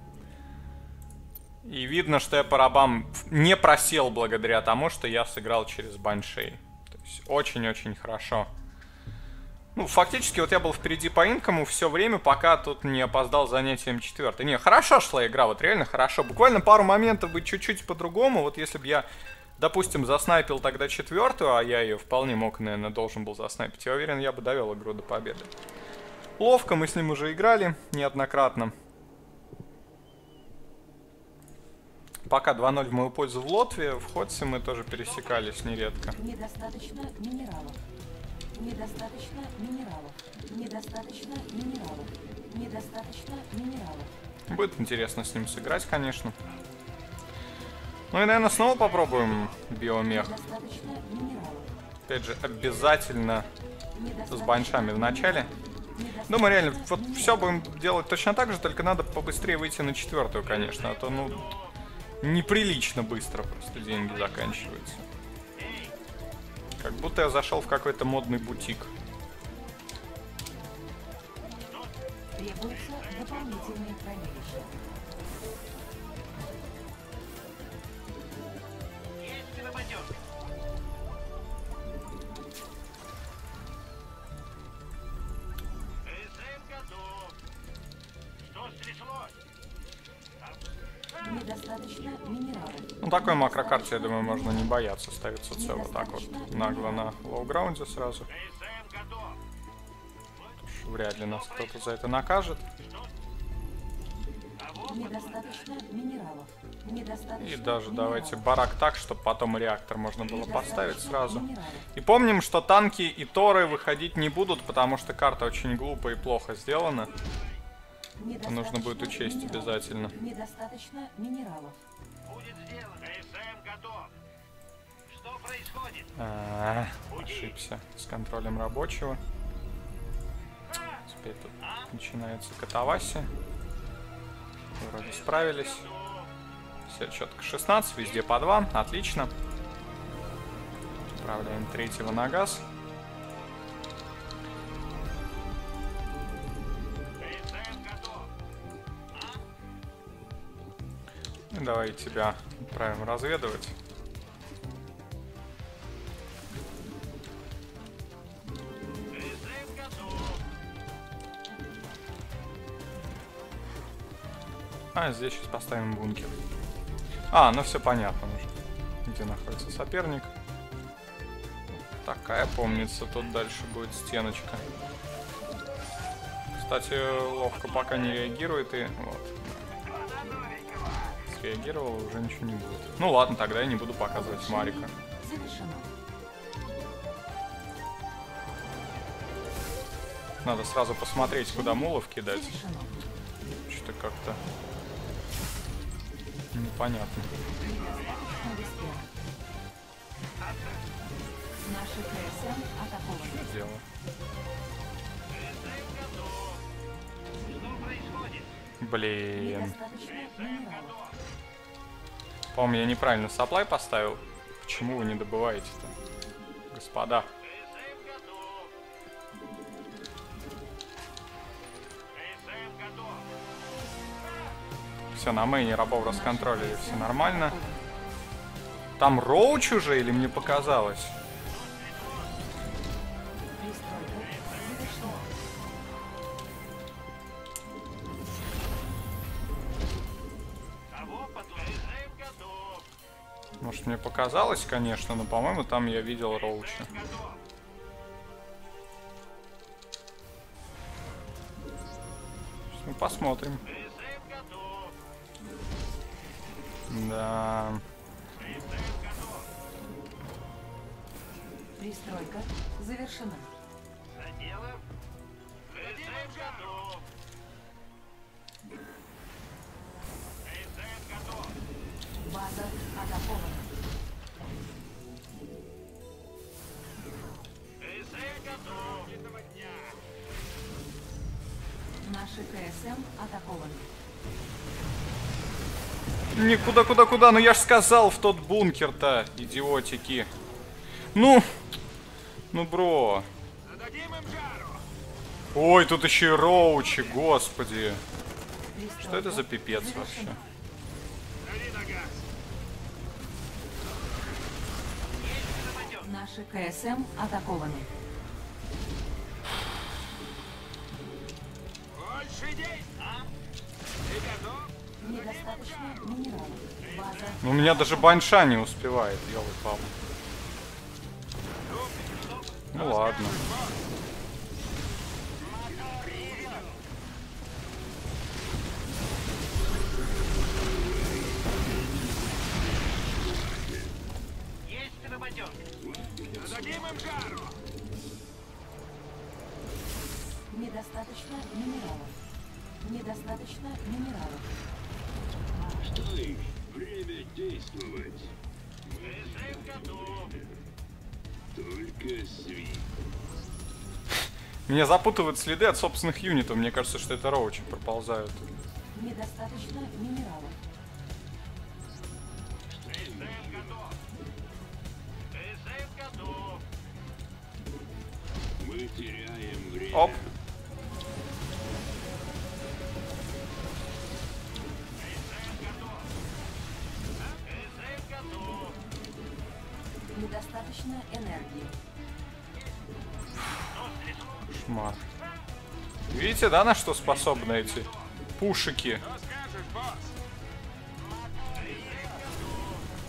И видно, что я по рабам не просел благодаря тому, что я сыграл через Баншей. То есть очень-очень хорошо. Ну, фактически, вот я был впереди по инкому все время, пока тут не опоздал занятием 4. Не, хорошо шла игра, вот реально хорошо. Буквально пару моментов бы чуть-чуть по-другому. Вот если бы я, допустим, заснайпил тогда 4-ю, а я ее вполне мог, наверное, должен был заснайпить, я уверен, я бы довел игру до победы. Ловко, мы с ним уже играли неоднократно. Пока 2-0 в мою пользу в Лотве, в Ходсе мы тоже пересекались нередко. Недостаточно минералов. Недостаточно минералов. Недостаточно минералов. Недостаточно минералов. Будет интересно с ним сыграть, конечно. Ну и, наверное, снова попробуем биомех. Недостаточно минералов. Опять же, обязательно с баншами в начале. Думаю, реально, вот все будем делать точно так же, только надо побыстрее выйти на 4-ю, конечно, а то, ну, неприлично быстро просто деньги заканчиваются. Как будто я зашел в какой-то модный бутик. Требуются дополнительные хранилища. Есть нападёнка. КСМ готов. Что стряслось? Ну, такой макрокарте, я думаю, можно не бояться ставить ЦЦ вот так вот нагло на лоу-граунде сразу. Вряд ли нас кто-то за это накажет. Недостаточно минералов. И даже давайте барак так, чтобы потом реактор можно было поставить сразу. И помним, что танки и торы выходить не будут, потому что карта очень глупо и плохо сделана. Это нужно будет учесть обязательно. Недостаточно минералов. Будет сделано. КСМ готов. Что происходит? Ошибся с контролем рабочего. Теперь тут начинается катавасия. Вроде справились. Все четко. 16, везде по 2. Отлично. Отправляем третьего на газ. И давай тебя отправим разведывать. А, здесь сейчас поставим бункер. А, ну все понятно уже. Где находится соперник. Такая, помнится, тут дальше будет стеночка. Кстати, ловко пока не реагирует и... Вот. Среагировал, уже ничего не будет. Ну ладно, тогда я не буду показывать Марика. Надо сразу посмотреть, куда мулов кидать. Что-то как-то... непонятно. Наши КСМ атакованы. Что делаю? Блин. По-моему, я неправильно саплай поставил. Почему вы не добываете-то, господа? Все, на мейне рабов расконтролили, все нормально. Там роуч уже или мне показалось? Может, мне показалось, конечно, но, по-моему, там я видел роуча. Сейчас мы посмотрим. Да. Пристройка завершена. База атакована. Наши КСМ атакованы. Никуда, куда? Ну я ж сказал в тот бункер-то, идиотики. Ну, бро. Ой, тут еще и роучи, господи. Что это за пипец вообще? Наши КСМ атакованы. Недостаточно минералов. База. У меня даже банша не успевает, ёлы-палы. Ну ладно. Недостаточно минералов. Недостаточно минералов. Что их? Время действовать. Только свит. Меня запутывают следы от собственных юнитов. Мне кажется, что это роучи проползают. Недостаточно минералов. Мы теряем время. Оп. Недостаточно энергии. Шмар. Видите, да, на что способны эти пушики?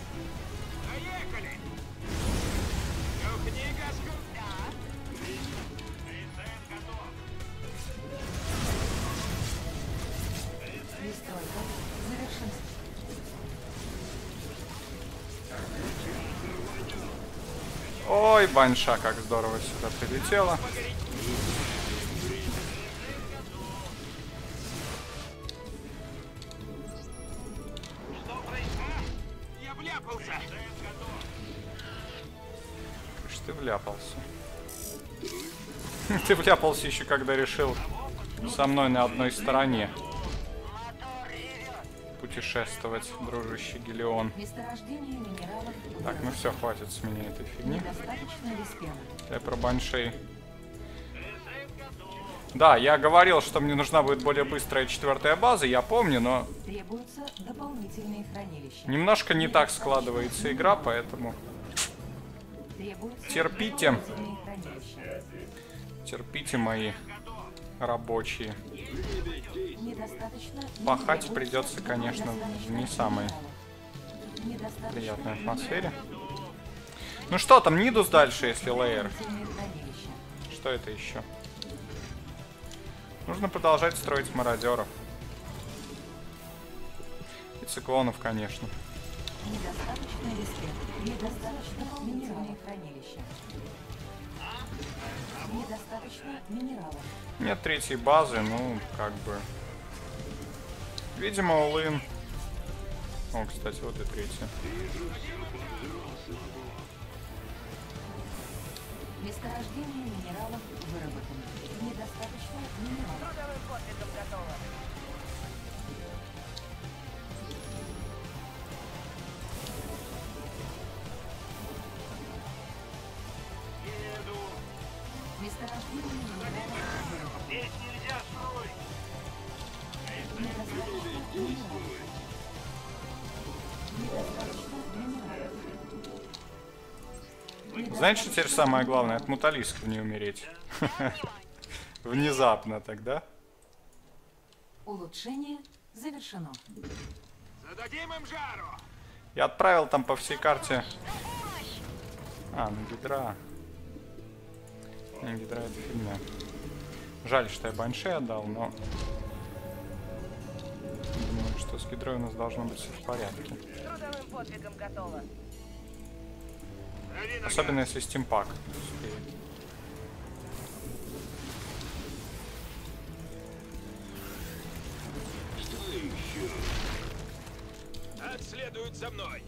Ой, банша, как здорово сюда прилетела. Я вляпался. Конечно, ты вляпался. Ты вляпался еще, когда решил со мной на одной стороне путешествовать, дружище Гелион. Месторождение минералов. Так, ну все, хватит с меня этой фигни. Недостаточно виспена. Я про баншей. Да, я говорил, что мне нужна будет более быстрая 4-я база, я помню, но Требуются дополнительные хранилища. немножко не так складывается игра, поэтому Требуются терпите. дополнительные хранилища. Терпите, мои рабочие. Недостаточно. Пахать придется, конечно, в не самой Недостаточно приятной атмосфере. Ну что там, Нидус дальше, если лейер? дополнительные хранилища. Что это еще? Нужно продолжать строить мародеров. И циклонов, конечно. Недостаточно виспена. Недостаточно минеральных хранилища. Недостаточно минералов. Нет 3-й базы, ну, как бы... Видимо, All-in. О, кстати, вот и 3-я. Месторождение минералов выработано. Недостаточно минералов. Трудовым подвигом готово. Месторождение минералов выработано. Здесь нельзя строить. Недостаточно минералов. Недостаточно минералов. Знаешь, что теперь самое главное? От муталисков не умереть. Внезапно тогда. Улучшение завершено. Зададим им жару. Я отправил там по всей карте... А, ну гидра. Не, гидра это фигня. Жаль, что я баншей отдал, но... Думаю, что с гидрой у нас должно быть все в порядке. Трудовым подвигом готово. Особенно если стимпак успеет. Следует за мной.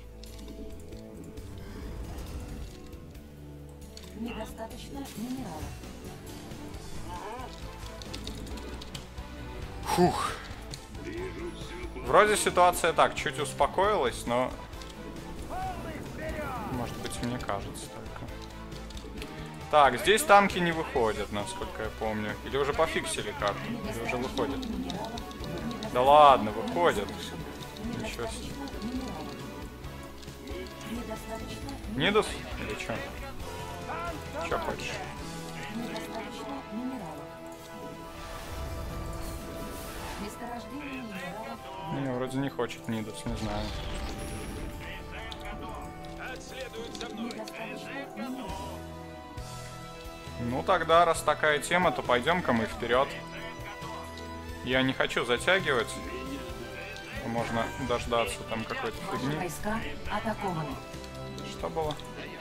Недостаточно минералов. Фух. Вроде ситуация так, чуть успокоилась, но... Может быть, мне кажется только. Так, здесь танки не выходят, насколько я помню. Или уже пофиксили карту, или уже выходят. Да ладно, выходят. Ничего себе. Нидус? Или что? Что хочешь? Недостаточно минералов. Месторождение минералов. Не, вроде не хочет Нидус, не знаю. Недостаточно минералов. Ну тогда, раз такая тема, то пойдем-ка мы вперед. Я не хочу затягивать. Можно дождаться там какой-то фигни. Войска атакованы. Что было?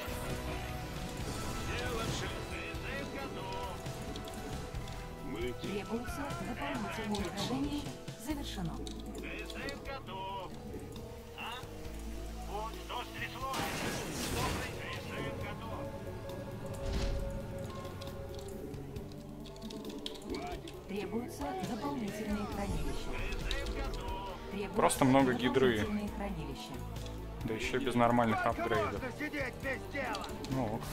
Требуется дополнительное решение. Завершено. Требуются дополнительные хранилища. Требуются Просто много гидры. дополнительные хранилища. Да еще без нормальных апгрейдов. Сидеть без дела. Ну ок.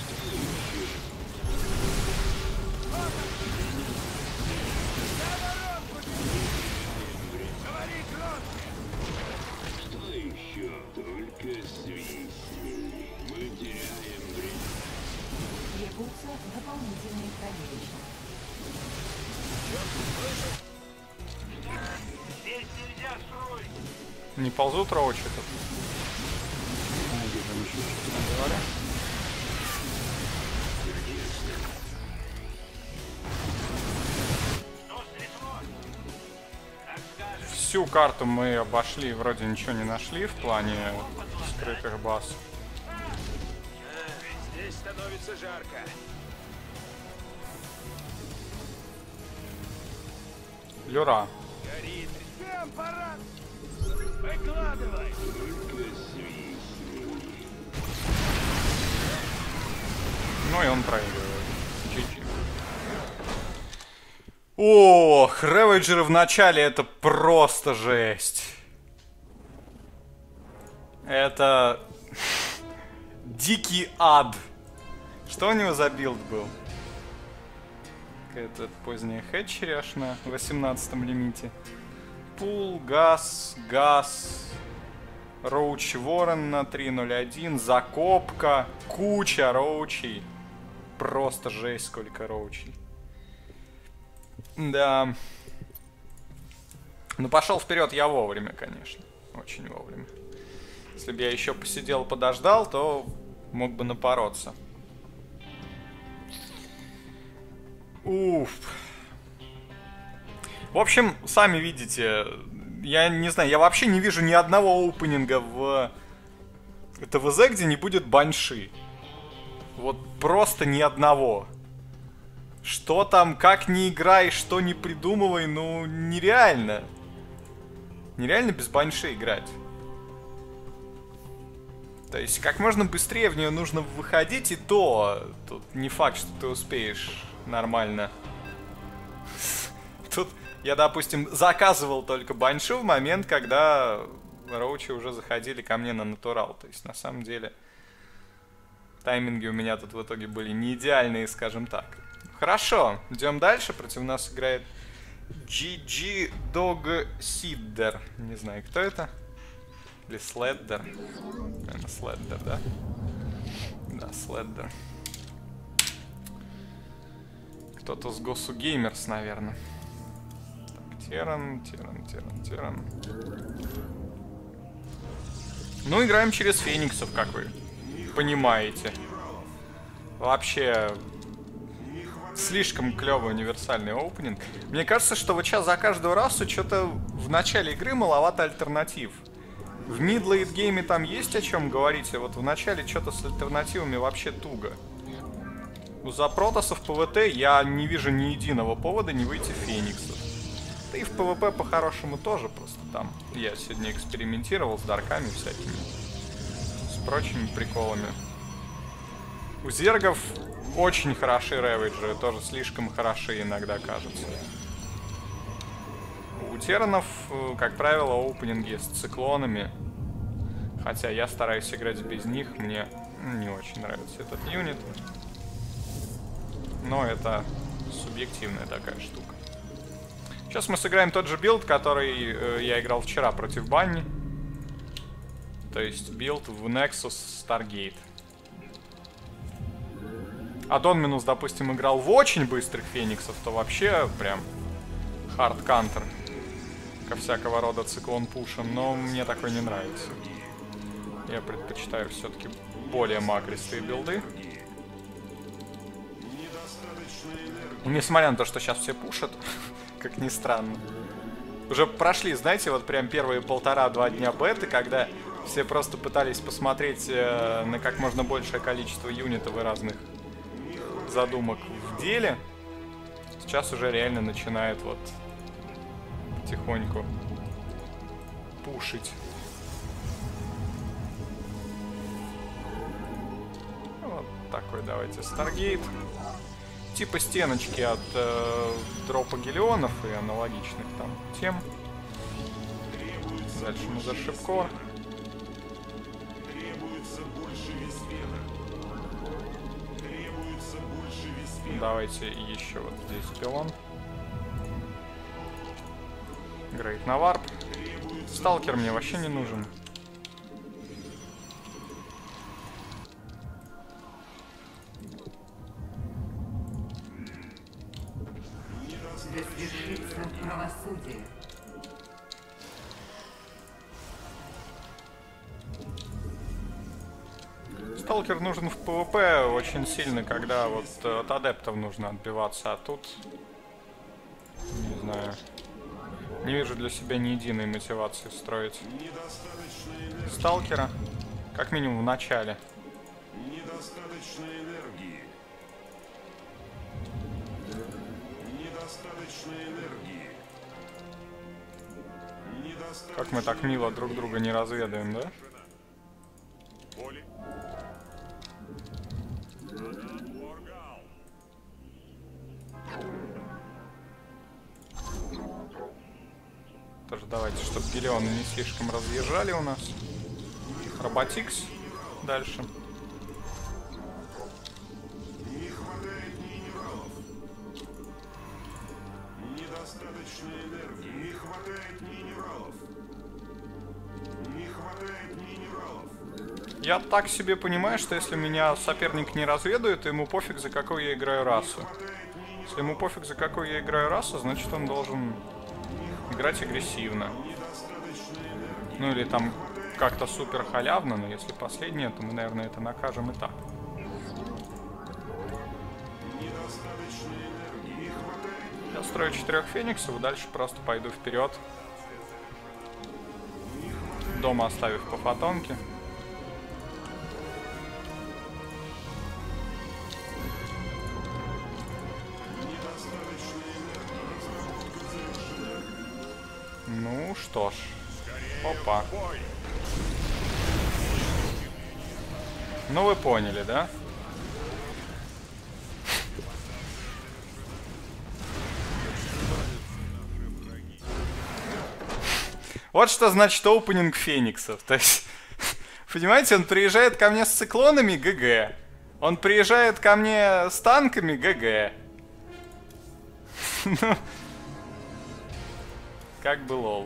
Что еще? Только свистни. Мы теряем время. Требуются дополнительные хранилища. Здесь нельзя строить. Не ползут роучи тут? Не вижу ничего, честно говоря. Всю карту мы обошли, вроде ничего не нашли в плане скрытых баз. Здесь становится жарко. Люра. Горит. Всем пора. Выкладывай. Ну и он проигрывает. GG. Ох, Рэвэджеры в начале это просто жесть. Это дикий ад. Что у него за билд был? Какая-то поздняя хэтчери аж на 18-м лимите. Пул, газ, Роуч Ворон на 3.01, закопка, куча роучей. Просто жесть, сколько роучей. Да. Ну, пошел вперед я вовремя, конечно. Очень вовремя. Если бы я еще посидел, подождал, то мог бы напороться. Уф. В общем, сами видите, я не знаю, я вообще не вижу ни одного опенинга в ТВЗ, где не будет банши. Вот просто ни одного. Что там, как не играй, что не придумывай, ну нереально. Нереально без банши играть. То есть как можно быстрее в нее нужно выходить, и то тут не факт, что ты успеешь нормально. Тут я, допустим, заказывал только баншу в момент, когда роучи уже заходили ко мне на натурал. То есть на самом деле тайминги у меня тут в итоге были не идеальные, скажем так. Хорошо, идем дальше. Против нас играет GG Dog Sidder. Не знаю, кто это. Или Следдер. Наверное, Следдер, да? Да, Следдер. Кто-то с Госу Геймерс, наверное. Так, Теран. Ну, играем через фениксов, как вы понимаете. Вообще, слишком клевый универсальный опенинг. Мне кажется, что вот сейчас за каждую расу что-то в начале игры маловато альтернатив. В мид-лейт гейме там есть о чем говорить, а вот в начале что-то с альтернативами вообще туго. У Запротосов ПВТ я не вижу ни единого повода не выйти фениксов. Да и в ПВП по-хорошему тоже, просто там я сегодня экспериментировал с дарками всякими, с прочими приколами. У зергов очень хороши рэвиджеры, тоже слишком хороши иногда кажется. У теранов, как правило, опенинги с циклонами. Хотя я стараюсь играть без них, мне не очень нравится этот юнит. Но это субъективная такая штука. Сейчас мы сыграем тот же билд, который я играл вчера против Банни. То есть билд в Nexus Stargate. А Донминус, допустим, играл в очень быстрых фениксов, то вообще прям хард-кантер ко всякого рода циклон-пушам. Но мне такой не нравится. Я предпочитаю все-таки более макристые билды. Несмотря на то, что сейчас все пушат, как ни странно. Уже прошли, знаете, вот прям первые 1,5-2 дня беты, когда все просто пытались посмотреть на как можно большее количество юнитов и разных задумок в деле. Сейчас уже реально начинает вот потихоньку пушить. Вот такой давайте Старгейт. Типа стеночки от дропа гелионов и аналогичных там тем. Дальше Мазершип Кор. Давайте еще вот здесь пилон. Грейт на варп. Сталкер мне вообще не нужен. Правосудие. Сталкер нужен в ПВП очень сильно, когда вот от адептов нужно отбиваться, а тут не знаю, не вижу для себя ни единой мотивации строить Сталкера, как минимум в начале. Недостаточно энергии. Как мы так мило друг друга не разведаем, да? Поле. Тоже давайте, чтобы гелионы не слишком разъезжали у нас. Роботикс дальше. Не хватает минералов. Недостаточно энергии. Не хватает минералов. Не хватает минералов. Я так себе понимаю, что если меня соперник не разведает, то ему пофиг, за какую я играю расу. Если ему пофиг, за какую я играю расу, значит он должен играть агрессивно. Ну или там как-то супер халявно, но если последнее, то мы, наверное, это накажем и так. Я строю 4 фениксов и дальше просто пойду вперед. Дома оставив по фотонке. Ну что ж. Опа. Ну вы поняли, да? Вот что значит опенинг фениксов. То есть, понимаете, он приезжает ко мне с циклонами, ГГ. Он приезжает ко мне с танками, ГГ. Ну, как бы лол.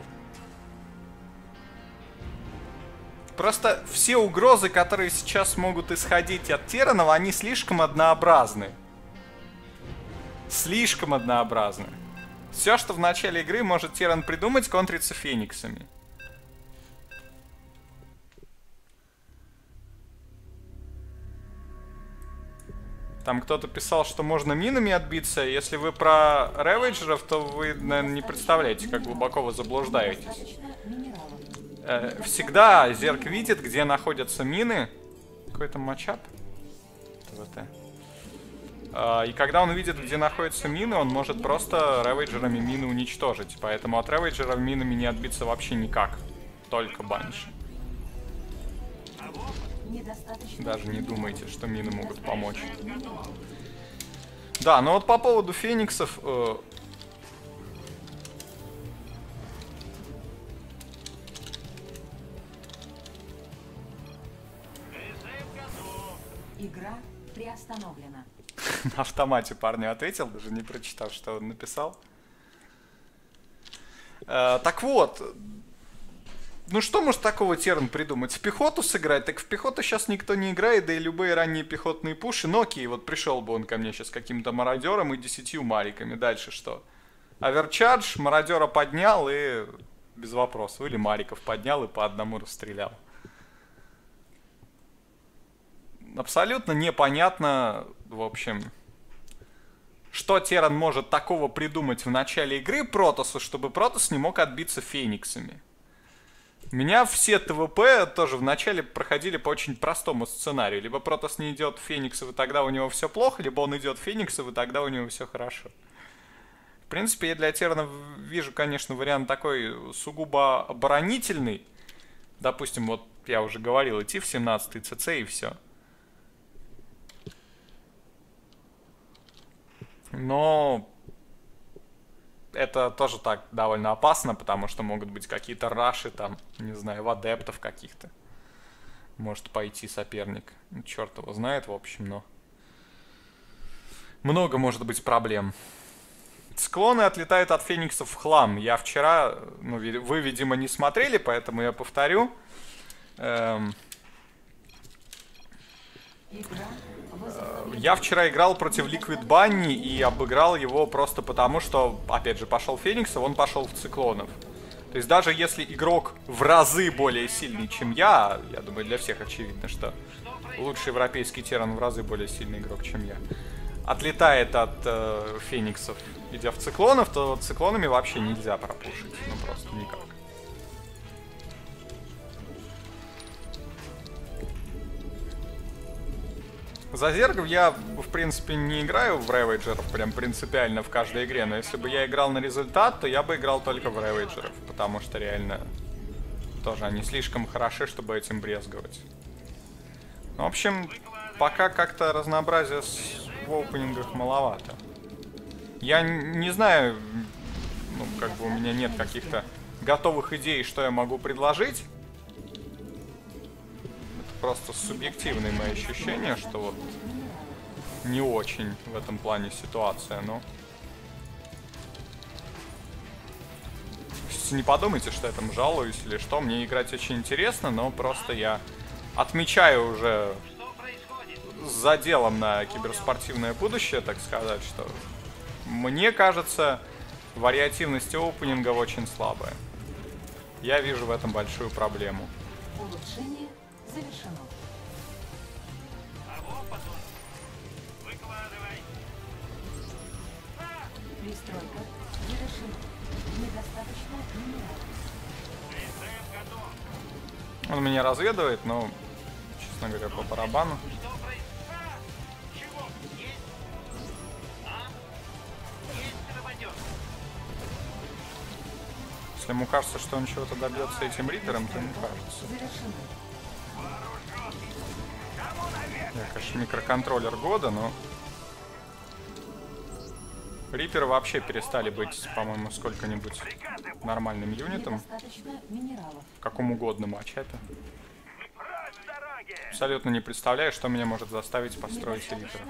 Просто все угрозы, которые сейчас могут исходить от Терранов, они слишком однообразны. Слишком однообразны. Все, что в начале игры может Терран придумать, контрится фениксами. Там кто-то писал, что можно минами отбиться. Если вы про ревейджеров, то вы, наверное, не представляете, как глубоко вы заблуждаетесь. Всегда Зерк видит, где находятся мины. Какой там матчап? ТВТ. И когда он видит, где находятся мины, он может просто ревейджерами мины уничтожить. Поэтому от ревейджеров минами не отбиться вообще никак. Только банши. Даже не думайте, что мины могут помочь. Да, но вот по поводу фениксов... Игра приостановлена. На автомате парню ответил, даже не прочитав, что он написал. Так вот, ну что может такого Терран придумать? В пехоту сыграть? Так в пехоту сейчас никто не играет, да и любые ранние пехотные пуши. Ну окей, вот пришел бы он ко мне сейчас каким-то мародером и 10 мариками. Дальше что? Оверчардж, мародера поднял и без вопросов. Или мариков поднял и по одному расстрелял. Абсолютно непонятно, в общем, что Терран может такого придумать в начале игры Протоссу, чтобы Протосс не мог отбиться фениксами. У меня все ТВП тоже в начале проходили по очень простому сценарию. Либо Протосс не идет фениксов, и тогда у него все плохо, либо он идет фениксов, и тогда у него все хорошо. В принципе, я для Террана вижу, конечно, вариант такой сугубо оборонительный. Допустим, вот я уже говорил, идти в 17-й ЦЦ и все. Но это тоже так довольно опасно, потому что могут быть какие-то раши там, не знаю, в адептов каких-то. Может пойти соперник. Ну, черт его знает, в общем, но... Много может быть проблем. Склоны отлетают от фениксов в хлам. Я вчера... Ну, вы, видимо, не смотрели, поэтому я повторю. Я вчера играл против Liquid Bunny и обыграл его просто потому, что, опять же, пошел Фениксов, он пошел в циклонов. То есть даже если игрок в разы более сильный, чем я думаю, для всех очевидно, что лучший европейский Терран в разы более сильный игрок, чем я, отлетает от Фениксов, идя в циклонов, то циклонами вообще нельзя пропушить. Ну просто никак. За зергов я, в принципе, не играю в рейвейджеров прям принципиально в каждой игре, но если бы я играл на результат, то я бы играл только в рейвейджеров, потому что реально тоже они слишком хороши, чтобы этим брезговать. В общем, пока как-то разнообразия в опенингах маловато. Я не знаю, ну, как бы у меня нет каких-то готовых идей, что я могу предложить. Просто субъективные мои ощущения, что вот не очень в этом плане ситуация, но... Не подумайте, что я там жалуюсь или что, мне играть очень интересно, но просто я отмечаю уже с заделом на киберспортивное будущее, так сказать, что мне кажется, вариативность опенинга очень слабая. Я вижу в этом большую проблему. Улучшение завершено. Пристройка завершена. Недостаточно минералов. Он меня разведывает, но, честно говоря, по барабану. Если ему кажется, что он чего-то добьется этим рипером, то не кажется. Я, конечно, микроконтроллер года, но... Риперы вообще перестали быть, по-моему, сколько-нибудь нормальным юнитом. В каком угодно матчапе. Абсолютно не представляю, что меня может заставить построить риперов.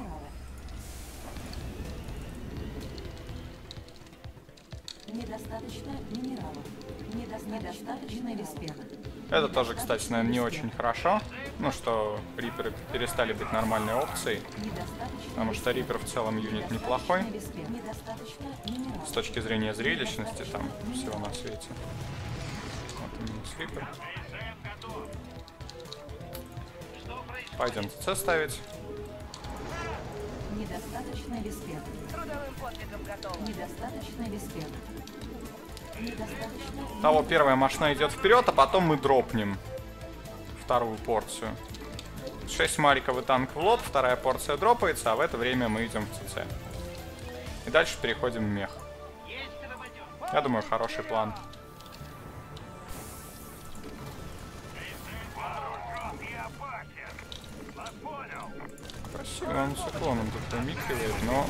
Недостаточно минералов. Недостаточно респена. Это тоже, кстати, наверное, не очень хорошо. Ну, что риперы перестали быть нормальной опцией. Потому что рипер в целом юнит неплохой. С точки зрения зрелищности, там, всего на свете. Вот именно с рипер. Пойдем ТЦ ставить. Недостаточно респена. Трудовым подвигом готово. Недостаточно респена. Того первая машина идет вперед, а потом мы дропнем вторую порцию. 6 мариков и танк в лоб, вторая порция дропается, а в это время мы идем в ЦЦ. И дальше переходим в мех. Я думаю, хороший план. Красиво, он с уклоном тут вымикивает, но...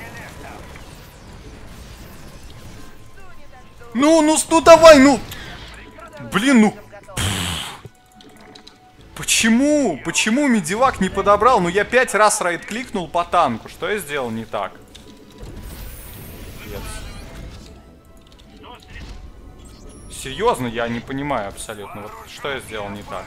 Ну давай, ну! Блин, ну... Почему? Почему медивак не подобрал? Ну я 5 раз райт-кликнул по танку. Что я сделал не так? Нет. Серьезно, я не понимаю абсолютно. Вот что я сделал не так?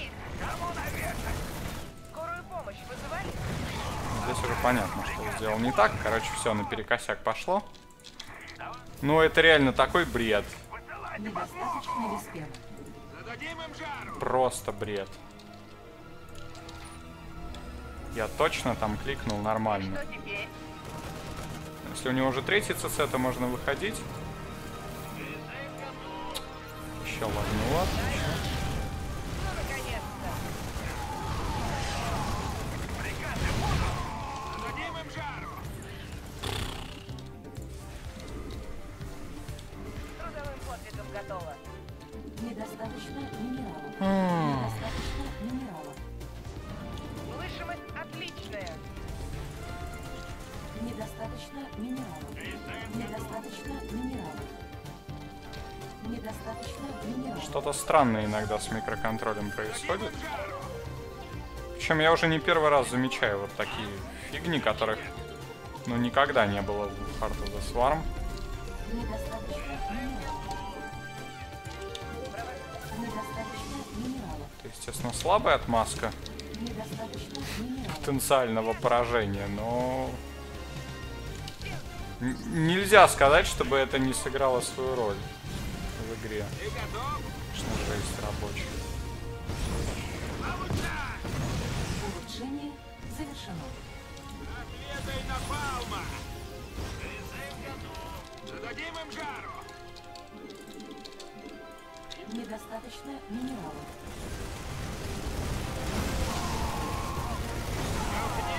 Здесь уже понятно, что я сделал не так. Короче, все наперекосяк пошло. Ну, это реально такой бред. Просто бред. Я точно там кликнул нормально. Если у него уже третий ЦЦ, то можно выходить. Еще лагнуло. Недостаточно минералов. Недостаточно минералов. Слышимость отличная. Недостаточно минералов. Недостаточно минералов. Недостаточно минералов. Что-то странное иногда с микроконтролем происходит. Причем я уже не первый раз замечаю вот такие фигни, которых ну никогда не было в Heart of the Swarm. Это, естественно, слабая отмазка потенциального поражения, но нельзя сказать, чтобы это не сыграло свою роль в игре. Конечно, жесть рабочая. Улучшение завершено. Отведай напалма! Зададим им жару! Недостаточно минералов.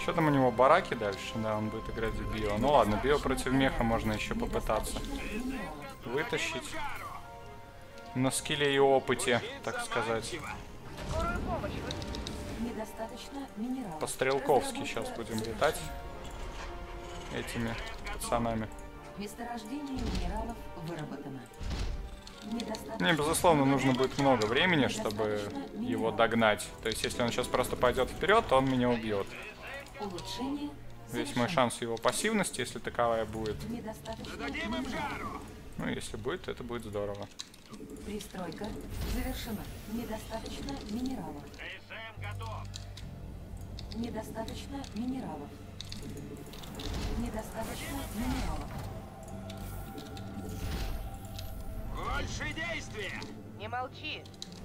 Что там у него, бараки дальше? Да, он будет играть в био. Ну ладно, био против меха можно еще попытаться вытащить. На скилле и опыте, так сказать. Скорую помощь. Недостаточно минералов. По-стрелковски сейчас будем летать этими пацанами. Месторождение минералов выработано. Мне, безусловно, нужно будет много времени, чтобы его догнать. То есть, если он сейчас просто пойдет вперед, то он меня убьет. Улучшение. Весь мой шанс его пассивности, если таковая будет. Недостаточно Дадим им жару. Ну, если будет, то это будет здорово. Пристройка завершена. Недостаточно минералов. КСМ готов. Недостаточно минералов. Недостаточно минералов. Больше действия. Не молчи.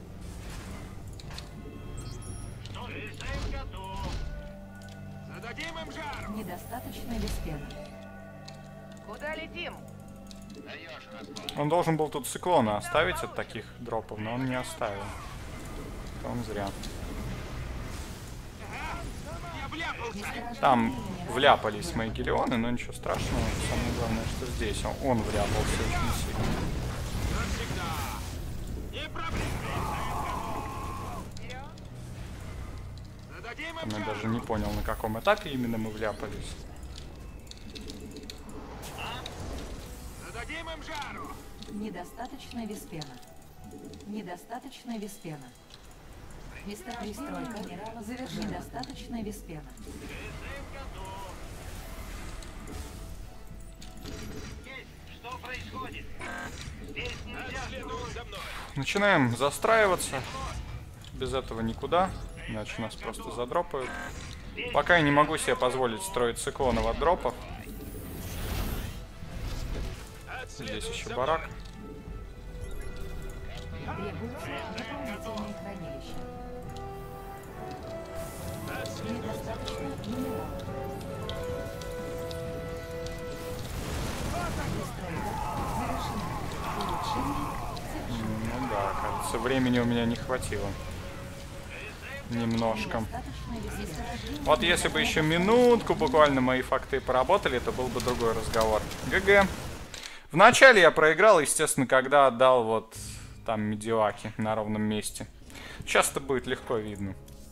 Что же, КСМ готов. Зададим им жару. Недостаточно веспена. Куда летим? Он должен был тут циклона оставить от таких дропов, но он не оставил. Это он зря. Я вляпался. Там вляпались мои гелионы, но ничего страшного. Самое главное, что здесь он вляпался очень сильно. Навсегда. Не проблема. Зададим им Я жару. даже не понял, на каком этапе именно мы вляпались. Зададим им жару. Недостаточно веспена. Недостаточно веспена. Пристройка завершена. Недостаточно веспена. Что происходит? Здесь нельзя. Следуй за мной. Начинаем застраиваться. Без этого никуда, иначе нас просто задропают. Пока я не могу себе позволить строить циклонов от дропов. Здесь еще барак. Требуется дополнительное хранилище. Недостаточно минералов. Пристройка завершена. Улучшение завершено. Ну да, кажется, времени у меня не хватило. Немножко. Недостаточно веспена. Вот если бы еще минутку буквально мои факты поработали, то был бы другой разговор. ГГ. Вначале я проиграл, естественно, когда отдал вот там медиаки на ровном месте. Сейчас это будет легко видно.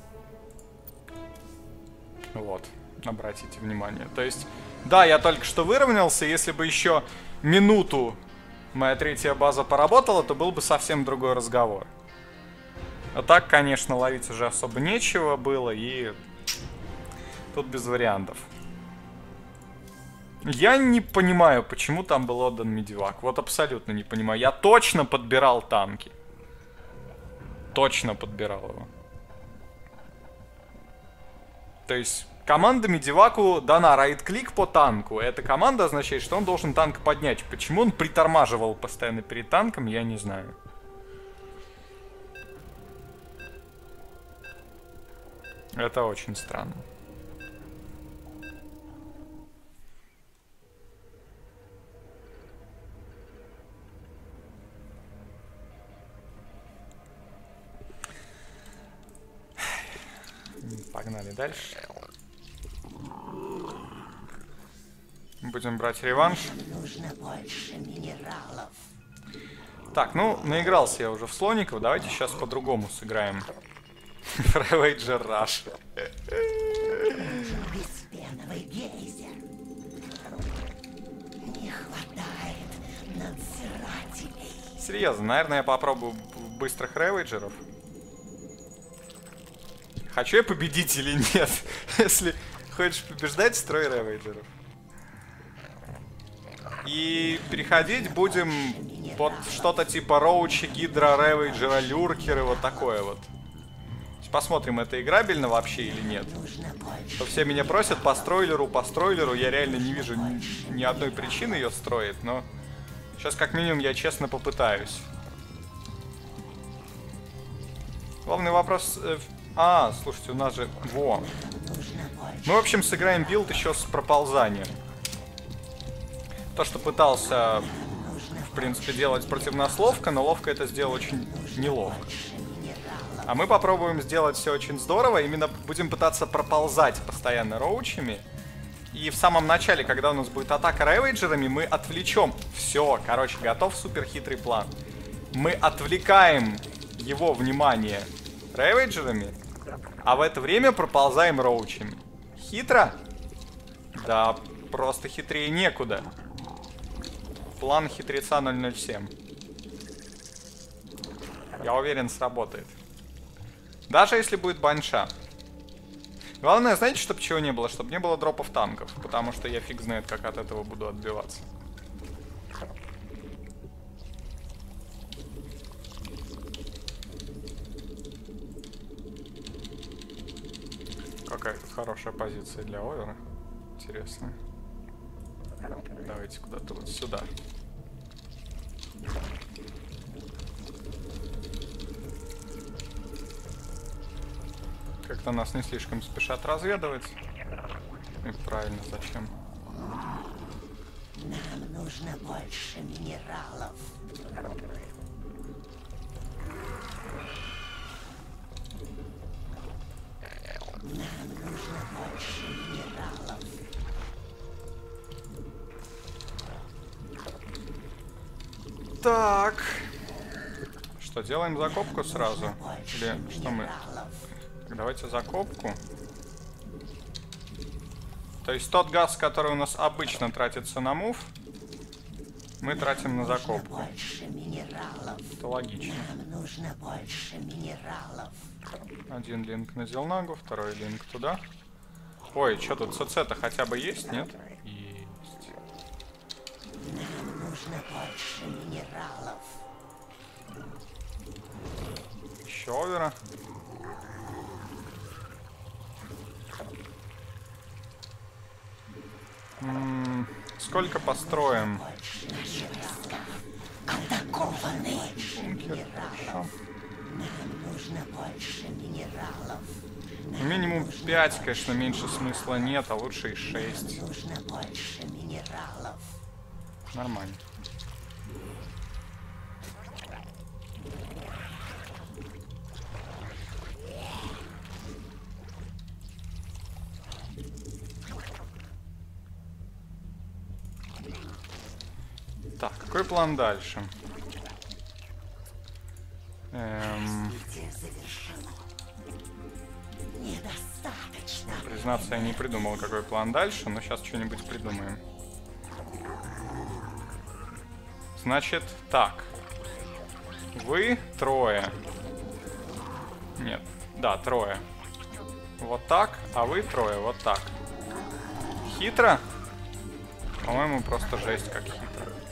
Вот, обратите внимание. То есть, да, я только что выровнялся. Если бы еще минуту моя третья база поработала, то был бы совсем другой разговор. А так, конечно, ловить уже особо нечего было, и тут без вариантов. Я не понимаю, почему там был отдан медивак. Вот абсолютно не понимаю. Я точно подбирал танки. Точно подбирал его. То есть команда медиваку дана райт-клик по танку. Эта команда означает, что он должен танк поднять. Почему он притормаживал постоянно перед танком, я не знаю. Это очень странно. Погнали дальше. Будем брать реванш. Нужно больше минералов. Так, ну, наигрался я уже в слоников. Давайте сейчас по-другому сыграем. Ravager Rush. Беспеновый гейзер. Не хватает надзирателей. Серьезно, наверное, я попробую быстрых ревейджеров. Хочу я победить или нет? Если хочешь побеждать, строй ревейджеров. И переходить будем под что-то типа Роучи, Гидра, Ревейджера, Люркеры, вот такое вот. Посмотрим, это играбельно вообще или нет. То все меня просят по стройлеру. Я реально не вижу ни одной причины ее строить, но сейчас как минимум я честно попытаюсь. Главный вопрос... слушайте, у нас же... Во. Мы, в общем, сыграем билд еще с проползанием. То, что пытался, в принципе, делать против нас ловко, но ловко это сделал очень неловко. А мы попробуем сделать все очень здорово. Именно будем пытаться проползать постоянно роучами. И в самом начале, когда у нас будет атака рейвейджерами, мы отвлечем. Все, короче, готов супер хитрый план. Мы отвлекаем его внимание рейвейджерами, а в это время проползаем роучами. Хитро? Да, просто хитрее некуда. План хитреца 007. Я уверен, сработает. Даже если будет банша. Главное, знаете, чтобы чего не было? Чтобы не было дропов танков. Потому что я фиг знает, как от этого буду отбиваться. Какая тут хорошая позиция для овера. Интересно. Давайте куда-то вот сюда. Как-то нас не слишком спешат разведывать. И правильно, зачем? Нам нужно больше минералов. Нам нужно больше минералов. Так. Что, делаем закопку сразу? Или что мы... Так, давайте закопку. То есть тот газ, который у нас обычно тратится на мув, мы тратим на закопку. Это логично. Нам нужно больше минералов. Один линк на Зелнагу, второй линк туда. Ой, что тут, ЦЦ-то хотя бы есть, нет? Есть. Нам нужно больше минералов. Еще овера. Сколько построим? Атакованы. Бункер, хорошо. Нам нужно больше минералов. Минимум 5, конечно, меньше смысла нет, а лучше и 6. Нам нужно больше минералов. Нормально. Так, какой план дальше? Недостаточно. Признаться, я не придумал, какой план дальше, но сейчас что-нибудь придумаем. Значит, так. Вы трое. Нет, да, трое. Вот так, а вы трое вот так. Хитро? По-моему, просто жесть как хитро.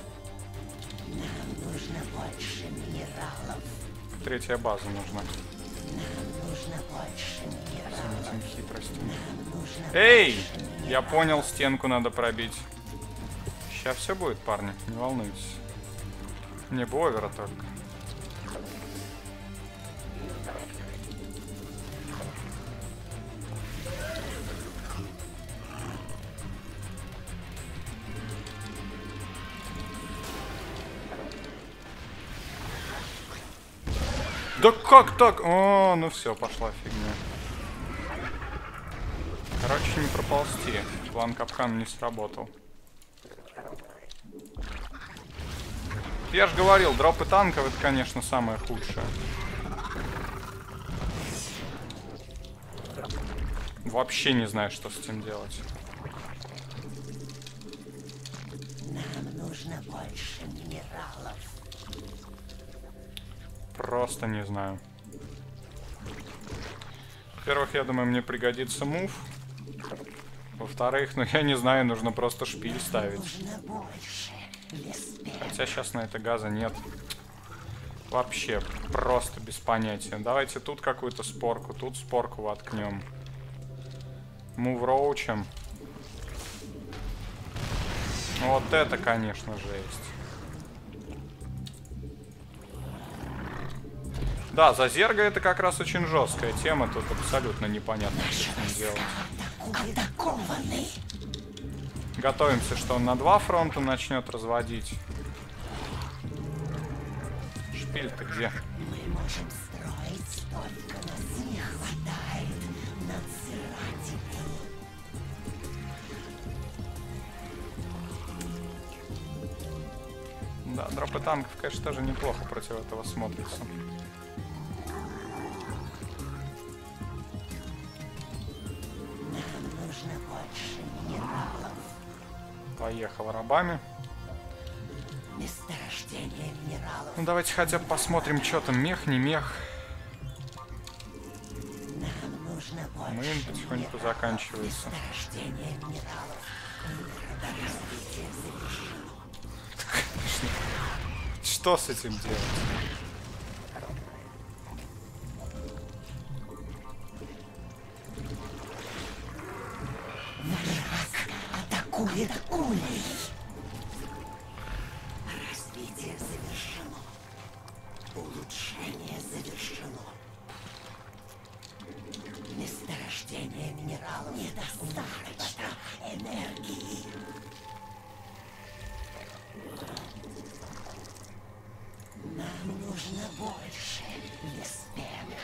Нам нужно больше минералов. Третья база нужна. Нам нужно больше минералов. С этим хитростью. Нам нужно Эй! Я понял, стенку надо пробить. Сейчас все будет, парни, не волнуйтесь. Не бовера только. Да как так? О, ну все, пошла фигня. Короче, не проползти. План капкан не сработал. Я же говорил, дропы танков это, конечно, самое худшее. Вообще не знаю, что с этим делать. Нам нужно больше минералов. Просто не знаю. Во-первых, я думаю, мне пригодится мув. Во-вторых, ну я не знаю, нужно просто шпиль ставить. Нужно больше. Хотя сейчас на это газа нет. Вообще, просто без понятия. Давайте тут какую-то спорку, тут спорку воткнем. Мув роучем. Вот это, конечно, жесть. Да, зазерга это как раз очень жесткая тема. Тут абсолютно непонятно, что с ним делать. Атакованы. Готовимся, что он на 2 фронта начнет разводить. Шпиль-то где? Мы можем строить Столько нас не хватает надзирателей. Да, дропы танков, конечно, тоже неплохо против этого смотрится. Нам нужно больше минералов. Поехал рабами. Месторождение минералов. Ну давайте хотя бы посмотрим, что там, мех, не мех. Нам нужно больше Мы потихоньку заканчивается. месторождение минералов. Развитие завершено. Что с этим делать? Атакует улей. Развитие завершено. Улучшение завершено. Месторождение минералов. Недостаточно энергии. Нам нужно больше веспена.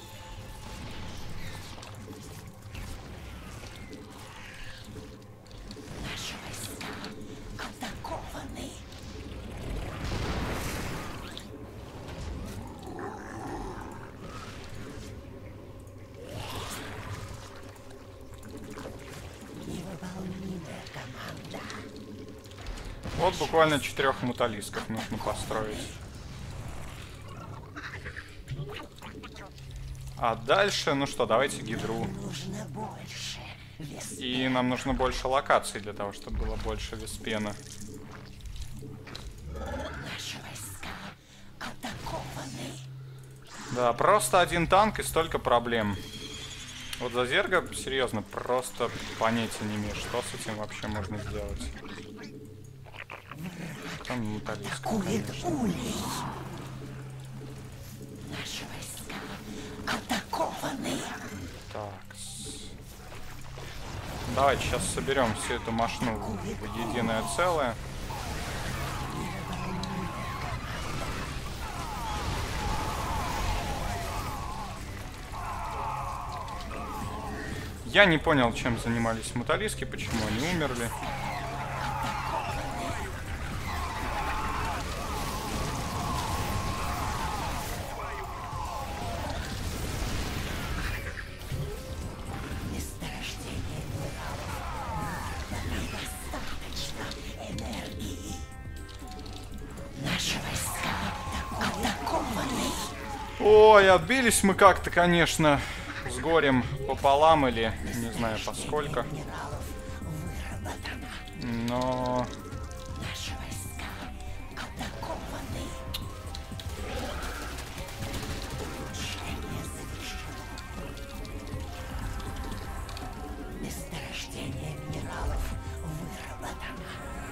Наши войска атакованы. Невыполнимая команда. Вот буквально 4 муталисков нужно построить. А дальше, ну что, давайте гидру. Нужно больше веспена. И нам нужно больше локаций для того, чтобы было больше веспена. Наши войска атакованы. Да, просто один танк и столько проблем. Вот за Зерга, серьезно, просто понятия не имею, что с этим вообще можно сделать. Там муталист. Атакует улей. Наши войска атакованы. Так. Давайте сейчас соберем всю эту мошну в единое целое. Я не понял, чем занимались муталиски, почему они умерли. Месторождение минералов. Недостаточно энергии. Наши войска атакованы. Ой, отбились мы как-то, конечно, с горем пополам или не знаю поскольку. Минералов выработано. Но... Наши войска атакованы. Улучшение завершено. Месторождение минералов выработано.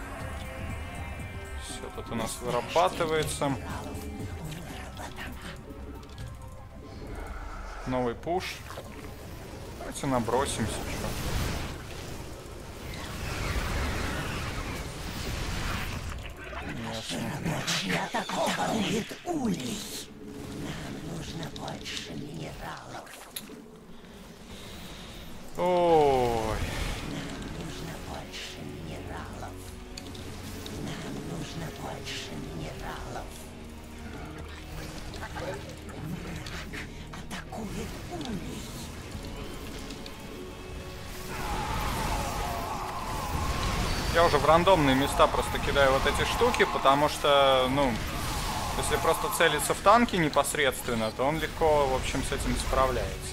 Все тут у нас вырабатывается. Минералов выработано. Новый пуш. Давайте набросимся. Чё. Ясно. Рабочие атакует улей. Нам нужно больше минералов. Ой. Нам нужно больше минералов. Нам нужно больше минералов. Враг атакует улей. Я уже в рандомные места просто кидаю вот эти штуки, потому что, ну, если просто целиться в танки непосредственно, то он легко, в общем, с этим справляется.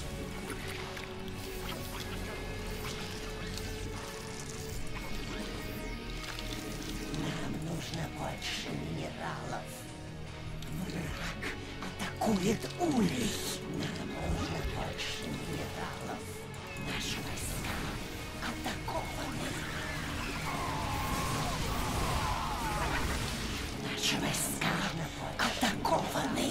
Нам нужно больше минералов. Враг атакует улей. Нам нужно больше минералов. Наши войска атакованы. Наши войска атакованы.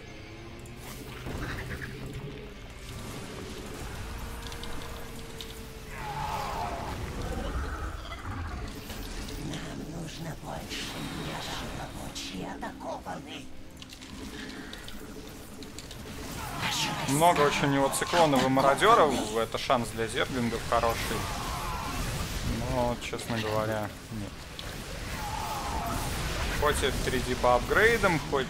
Нам нужно больше минералов. Рабочие атакованы. Много очень у него циклонов и мародеров. Это шанс для зерглингов хороший. Но, честно говоря, нет. Хоть это впереди по апгрейдам, хоть...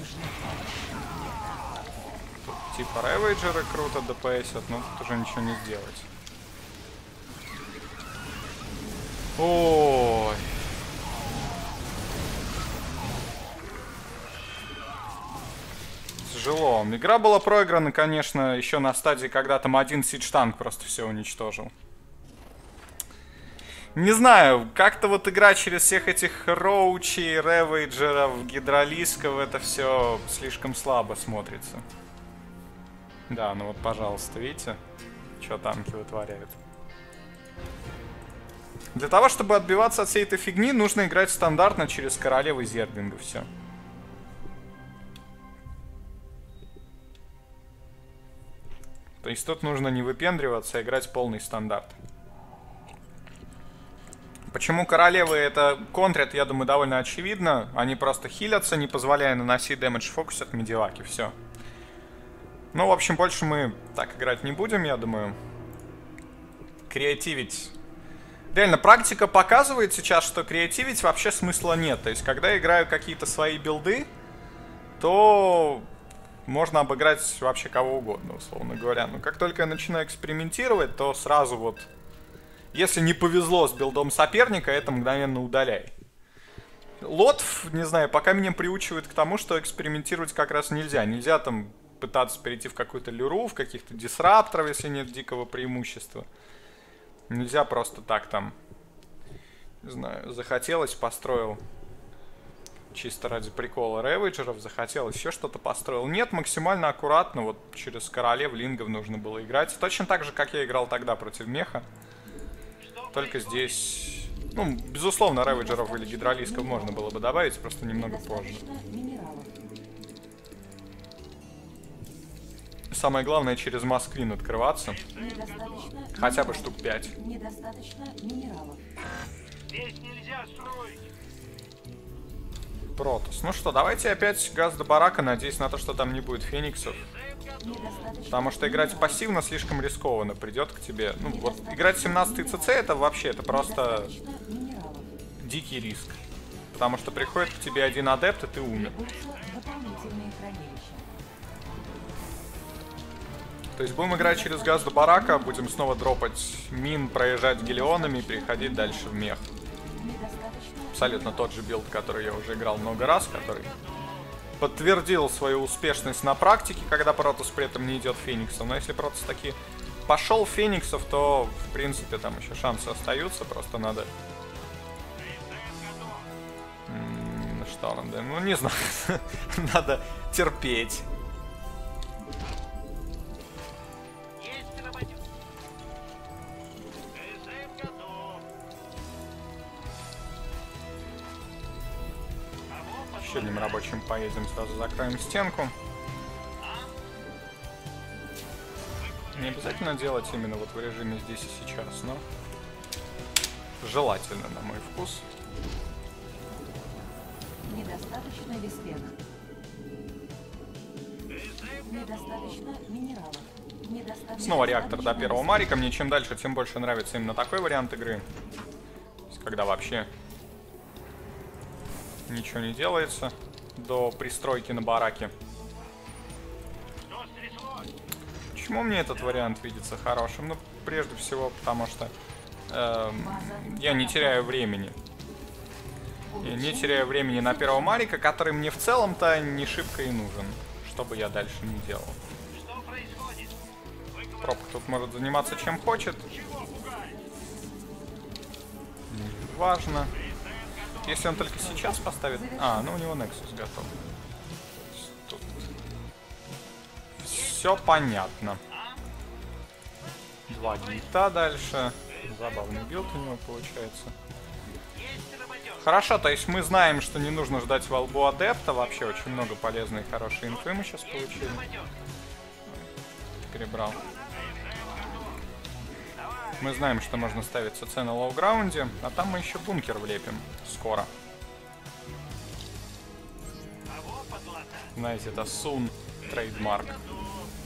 Тут типа ревейджеры круто ДПСят, но тут уже ничего не сделать. Ой. Тяжело. Игра была проиграна, конечно, еще на стадии, когда там один сидж-танк просто все уничтожил. Не знаю, как-то вот игра через всех этих роучей, ревейджеров, гидролисков, это все слишком слабо смотрится. Да, ну вот, пожалуйста, видите, что танки вытворяют. Для того, чтобы отбиваться от всей этой фигни, нужно играть стандартно через королевы зерглинга, все. То есть тут нужно не выпендриваться, а играть полный стандарт. Почему королевы это контрят, я думаю, довольно очевидно. Они просто хилятся, не позволяя наносить дэмэдж, фокусят медиваки, все. Ну, в общем, больше мы так играть не будем, я думаю. Креативить. Реально, практика показывает сейчас, что креативить вообще смысла нет. То есть, когда я играю какие-то свои билды, то можно обыграть вообще кого угодно, условно говоря. Но как только я начинаю экспериментировать, то сразу вот... Если не повезло с билдом соперника, это мгновенно удаляй. Лотв, не знаю, пока меня приучивает к тому, что экспериментировать как раз нельзя. Нельзя там пытаться перейти в какую-то люру, в каких-то дисрапторов, если нет дикого преимущества. Нельзя просто так там, не знаю, захотелось, построил чисто ради прикола ревейджеров, захотелось еще что-то построил. Нет, максимально аккуратно, вот через королев лингов нужно было играть. Точно так же, как я играл тогда против меха. Только здесь, ну, безусловно, ревейджеров или гидролисков можно было бы добавить, просто немного позже. Самое главное через Москвин открываться. Хотя бы штук 5. Недостаточно минералов. Здесь нельзя строить. Протос. Ну что, давайте опять газ до барака, надеюсь на то, что там не будет фениксов. Потому что играть пассивно слишком рискованно, придет к тебе. Ну вот, играть 17-й ЦЦ это вообще, это просто дикий риск. Потому что приходит к тебе один адепт, и ты умер. То есть будем играть через газ до барака, будем снова дропать мин, проезжать гелионами и переходить дальше в мех. Абсолютно тот же билд, который я уже играл много раз, который подтвердил свою успешность на практике, когда Протос при этом не идет фениксом. Но если Протос таки пошел фениксов, то в принципе там еще шансы остаются, просто надо... Что надо? Ну не знаю, надо терпеть. Еще одним рабочим поедем, сразу закроем стенку. Не обязательно делать именно вот в режиме здесь и сейчас, но желательно, на мой вкус. Недостаточно веспена. Недостаточно минералов. Недостаточно... Снова реактор до первого марика. Мне чем дальше, тем больше нравится именно такой вариант игры. То есть, когда вообще ничего не делается до пристройки на бараке. Почему мне этот вариант видится хорошим? Ну, прежде всего, потому что я не теряю времени. Я не теряю времени на первого марика, который мне в целом-то не шибко и нужен, что бы я дальше не делал. Пробка тут может заниматься чем хочет. Важно. Если он только сейчас поставит... А, ну у него Nexus готов. Тут... Все понятно. 2 гейта дальше. Забавный билд у него получается. Хорошо, то есть мы знаем, что не нужно ждать во лбу адепта. Вообще очень много полезной и хорошей инфы мы сейчас получили. Перебрал. Мы знаем, что можно ставить ЦЦ на лоу-граунде, а там мы еще бункер влепим скоро. Знаете, это Сун трейдмарк.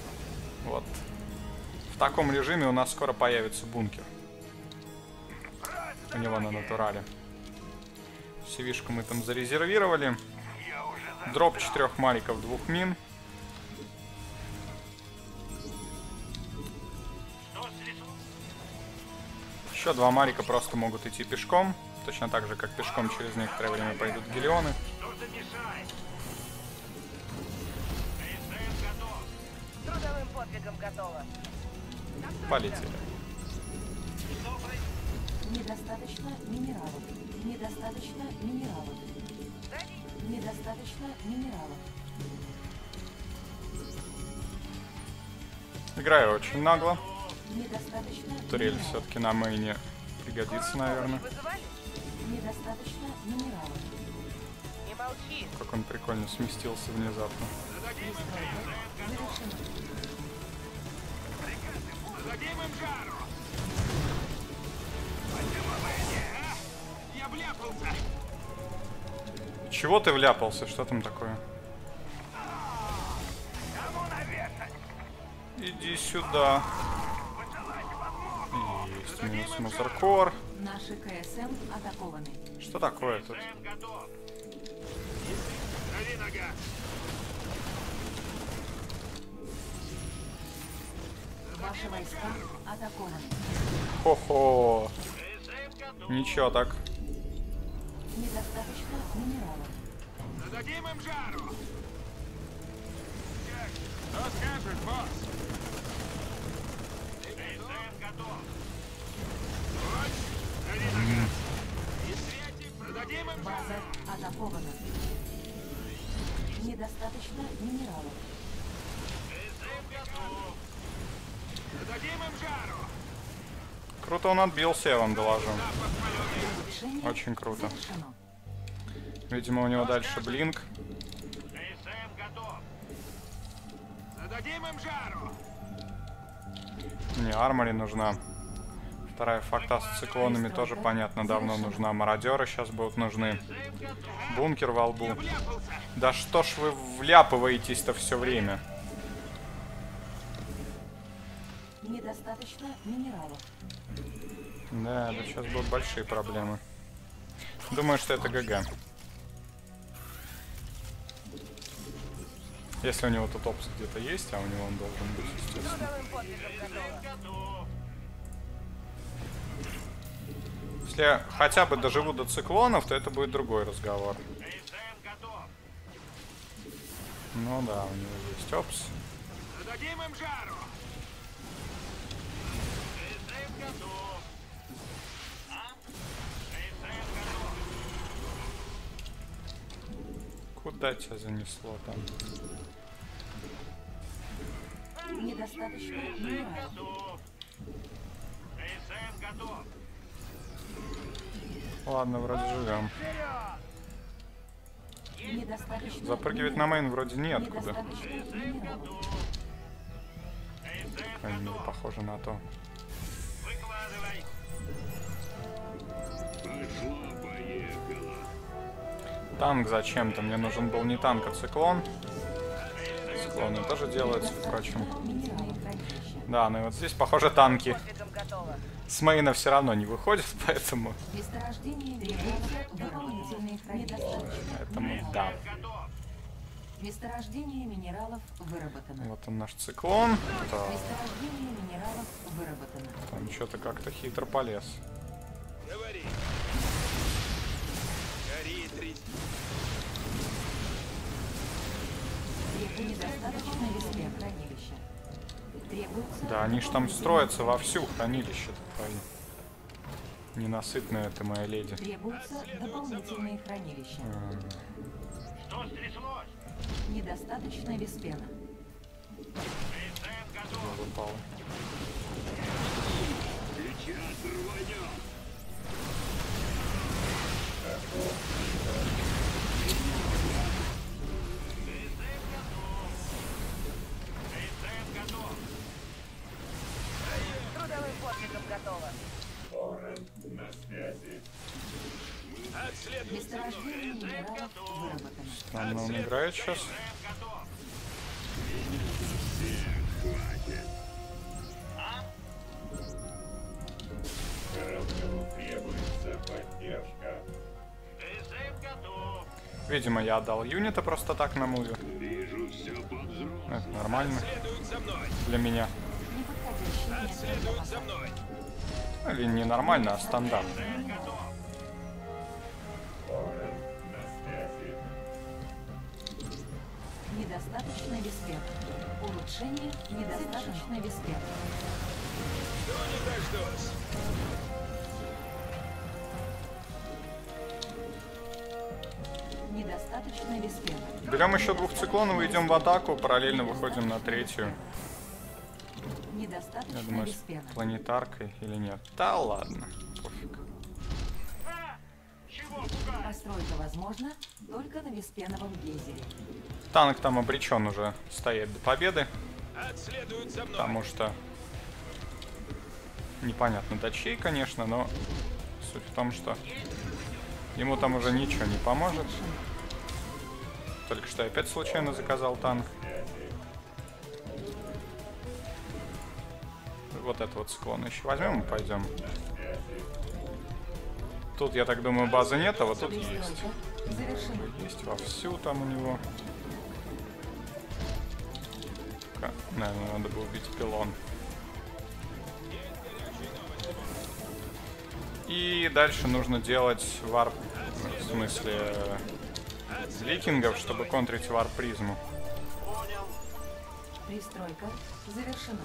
Вот. В таком режиме у нас скоро появится бункер. У него на натурале. Сивишку мы там зарезервировали. Дроп 4 мариков, 2 мин. Еще 2 марика просто могут идти пешком. Точно так же, как пешком через некоторое время пойдут гелионы. Трудовым подвигом готово. Полетели. Недостаточно минералов. Недостаточно минералов. Недостаточно минералов. Играю очень нагло. Недостаточно Турель минералов. все-таки на мейне пригодится, наверное. Вызывали? Недостаточно минералов. Не молчи. Как он прикольно сместился внезапно. Завершено. Зададим им жару. Я вляпался. Чего ты вляпался? Что там такое? Иди сюда. Есть минус мусоркор. Наши КСМ атакованы. Что такое тут? Дави нога. Ваши войска атакованы. Хо-хо. Ничего так. Недостаточно минералов. Зададим им жару. Что скажешь, босс? КСМ готов. Вот, дави нога. И светик. Зададим им База жару. атакована. Недостаточно минералов. КСМ готов. Зададим им жару. Круто он отбился, я вам доложу. Улучшение Очень круто. завершено. Видимо, у него дальше блинк. КСМ готов. Зададим им жару. Не, армори нужна. Вторая факта с циклонами тоже понятно, давно нужна. Мародеры сейчас будут нужны. Бункер во лбу. Да что ж вы вляпываетесь-то все время? Недостаточно минералов. Да, сейчас будут большие проблемы. Думаю, что это ГГ. Если у него тут опс где-то есть, а у него он должен быть, естественно. Трудовым подвигом готово. Если я хотя бы доживу до циклонов, то это будет другой разговор. КСМ готов. Ну да, у него есть опс. Зададим им жару. КСМ готов. КСМ готов. Куда тебя занесло там? Недостаточно минералов. Готов. КСМ готов. Ладно, вроде живем. Недостаточно Запрыгивать на мейн вроде неоткуда. недостаточно минералов. По крайней мере, похоже на то. Выкладывай. Пошло-поехало. Танк зачем-то. Мне нужен был не танк, а циклон. Циклоны тоже делаются, впрочем. Минералы хранилища. Да, ну и вот здесь, похоже, танки Подвигом готово. с мейна все равно не выходят, поэтому... Месторождение минералов дополнительные хранилища. Поэтому, да. Месторождение минералов выработано. Вот он наш циклон. Так, Месторождение минералов выработано. там что-то как-то хитро полез. Говори. Гори, трясти. Недостаточно весьме хранилища. Требуется Да, они ж там строятся вовсю, хранилище твои. Ненасытная ты, моя леди. Требуются дополнительные хранилища. Что стряслось? Недостаточно веспена. КСМ готов. Выпало. Сейчас рванем. КСМ готов. Трудовым подвигом готово. Месторождение минералов выработано. Странно он играет сейчас. КСМ готов. Хватит. Видимо, я отдал юнита просто так на муве. Это нормально для меня. Или не нормально, а стандарт. Недостаточно веспек. Улучшение недостаточно веспек. Недостаточно веспек. Берем еще 2 циклонов и идем в атаку. Параллельно выходим на 3-ю. Недостаточно Я думаю, веспек. с планетаркой или нет. Да ладно, пофиг. Постройка возможна только на веспеновом гейзере. Танк там обречен уже стоять до победы. Потому что непонятно до чьей, конечно, но суть в том, что ему там уже ничего не поможет. Только что я опять случайно заказал танк. Вот это вот склон еще возьмем и пойдем. Тут, я так думаю, базы нет, а вот тут есть. Есть вовсю там у него. Наверное, надо было убить пилон. И дальше нужно делать варп, в смысле викингов, чтобы контрить варп-призму. Пристройка завершена.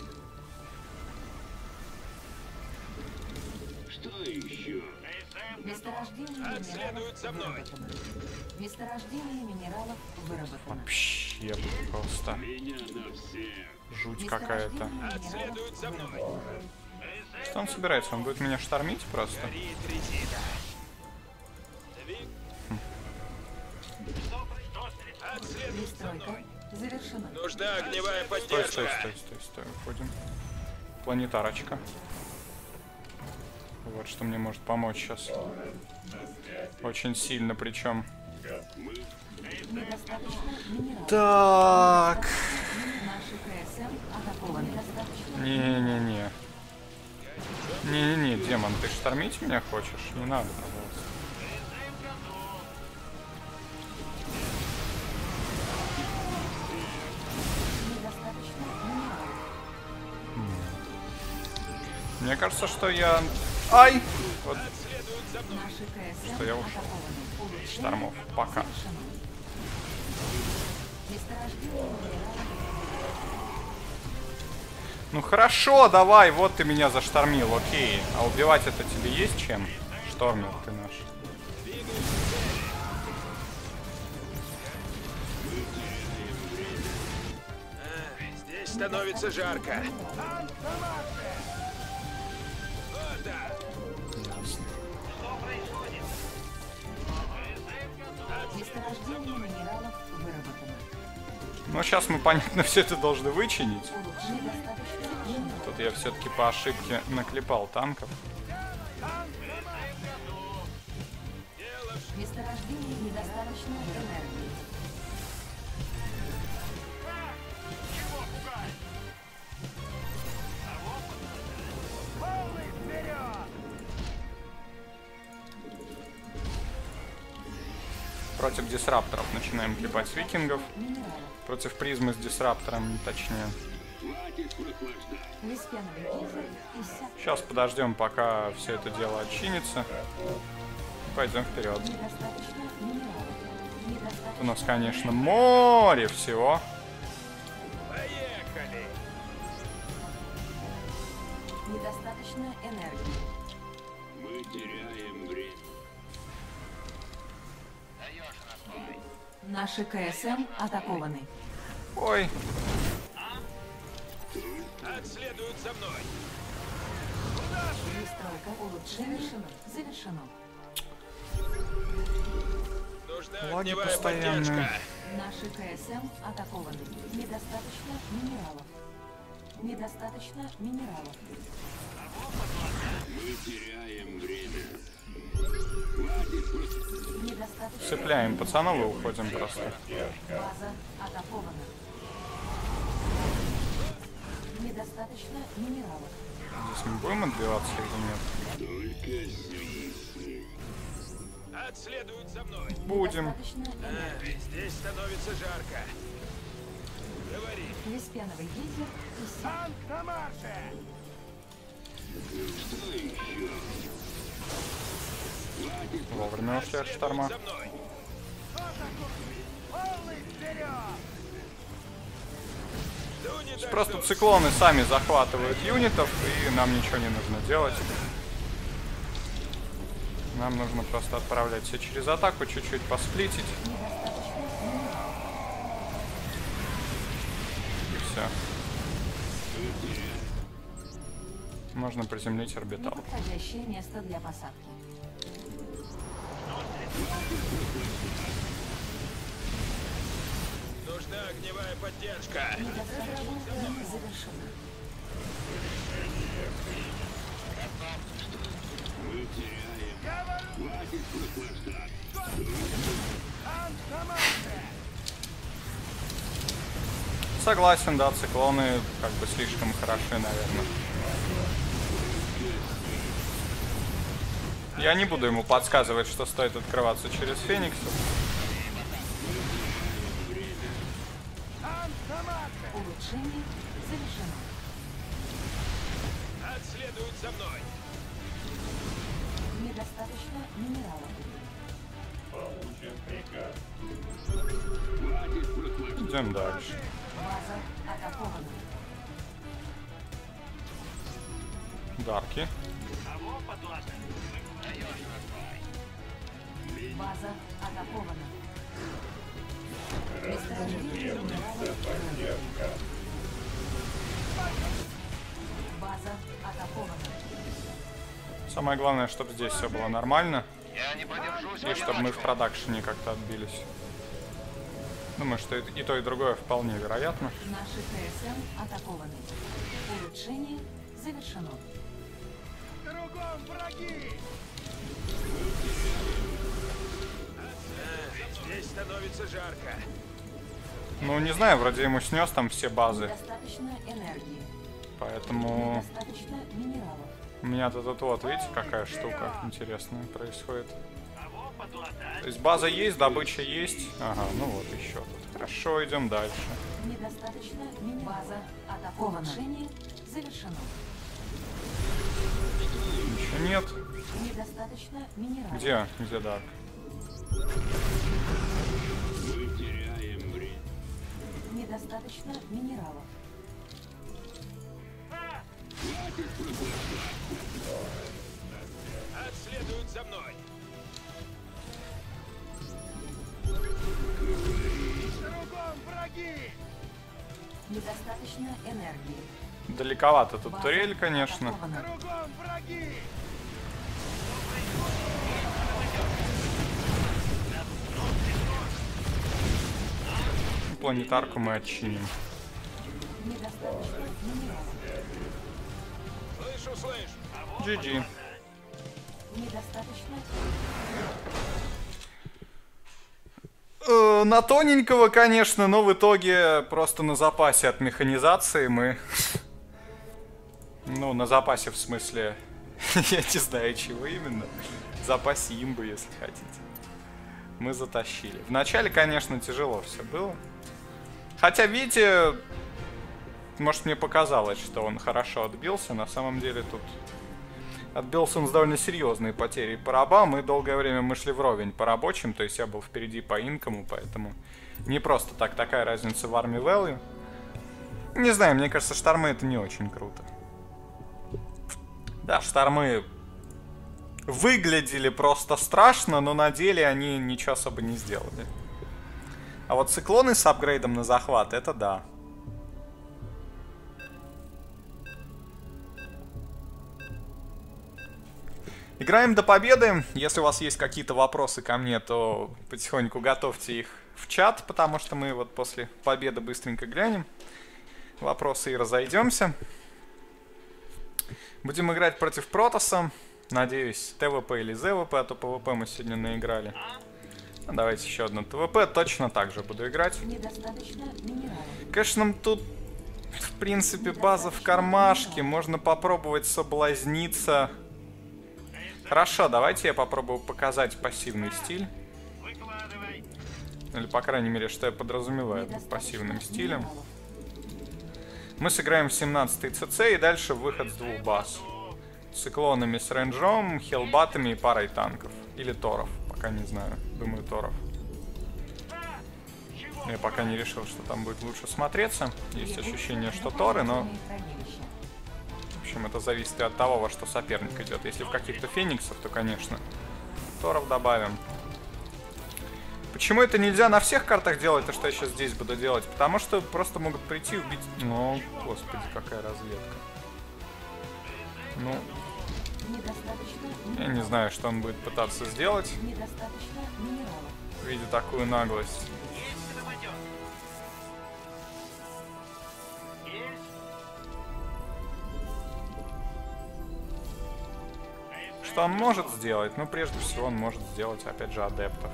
Что еще? Месторождение минералов выработано. Месторождение минералов выработано. Вообще просто жуть какая-то. Что он собирается? Он будет меня штормить просто? Пристройка завершена. Нужна огневая Стой, поддержка. стой. Уходим. Планетарочка. Вот что мне может помочь сейчас. Очень сильно причем. Недостаточно минералов. Так. Наши КСМ атакованы. Недостаточно. Не-не-не. Не-не-не, демон, ты штормить меня хочешь? Не надо, пожалуйста. Недостаточно минералов. Мне кажется, что я... Ай! Вот Наши КСМ что я ушел. атакованы. Штормов. Пока. Завершено. Месторождение минералов. Ну хорошо, давай, вот ты меня заштормил, окей. А убивать это тебе есть чем? Штормил ты наш. Здесь становится жарко. Месторождение минералов выработано. Ну сейчас мы, понятно, все это должны вычинить. Недостаточно минералов. Тут я все-таки по ошибке наклепал танков. Месторождение недостаточно энергии. Против дисрапторов начинаем клепать викингов. Минералов. Против призмы с дисраптором, точнее. Веспеновый гейзер иссяк. Сейчас подождем, пока все это дело отчинится. Пойдем вперед. Недостаточно минералов. Недостаточно. У нас, конечно, море всего. Поехали. Недостаточно энергии. Мы теряем время. Наши КСМ атакованы. Ой, Следуют за мной. Пристройка улучшена. Завершено. Нужна лаги огневая постоянные. поддержка. Наши КСМ атакованы. Недостаточно минералов. Недостаточно минералов. Мы теряем время. Недостаточно. цепляем пацанов и уходим просто. База атакована. Недостаточно минералов. Здесь мы будем отбиваться или нет? Только свистни. Отследуют за мной. Будем. Здесь становится жарко. Говори. Веспеновый гейзер иссяк. Танк на марше! Вовремя ушли от шторма. За мной. Полный вперед! Жду не дождусь. Просто циклоны сами захватывают юнитов, и нам ничего не нужно делать. Нам нужно просто отправлять все через атаку, чуть-чуть посплитить. И все. Можно приземлить орбитал. Неподходящее место для посадки. Нужна огневая поддержка. Разработка завершена. Согласен, да, циклоны как бы слишком хороши, наверное. Я не буду ему подсказывать, что стоит открываться через Фениксов. Улучшение завершено. Отследуют за мной. Недостаточно минералов. Идем дальше. База атакована. Дарки. База атакована. Месторождение минералов. База атакована. Самое главное, чтобы здесь все было нормально. И чтобы мы в продакшене как-то отбились. Думаю, что и то, и другое вполне вероятно. Наши КСМ атакованы. Улучшение завершено. Кругом враги! Здесь становится жарко. Ну, не знаю, вроде ему снес там все базы. Недостаточно энергии. Поэтому Недостаточно минералов. у меня-то тут вот, видите, какая штука интересная происходит. То есть база есть, добыча есть. Ага, ну вот еще тут. Хорошо, идем дальше. Недостаточно минералов. База атакована. Улучшение завершено. Ничего нет. Недостаточно минералов. Где Дарк? Недостаточно минералов. Отследуют за мной. Кругом враги! Недостаточно энергии. Далековато тут турель, конечно. Атакована. Кругом враги! Планетарку мы отчиним. Недостаточно минералов. Слышу. GG. Недостаточно. На тоненького, конечно, но в итоге просто на запасе от механизации мы... Ну, на запасе в смысле... Я не знаю, чего именно. В запасе имбы, если хотите. Мы затащили. Вначале, конечно, тяжело все было. Хотя, видите, может, мне показалось, что он хорошо отбился. На самом деле тут отбился он с довольно серьезной потерей по рабам. И долгое время мы шли вровень по рабочим. То есть я был впереди по инкому, поэтому не просто так такая разница в армии value. Не знаю, мне кажется, штормы это не очень круто. Да, штормы выглядели просто страшно, но на деле они ничего особо не сделали. А вот циклоны с апгрейдом на захват, это да. Играем до победы. Если у вас есть какие-то вопросы ко мне, то потихоньку готовьте их в чат, потому что мы вот после победы быстренько глянем вопросы и разойдемся. Будем играть против Протоса. Надеюсь, ТВП или ЗВП, а то ПВП мы сегодня наиграли. Давайте еще одно ТВП. Точно так же буду играть. Недостаточно минералов. Конечно, тут, в принципе, база в кармашке. Можно попробовать соблазниться Хорошо, давайте я попробую показать пассивный стиль. Или, по крайней мере, что я подразумеваю под пассивным стилем. Мы сыграем в 17-й ЦЦ и дальше выход с 2 баз. Циклонами с рейнджом, хелбатами и парой танков. Или торов, пока не знаю. Думаю, торов. Я пока не решил, что там будет лучше смотреться. Есть ощущение, что торы, но... В общем, это зависит и от того, во что соперник идет. Если в каких-то фениксов, то, конечно, торов добавим. Почему это нельзя на всех картах делать, то, что я сейчас здесь буду делать? Потому что просто могут прийти и убить... Ну, господи, какая разведка. Ну... Я не знаю, что он будет пытаться сделать. Видя такую наглость. Что он может сделать? Ну, прежде всего, он может сделать, опять же, адептов.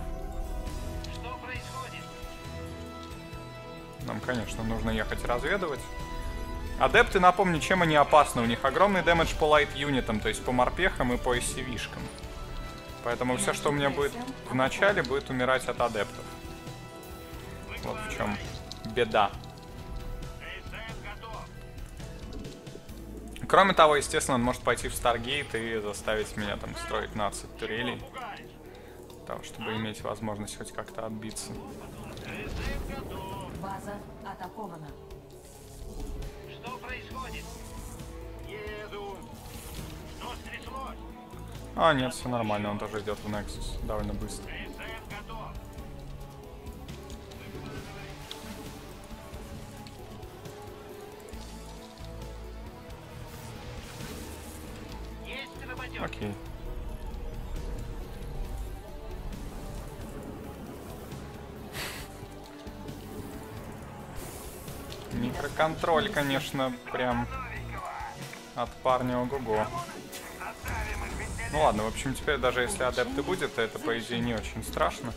Нам, конечно, нужно ехать разведывать. Адепты, напомню, чем они опасны. У них огромный дэмэдж по лайт-юнитам, то есть по морпехам и по SCV-шкам. Поэтому все, что у меня будет в начале, будет умирать от адептов. Вот в чем беда. Кроме того, естественно, он может пойти в Старгейт и заставить меня там строить 15 турелей. Для того, чтобы иметь возможность хоть как-то отбиться. База атакована. Что происходит? Еду. Что стряслось? А, нет, все нормально, он тоже идет в Nexus довольно быстро. Окей. Микроконтроль, конечно, прям от парня ого-го. Ну ладно, в общем, теперь даже если адепты будет, то это, по идее, не очень страшно.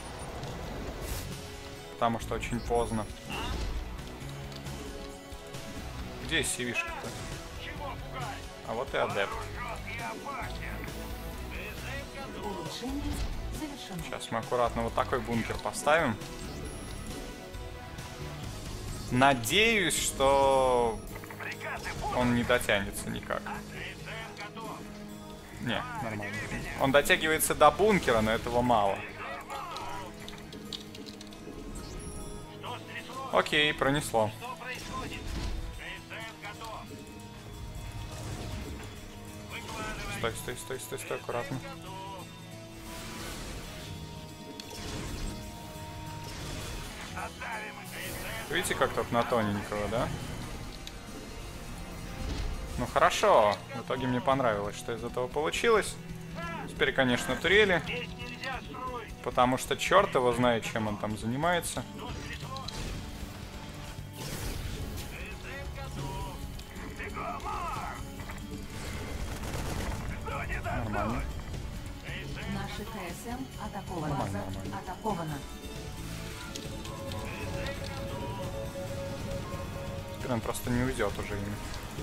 Потому что очень поздно. Где SCV-шка-то? А вот и адепт. Сейчас мы аккуратно вот такой бункер поставим. Надеюсь, что он не дотянется никак. Не, нормально. Он дотягивается до бункера, но этого мало. Окей, пронесло. Стой, аккуратно. Видите, как тут на тоненького, да? Ну хорошо, в итоге мне понравилось, что из этого получилось. Теперь, конечно, турели. Потому что черт его знает, чем он там занимается. Нормально. Наши КСМ атакованы. База атакована. Теперь он просто не уйдет уже ими.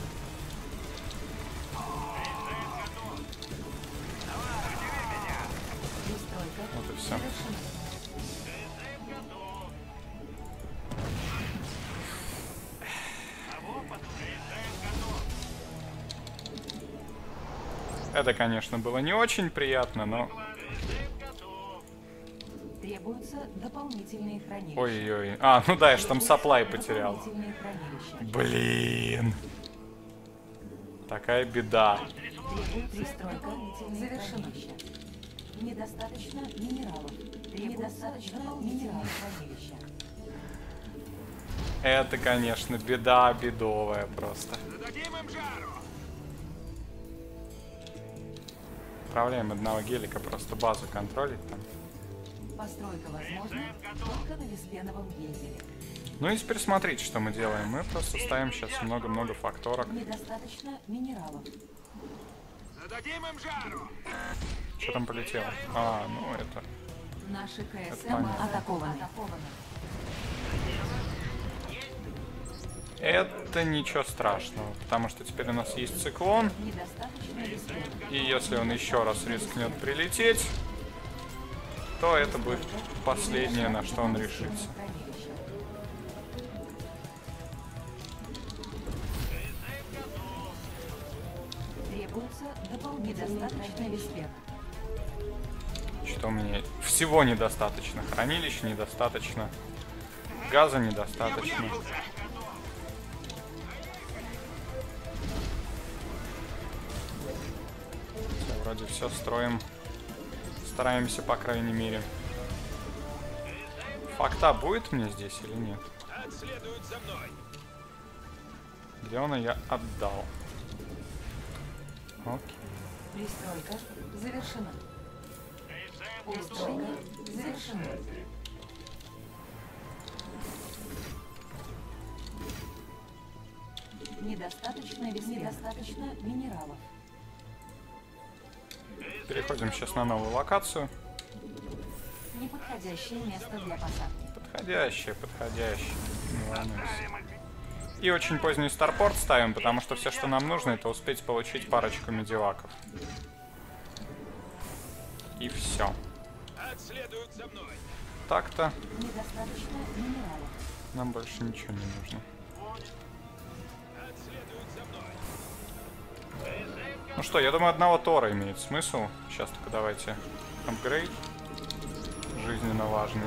Вот и все. Это, конечно, было не очень приятно, но... Требуются дополнительные хранилища. Ой-ой-ой. А, ну да, я ж там саплай потерял. Блин. Такая беда. Пристройка завершена. Недостаточно минералов. Недостаточно минералов хранилища. Это, конечно, беда бедовая просто. Отправляем одного гелика просто базу контролить там. Постройка возможна только на веспеновом гейзере. Ну и теперь смотрите, что мы делаем. Мы просто ставим сейчас много-много факторок. Недостаточно минералов. Зададим им жару. Что там полетело? А, ну это... Наши КСМ атакованы. Это ничего страшного, потому что теперь у нас есть циклон. И если он еще раз рискнет прилететь, то это будет последнее, на что он решится. Требуется недостаточно веспек. Что у меня всего недостаточно. Хранилища недостаточно. Газа недостаточно. Все, вроде все строим. Стараемся, по крайней мере. Факта будет мне здесь или нет? Где он ее отдал? Окей. Пристройка завершена. Улучшение завершено. Недостаточно минералов. Переходим сейчас на новую локацию. Неподходящее место для посадки. Подходящее. Не волнуйся. И очень поздний старпорт ставим, потому что все, что нам нужно, это успеть получить парочку медиваков. И все. Так-то нам больше ничего не нужно. Ну что, я думаю, одного Тора имеет смысл. Сейчас только давайте апгрейд. Жизненно важный.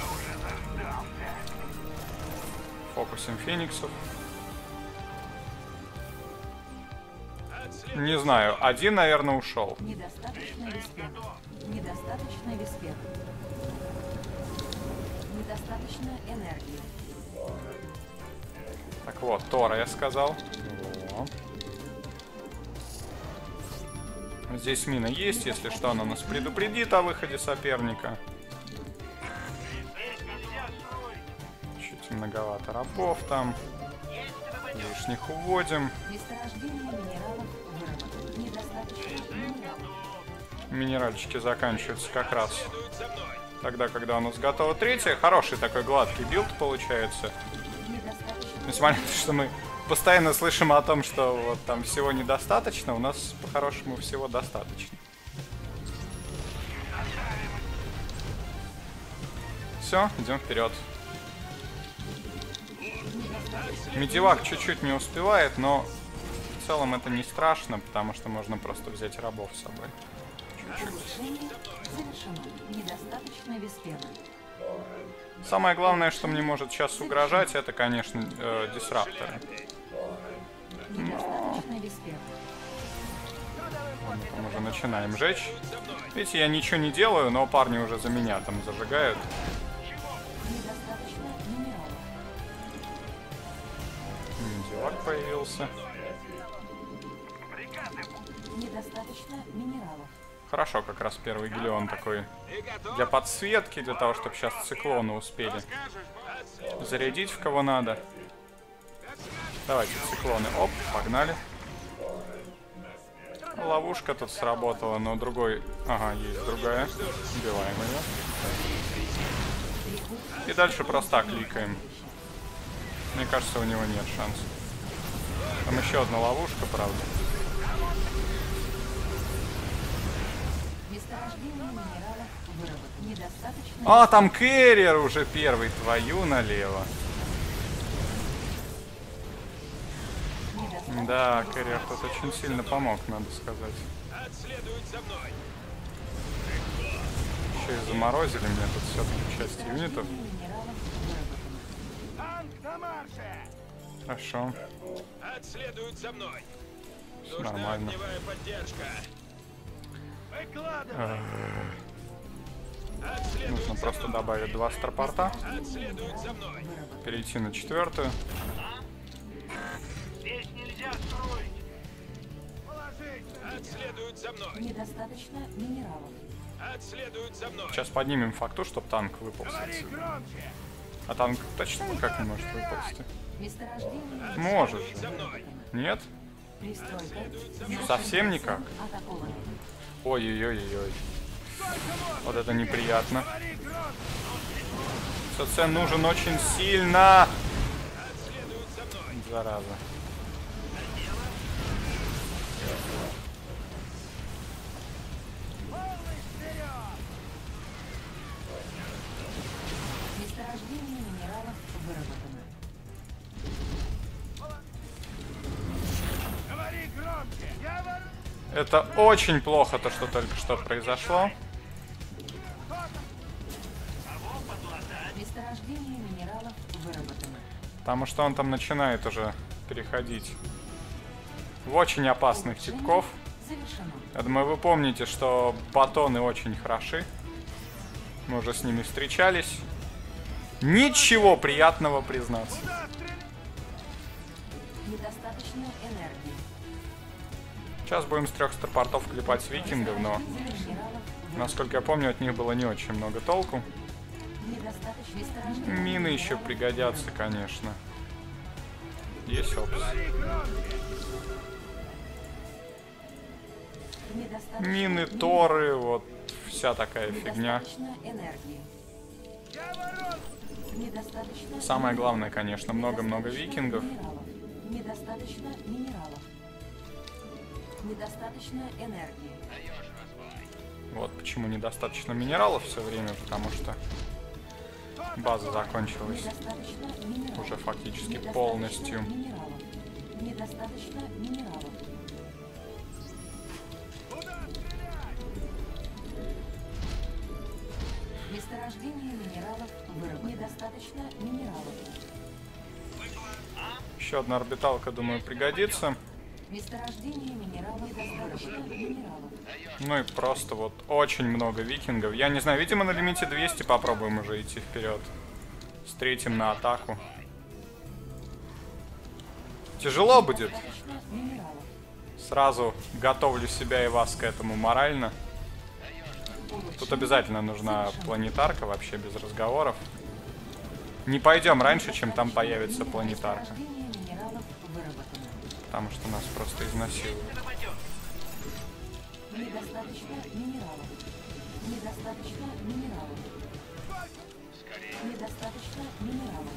Фокусим фениксов. Не знаю, один, наверное, ушел. Недостаточно веспек. Недостаточно энергии. Так вот, Тора я сказал. Во. Здесь мина есть, если что, она нас предупредит о выходе соперника. Чуть многовато рабов там. Лишних уводим. Месторождение минералов выработано. Недостаточно минералов. Минеральчики заканчиваются как раз тогда, когда у нас готова третья. Хороший такой гладкий билд получается. Несмотря на то, что мы постоянно слышим о том, что вот там всего недостаточно, у нас по-хорошему всего достаточно. Все, идем вперед. Медивак чуть-чуть не успевает, но в целом это не страшно, потому что можно просто взять рабов с собой. Чуть-чуть. Недостаточно веспена. Самое главное, что мне может сейчас угрожать, это, конечно, дисрапторы. Недостаточно веспена. Мы там уже начинаем жечь. Видите, я ничего не делаю, но парни уже за меня там зажигают. Недостаточно минералов. Медивак появился. Недостаточно минералов. Хорошо, как раз первый гелион такой для подсветки, для того, чтобы сейчас циклоны успели зарядить в кого надо. Давайте циклоны. Оп, погнали. Ловушка тут сработала, но другой... Ага, есть другая. Убиваем ее. И дальше просто кликаем. Мне кажется, у него нет шансов. Там еще одна ловушка, правда. А, там Кэрриер уже первый, твою налево. Да, Кэрриер тут очень сильно помог, надо сказать. Еще и заморозили мне тут все-таки часть юнитов. Хорошо. Все нормально. Нужно просто добавить 2 старпорта. Перейти на 4-ю. Недостаточно минералов. Сейчас поднимем факту, чтобы танк выполз отсюда. А танк точно никак не может выползти? Может же. Нет? Совсем никак? Ой-ой-ой-ой. Вот это неприятно. ЦЦ нужен очень сильно. зараза. Месторождение минералов выработано. Говори громче! Я вору! Это очень плохо, то, что только что произошло. Месторождение минералов выработано. Потому что он там начинает уже переходить в очень опасных типков. Завершено. Я думаю, вы помните, что батоны очень хороши. Мы уже с ними встречались. Ничего приятного признаться. Недостаточно энергии. Сейчас будем с 3 старпортов клепать викингов, но, Минералов насколько я помню, от них было не очень много толку. недостаточно. Месторождение Мины еще пригодятся, конечно. Есть опс. недостаточно. Мины, торы, вот вся такая фигня. Недостаточно энергии. Недостаточно. Самое главное, конечно, много-много викингов. Минералов. Недостаточно минералов. Недостаточно энергии. Вот почему недостаточно минералов все время, потому что база закончилась Недостаточно минералов. уже фактически Недостаточно полностью. минералов. Недостаточно минералов. Месторождение минералов выработано. Недостаточно минералов. Еще одна орбиталка, думаю, пригодится. Месторождение минералов. Недостаточно минералов. Ну и просто вот очень много викингов. Я не знаю, видимо, на лимите 200 попробуем уже идти вперед. Встретим на атаку. Тяжело будет. Недостаточно минералов. Сразу готовлю себя и вас к этому морально. Тут обязательно нужна планетарка, вообще без разговоров. Не пойдем раньше, чем там появится планетарка. Месторождение минералов выработано. Потому что нас просто изнасилуют. Недостаточно минералов. Недостаточно минералов. Недостаточно минералов.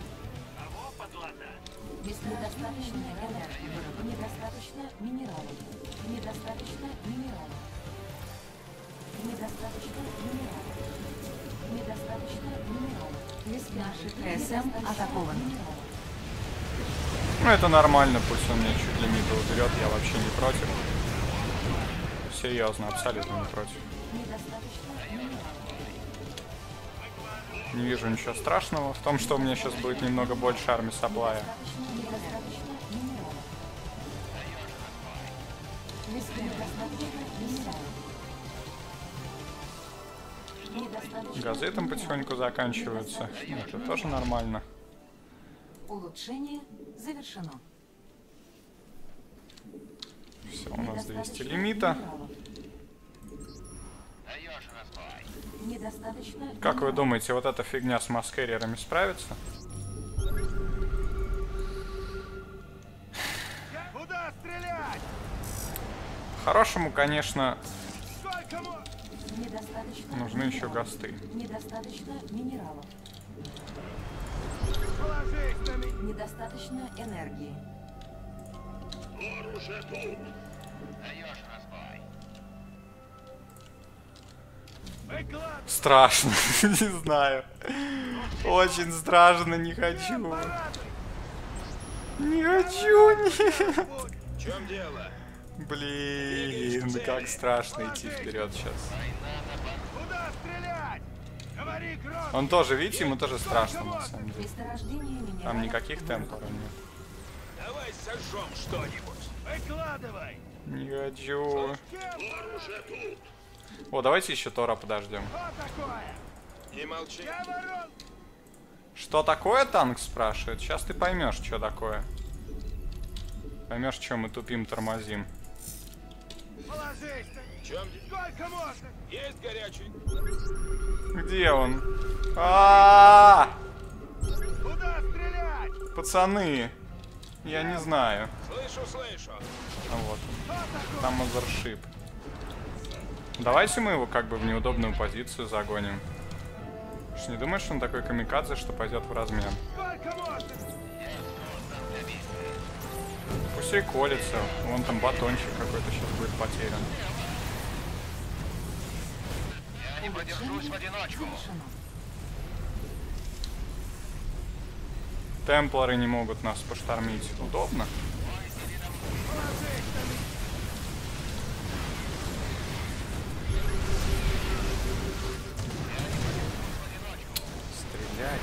Недостаточно энергии. Недостаточно минералов. Недостаточно минералов. Недостаточно минералов. Недостаточно минералов. Наши КСМ атакованы. Ну это нормально, пусть он мне чуть лимита уберет, я вообще не против. Серьезно, абсолютно не против. Недостаточно минералов. Не вижу ничего страшного в том, что у меня сейчас будет немного больше армии саплая. Недостаточно минералов. Недостаточно минералов. Недостаточно Газы там потихоньку заканчиваются. Это тоже нормально. улучшение завершено. Все, у нас 200 лимита. Недостаточно. Как вы думаете, вот эта фигня с маскерерами справится? Куда стрелять? Хорошему, конечно, Сколько Недостаточно. нужны еще минералов. гасты. Недостаточно минералов. положись на меня? Недостаточно энергии. Страшно, не знаю. Очень страшно, не хочу. Не хочу, нет. В чем дело? Блин, как страшно идти вперед сейчас. Куда стрелять? Говори громко. Он тоже, видите, ему тоже страшно, на самом деле. Месторождение минералов. Там никаких темпоров нет. Давай сожжем что-нибудь. Выкладывай. Не хочу. Кем? О, давайте еще Тора подождем. Что такое? Не молчи. Я ворон. Что такое, танк спрашивает? Сейчас ты поймешь, что такое. Поймешь, что мы тупим, тормозим. Положись на... Чем? Сколько можно? Есть горячий. Где он? А, Куда стрелять? пацаны, я не знаю. Слышу. А вот он. Там Мазершип. Давайте мы его как бы в неудобную позицию загоним. Ты ж не думаешь, что он такой камикадзе, что пойдет в размен? Сколько можно? Пусть реколится. Вон там батончик какой-то сейчас будет потерян. Я не продержусь в одиночку. Темплары не могут нас поштормить. Удобно. Стрелять.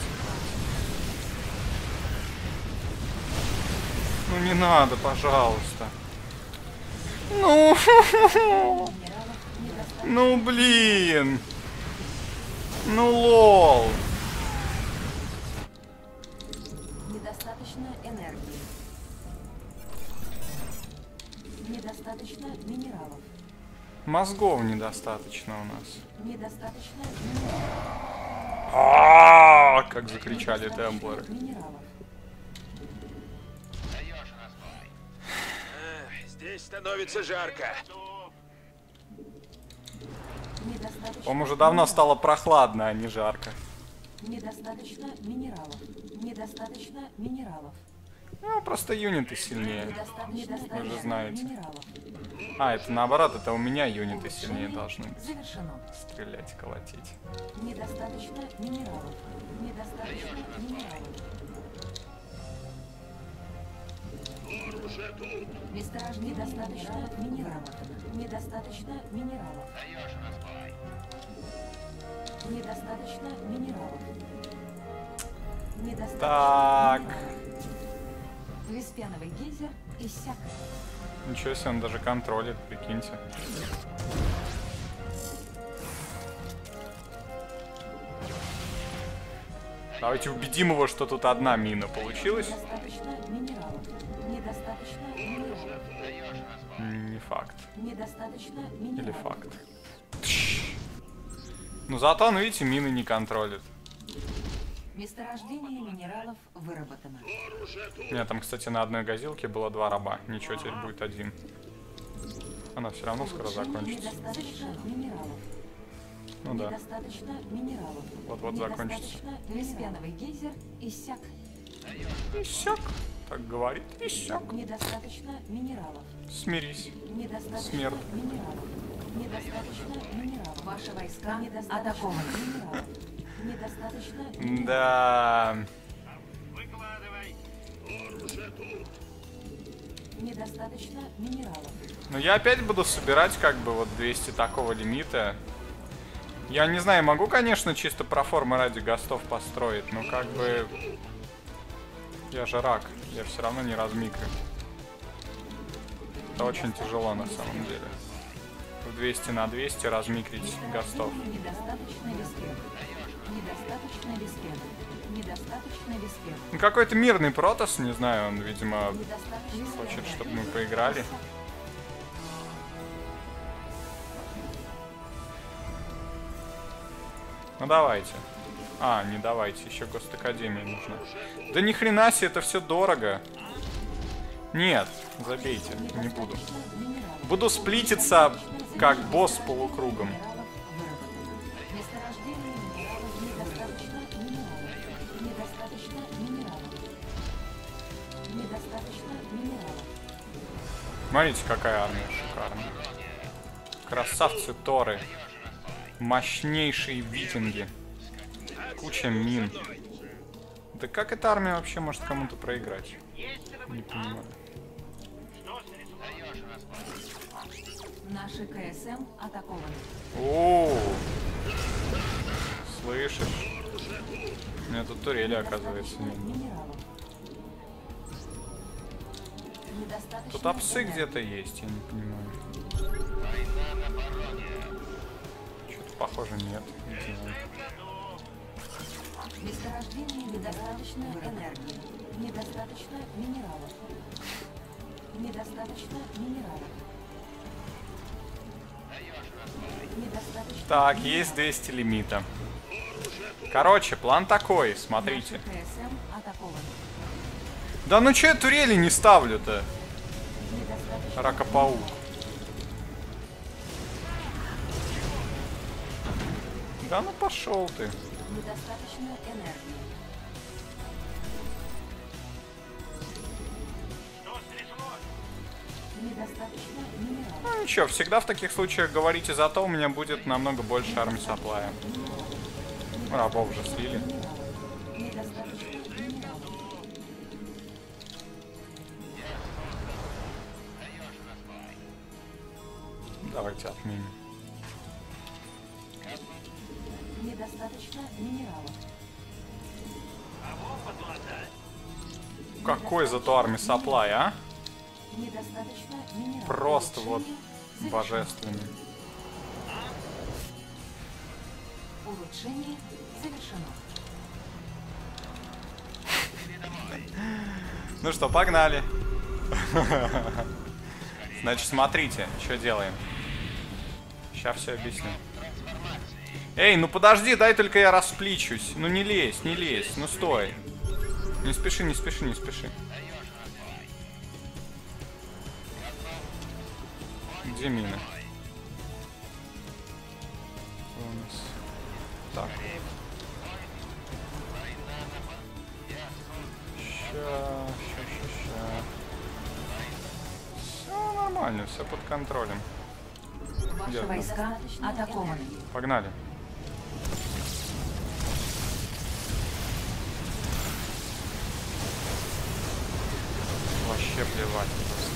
Ну не надо, пожалуйста. Ну, ну блин. Ну лол. Недостаточно энергии. Недостаточно минералов. Мозгов недостаточно у нас. Недостаточно минералов. А, как закричали темплары. Здесь становится жарко. По-моему, уже давно стало прохладно, а не жарко. Недостаточно минералов. Недостаточно минералов. Ну, просто юниты сильнее. Вы же знаете. Минералов. А, это наоборот, это у меня юниты сильнее должны быть. Завершено. Стрелять, колотить. Недостаточно минералов. Недостаточно минералов. Месторождение недостаточно минералов. Недостаточно минералов. Недостаточно минералов. Недостаточно Так. Веспеновый гейзер иссяк. Ничего себе, он даже контролит, прикиньте. Давайте убедим его, что тут одна мина получилась. Недостаточно минералов. Недостаточно минералов. Не факт. Недостаточно минералов. Или факт. Ну зато он, видите, мины не контролит. Месторождение минералов выработано. У меня там, кстати, на одной газилке было 2 раба. Ничего, теперь будет 1. Она все равно скоро закончится. Недостаточно минералов. Ну да. Недостаточно минералов. Вот-вот закончится. Веспеновый гейзер иссяк. Иссяк. Так говорит. Иссяк. Недостаточно минералов. Смирись. Недостаточно Смерть. минералов. Недостаточно минералов. Ваши войска атакованы. Минералов. Недостаточно минералов. Да. Недостаточно минералов. Ну я опять буду собирать как бы вот 200 такого лимита. Я не знаю, могу, конечно, чисто про формы ради гостов построить, но как бы... Я же рак, я все равно не размикрю. Это очень тяжело на самом деле. В 200 на 200 размикрить гостов. Недостаточно веспен. Недостаточно веспен. Недостаточно веспен. Ну какой-то мирный протос, не знаю, он, видимо, Недостаточно хочет, чтобы мы поиграли. Ну давайте. А, не давайте, еще Госакадемия нужна. Да ни хрена себе, это все дорого. Нет, забейте, не буду. Буду сплититься как босс полукругом. Месторождение минералов недостаточно минералов. Недостаточно минералов. Недостаточно минералов. Смотрите, какая армия шикарная. Красавцы Торы. Мощнейшие викинги. Куча мин. Да как эта армия вообще может кому-то проиграть? Не понимаю. Наши КСМ атакованы. О, слышишь? У меня тут турели, оказывается, нет. Минералов. Недостаточно Тут апсы где-то есть, я не понимаю. Что-то похоже нет. Не знаю. Месторождение недостаточно энергии. Недостаточно минералов. Недостаточно минералов. Недостаточно Так, есть 200 лимита. Короче, план такой, смотрите. КСМ атакованы. Да ну че я турели не ставлю-то? Недостаточно Ракопаук. Да ну пошел ты. недостаточно энергии. Ну ничего, всегда в таких случаях говорите, зато у меня будет намного больше армии саплая. Рабов уже слили. Давайте отменим. Недостаточно минералов. Какой зато армии саплай, а? Недостаточно минералов. Просто вот божественный. Улучшение завершено. Ну что, погнали. Значит, смотрите, что делаем. Сейчас все объясню. Эй, ну подожди, дай только я распличусь. Ну не лезь, не лезь, ну стой. Не спеши, не спеши, не спеши. Где мины? Так. Ща. Все нормально, все под контролем. Ваши войска атакованы. Погнали. Вообще плевать просто.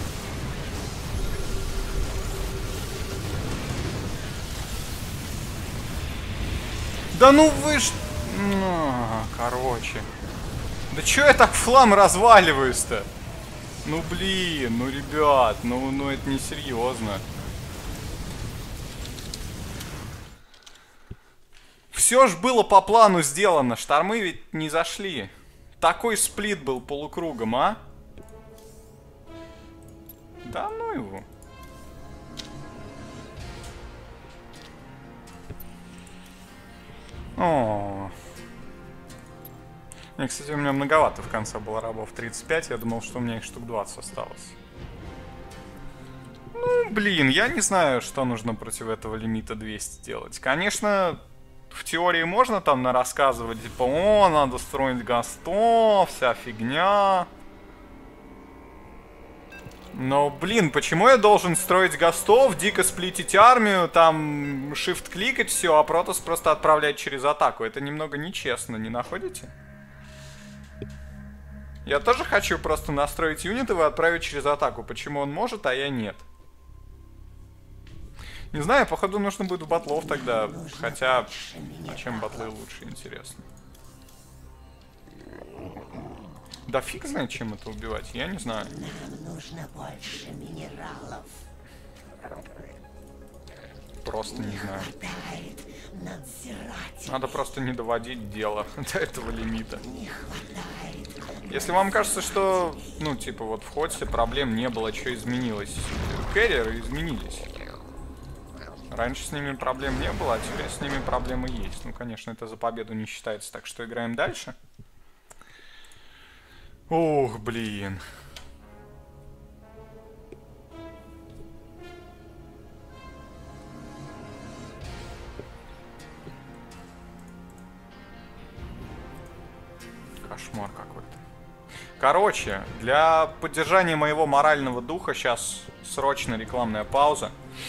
Да ну вы ж... короче. Да чё я так флам разваливаюсь-то? Ну блин, ну ребят, ну это не серьезно. Все ж было по плану сделано, штормы ведь не зашли. Такой сплит был полукругом, а? Да ну его. О. Не, кстати, у меня многовато в конце было рабов. 35, я думал, что у меня их штук 20 осталось. Ну, блин, я не знаю, что нужно против этого лимита 200 делать. Конечно, в теории можно там рассказывать, типа, о, надо строить гастов, вся фигня. Но, блин, почему я должен строить гастов, дико сплитить армию, там, shift-кликать все, а Протосс просто отправлять через атаку? Это немного нечестно, не находите? Я тоже хочу просто настроить юниты и отправить через атаку. Почему он может, а я нет? Не знаю, походу нужно будет в батлов тогда. Хотя, а чем батлы лучше, интересно. Да фиг знает, чем это убивать, я не знаю. Нам нужно больше минералов. Просто не знаю. Хватает надзирателей. Надо просто не доводить дело до этого лимита. Не хватает. Если вам кажется, что, ну, типа, вот в Хотсе проблем не было, что изменилось? Кэрриеры изменились. Раньше с ними проблем не было, а теперь с ними проблемы есть. Ну, конечно, это за победу не считается, так что играем дальше. Ох, блин. Кошмар какой-то. Короче, для поддержания моего морального духа сейчас срочно рекламная пауза.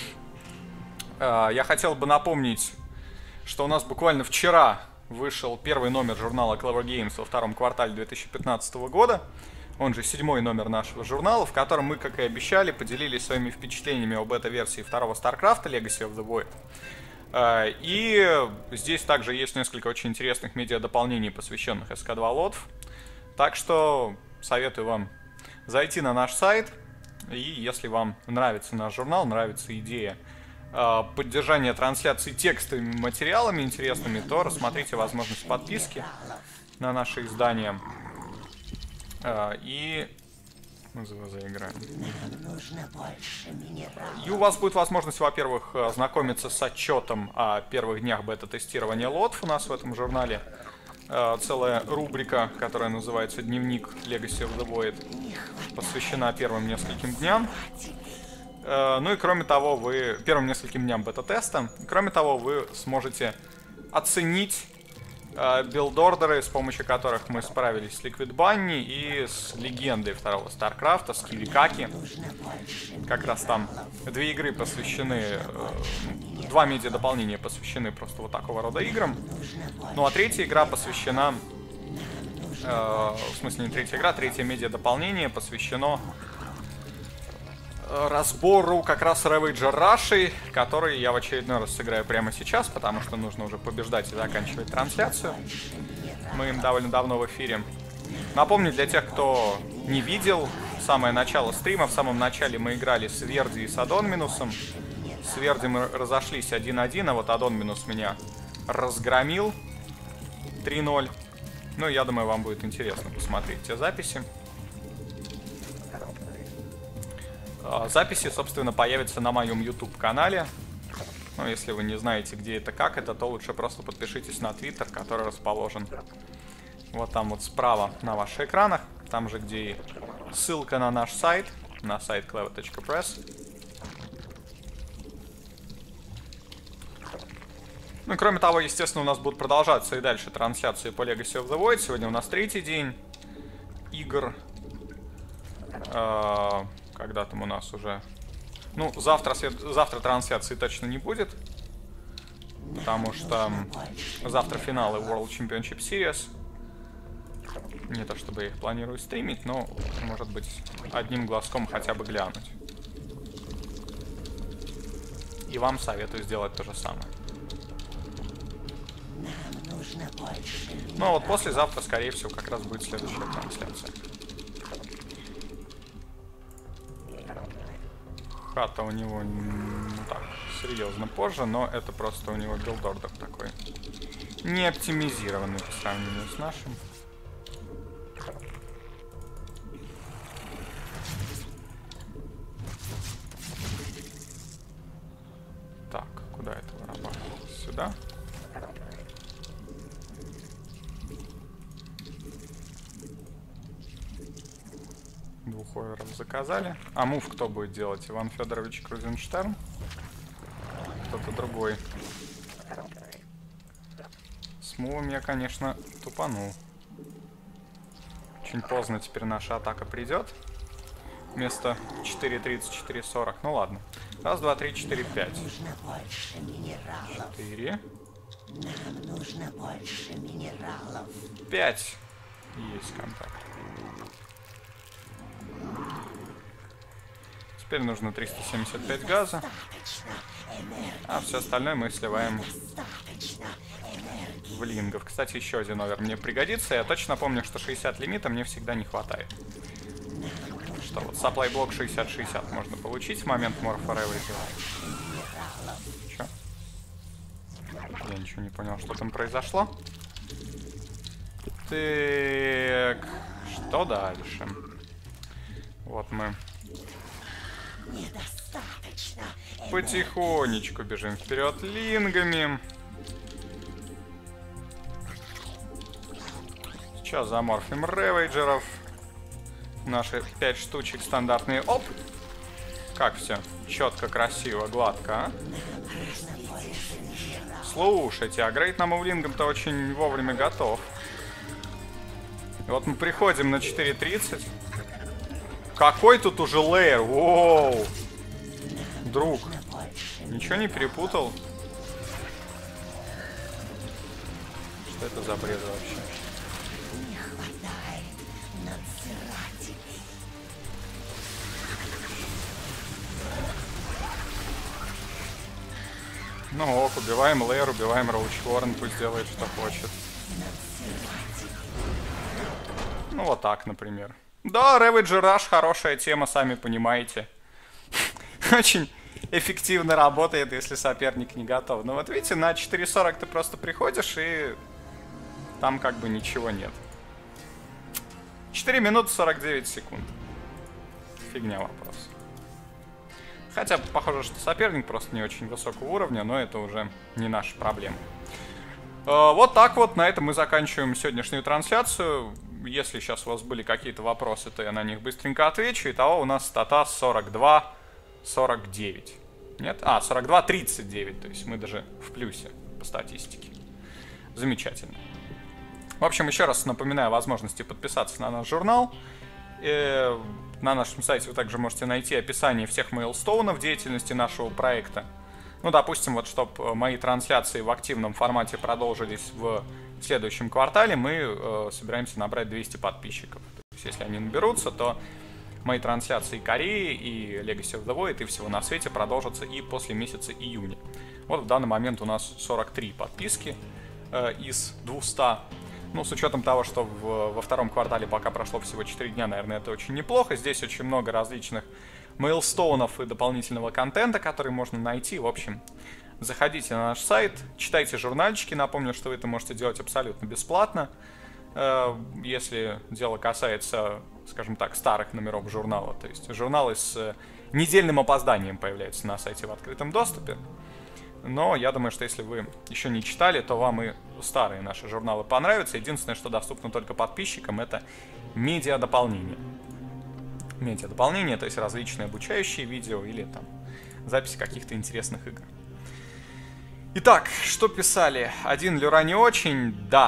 Я хотел бы напомнить, что у нас буквально вчера вышел первый номер журнала Clever Games во втором квартале 2015 года. Он же 7-й номер нашего журнала, в котором мы, как и обещали, поделились своими впечатлениями об бета-версии второго StarCraft Legacy of the Void. И здесь также есть несколько очень интересных медиа-дополнений, посвященных SK2 лотов. Так что советую вам зайти на наш сайт. И если вам нравится наш журнал, нравится идея поддержания трансляции текстовыми материалами интересными, то рассмотрите возможность подписки на наши издания. И мы заиграем. И у вас будет возможность, во-первых, ознакомиться с отчетом о первых днях бета-тестирования лотов у нас в этом журнале. Целая рубрика, которая называется «Дневник Legacy of the Void», посвящена первым нескольким дням. Ну и кроме того, первым нескольким дням бета-теста, кроме того, вы сможете оценить билдордеры, с помощью которых мы справились с Liquid Bunny и с легендой второго Старкрафта, с Кивикаки. Как раз там 2 игры посвящены, 2 медиа-дополнения посвящены просто вот такого рода играм. Ну а 3-я игра посвящена, в смысле не 3-я игра, 3-е медиа-дополнение посвящено разбору как раз Ravager Rush, который я в очередной раз сыграю прямо сейчас, потому что нужно уже побеждать и заканчивать трансляцию. Мы им довольно давно в эфире. Напомню для тех, кто не видел самое начало стрима. В самом начале мы играли с Верди и с Адонминусом. С Верди мы разошлись 1-1, а вот Адонминус меня разгромил 3-0. Ну, я думаю, вам будет интересно посмотреть те записи. Записи, собственно, появятся на моем YouTube-канале. Но если вы не знаете, где это, как это, то лучше просто подпишитесь на Twitter, который расположен вот там вот справа на ваших экранах. Там же, где и ссылка на наш сайт, на сайт clever.press. Ну и кроме того, естественно, у нас будут продолжаться и дальше трансляции по Legacy of the Void. Сегодня у нас 3-й день игр. Когда там у нас уже... Ну, завтра трансляции точно не будет. Потому что завтра финалы World Championship Series. Не то чтобы я их планирую стримить, но, может быть, одним глазком хотя бы глянуть. И вам советую сделать то же самое. Ну, а вот послезавтра, скорее всего, как раз будет следующая трансляция. Хата у него, ну так, серьезно позже, но это просто у него билдордер такой не оптимизированный по сравнению с нашим. Так, куда это вырабатывалось? Сюда. Двух оверов заказали. А мув кто будет делать? Иван Федорович Крузенштерн? Кто-то другой. С мувом я, конечно, тупанул. Очень поздно теперь наша атака придет. Вместо 4.30, 4.40. Ну ладно. Раз, два, три, 4, 5. 4. Нам нужно больше минералов. 5. Есть контакт. Теперь нужно 375 газа. А все остальное мы сливаем в лингов. Кстати, еще один овер мне пригодится. Я точно помню, что 60 лимита мне всегда не хватает. Что вот supply блок 60-60 можно получить в момент Morph Ravager. Чё? Я ничего не понял, что там произошло. Так, что дальше? Вот мы потихонечку бежим вперед лингами. Сейчас заморфим ревейджеров. Наши 5 штучек стандартные. Оп! Как все? Четко, красиво, гладко, а? Слушайте, а грейд нам увлингом-то очень вовремя готов. И вот мы приходим на 4.30. Какой тут уже лейер? Воу! Друг, ничего не перепутал? Что это за бред вообще? Не хватает надзирателей. Ну ок, убиваем лейер, убиваем Роуч Ворон, пусть делает, что хочет. Ну вот так, например. Да, Ravager Rush хорошая тема, сами понимаете. Очень эффективно работает, если соперник не готов. Но вот видите, на 4.40 ты просто приходишь, и там как бы ничего нет. 4 минуты 49 секунд. Фигня вопрос. Хотя похоже, что соперник просто не очень высокого уровня, но это уже не наша проблема. Вот так вот, на этом мы заканчиваем сегодняшнюю трансляцию. Если сейчас у вас были какие-то вопросы, то я на них быстренько отвечу. Итого у нас стата 42-49. Нет? А, 42-39. То есть мы даже в плюсе по статистике. Замечательно. В общем, еще раз напоминаю о возможности подписаться на наш журнал. На нашем сайте вы также можете найти описание всех мейлстоунов деятельности нашего проекта. Ну, допустим, вот чтобы мои трансляции в активном формате продолжились в следующем квартале, мы собираемся набрать 200 подписчиков. То есть, если они наберутся, то мои трансляции Кореи и Legacy of the Void и всего на свете продолжатся и после месяца июня. Вот в данный момент у нас 43 подписки из 200. Ну, с учетом того, что во втором квартале пока прошло всего 4 дня, наверное, это очень неплохо. Здесь очень много различных мейлстоунов и дополнительного контента, который можно найти. В общем, заходите на наш сайт, читайте журнальчики. Напомню, что вы это можете делать абсолютно бесплатно. Если дело касается, скажем так, старых номеров журнала. То есть журналы с недельным опозданием появляются на сайте в открытом доступе. Но я думаю, что если вы еще не читали, то вам и старые наши журналы понравятся. Единственное, что доступно только подписчикам, это медиа-дополнение. Медиа-дополнение, то есть различные обучающие видео или там записи каких-то интересных игр. Итак, что писали? 1, Люра не очень, да.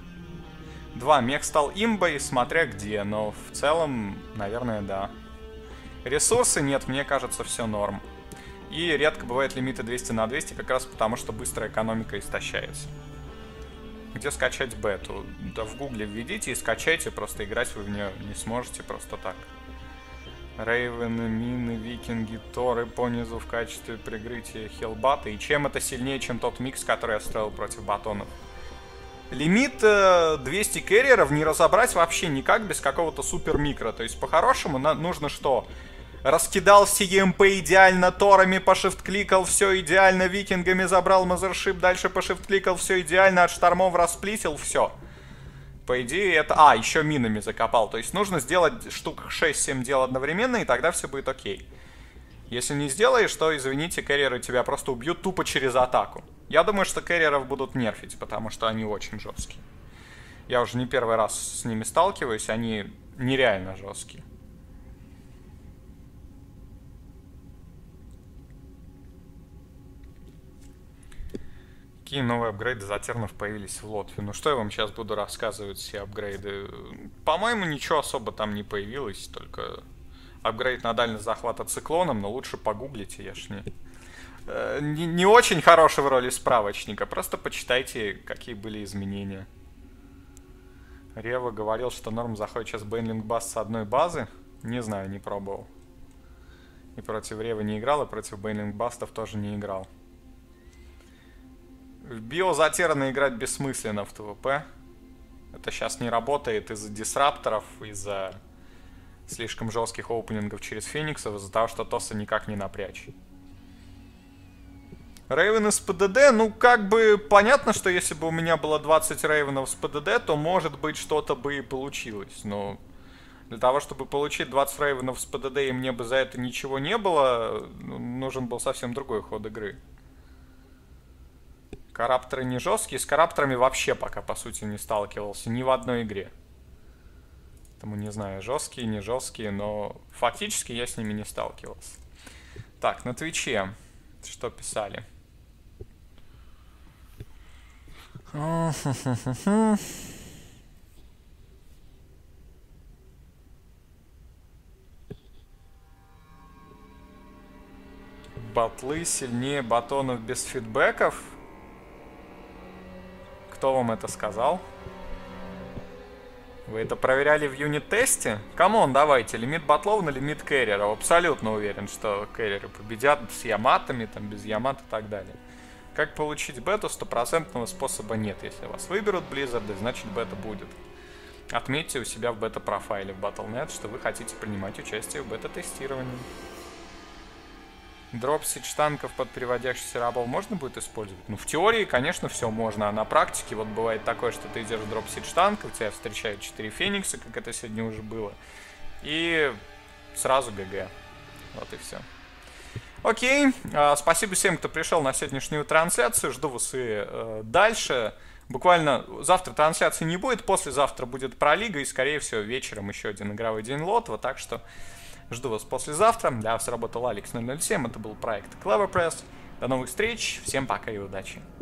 2, мех стал имбой, смотря где, но в целом, наверное, да. Ресурсы нет, мне кажется, все норм. И редко бывают лимиты 200 на 200, как раз потому, что быстрая экономика истощается. Где скачать бету? Да в гугле введите и скачайте, просто играть вы в нее не сможете просто так. Рейвены, мины, викинги, торы понизу в качестве прикрытия хелбата. И чем это сильнее, чем тот микс, который я строил против батонов? Лимит 200 керриеров не разобрать вообще никак без какого-то супер микро. То есть по-хорошему нужно что? Раскидал все ЕМП идеально, торами пошифт-кликал, все идеально, викингами забрал мазершип, дальше пошифт-кликал, все идеально, от штормов расплитил, все. По идее это... А, еще минами закопал. То есть нужно сделать штук 6-7 дел одновременно, и тогда все будет окей. Если не сделаешь, то, извините, керриеры тебя просто убьют тупо через атаку. Я думаю, что керриеров будут нерфить, потому что они очень жесткие. Я уже не первый раз с ними сталкиваюсь, они нереально жесткие. Какие новые апгрейды затернов появились в Лотве? Ну что я вам сейчас буду рассказывать все апгрейды? По-моему, ничего особо там не появилось, только апгрейд на дальность захвата циклоном, но лучше погуглите, я ж не очень хороший в роли справочника, просто почитайте, какие были изменения. Рева говорил, что норм заходит сейчас Бейнлинг Баст с одной базы. Не знаю, не пробовал. И против Ревы не играл, и против Бейнлинг Бастов тоже не играл. В биозатерно играть бессмысленно в ТВП. Это сейчас не работает из-за дисрапторов, из-за слишком жестких опенингов через фениксов, из-за того, что Тоса никак не напрячь. Рейвены с ПДД, ну как бы понятно, что если бы у меня было 20 рейвенов с ПДД, то может быть что-то бы и получилось. Но для того, чтобы получить 20 рейвенов с ПДД и мне бы за это ничего не было, нужен был совсем другой ход игры. Карапторы не жесткие, с карапторами вообще пока по сути не сталкивался ни в одной игре. Поэтому не знаю, жесткие, не жесткие, но фактически я с ними не сталкивался. Так, на Твиче что писали? Батлы сильнее батонов без фидбэков? Кто вам это сказал? Вы это проверяли в юнит-тесте? Камон, давайте, лимит батлов на лимит керриеров. Абсолютно уверен, что керриеры победят с яматами, там, без ямат и так далее. Как получить бету? Стопроцентного способа нет. Если вас выберут Blizzard, значит бета будет. Отметьте у себя в бета-профайле в Battle.net, что вы хотите принимать участие в бета-тестировании. Дропсич танков под переводящийся рабов можно будет использовать? Ну, в теории, конечно, все можно, а на практике вот бывает такое, что ты идешь в дропсич танков, тебя встречают 4 феникса, как это сегодня уже было, и сразу ГГ. Вот и все. Окей, спасибо всем, кто пришел на сегодняшнюю трансляцию, жду вас и дальше. Буквально завтра трансляции не будет, послезавтра будет пролига, и, скорее всего, вечером еще один игровой день Лотва, так что... Жду вас послезавтра. Для вас работал Алекс 007. Это был проект Clever Press. До новых встреч. Всем пока и удачи.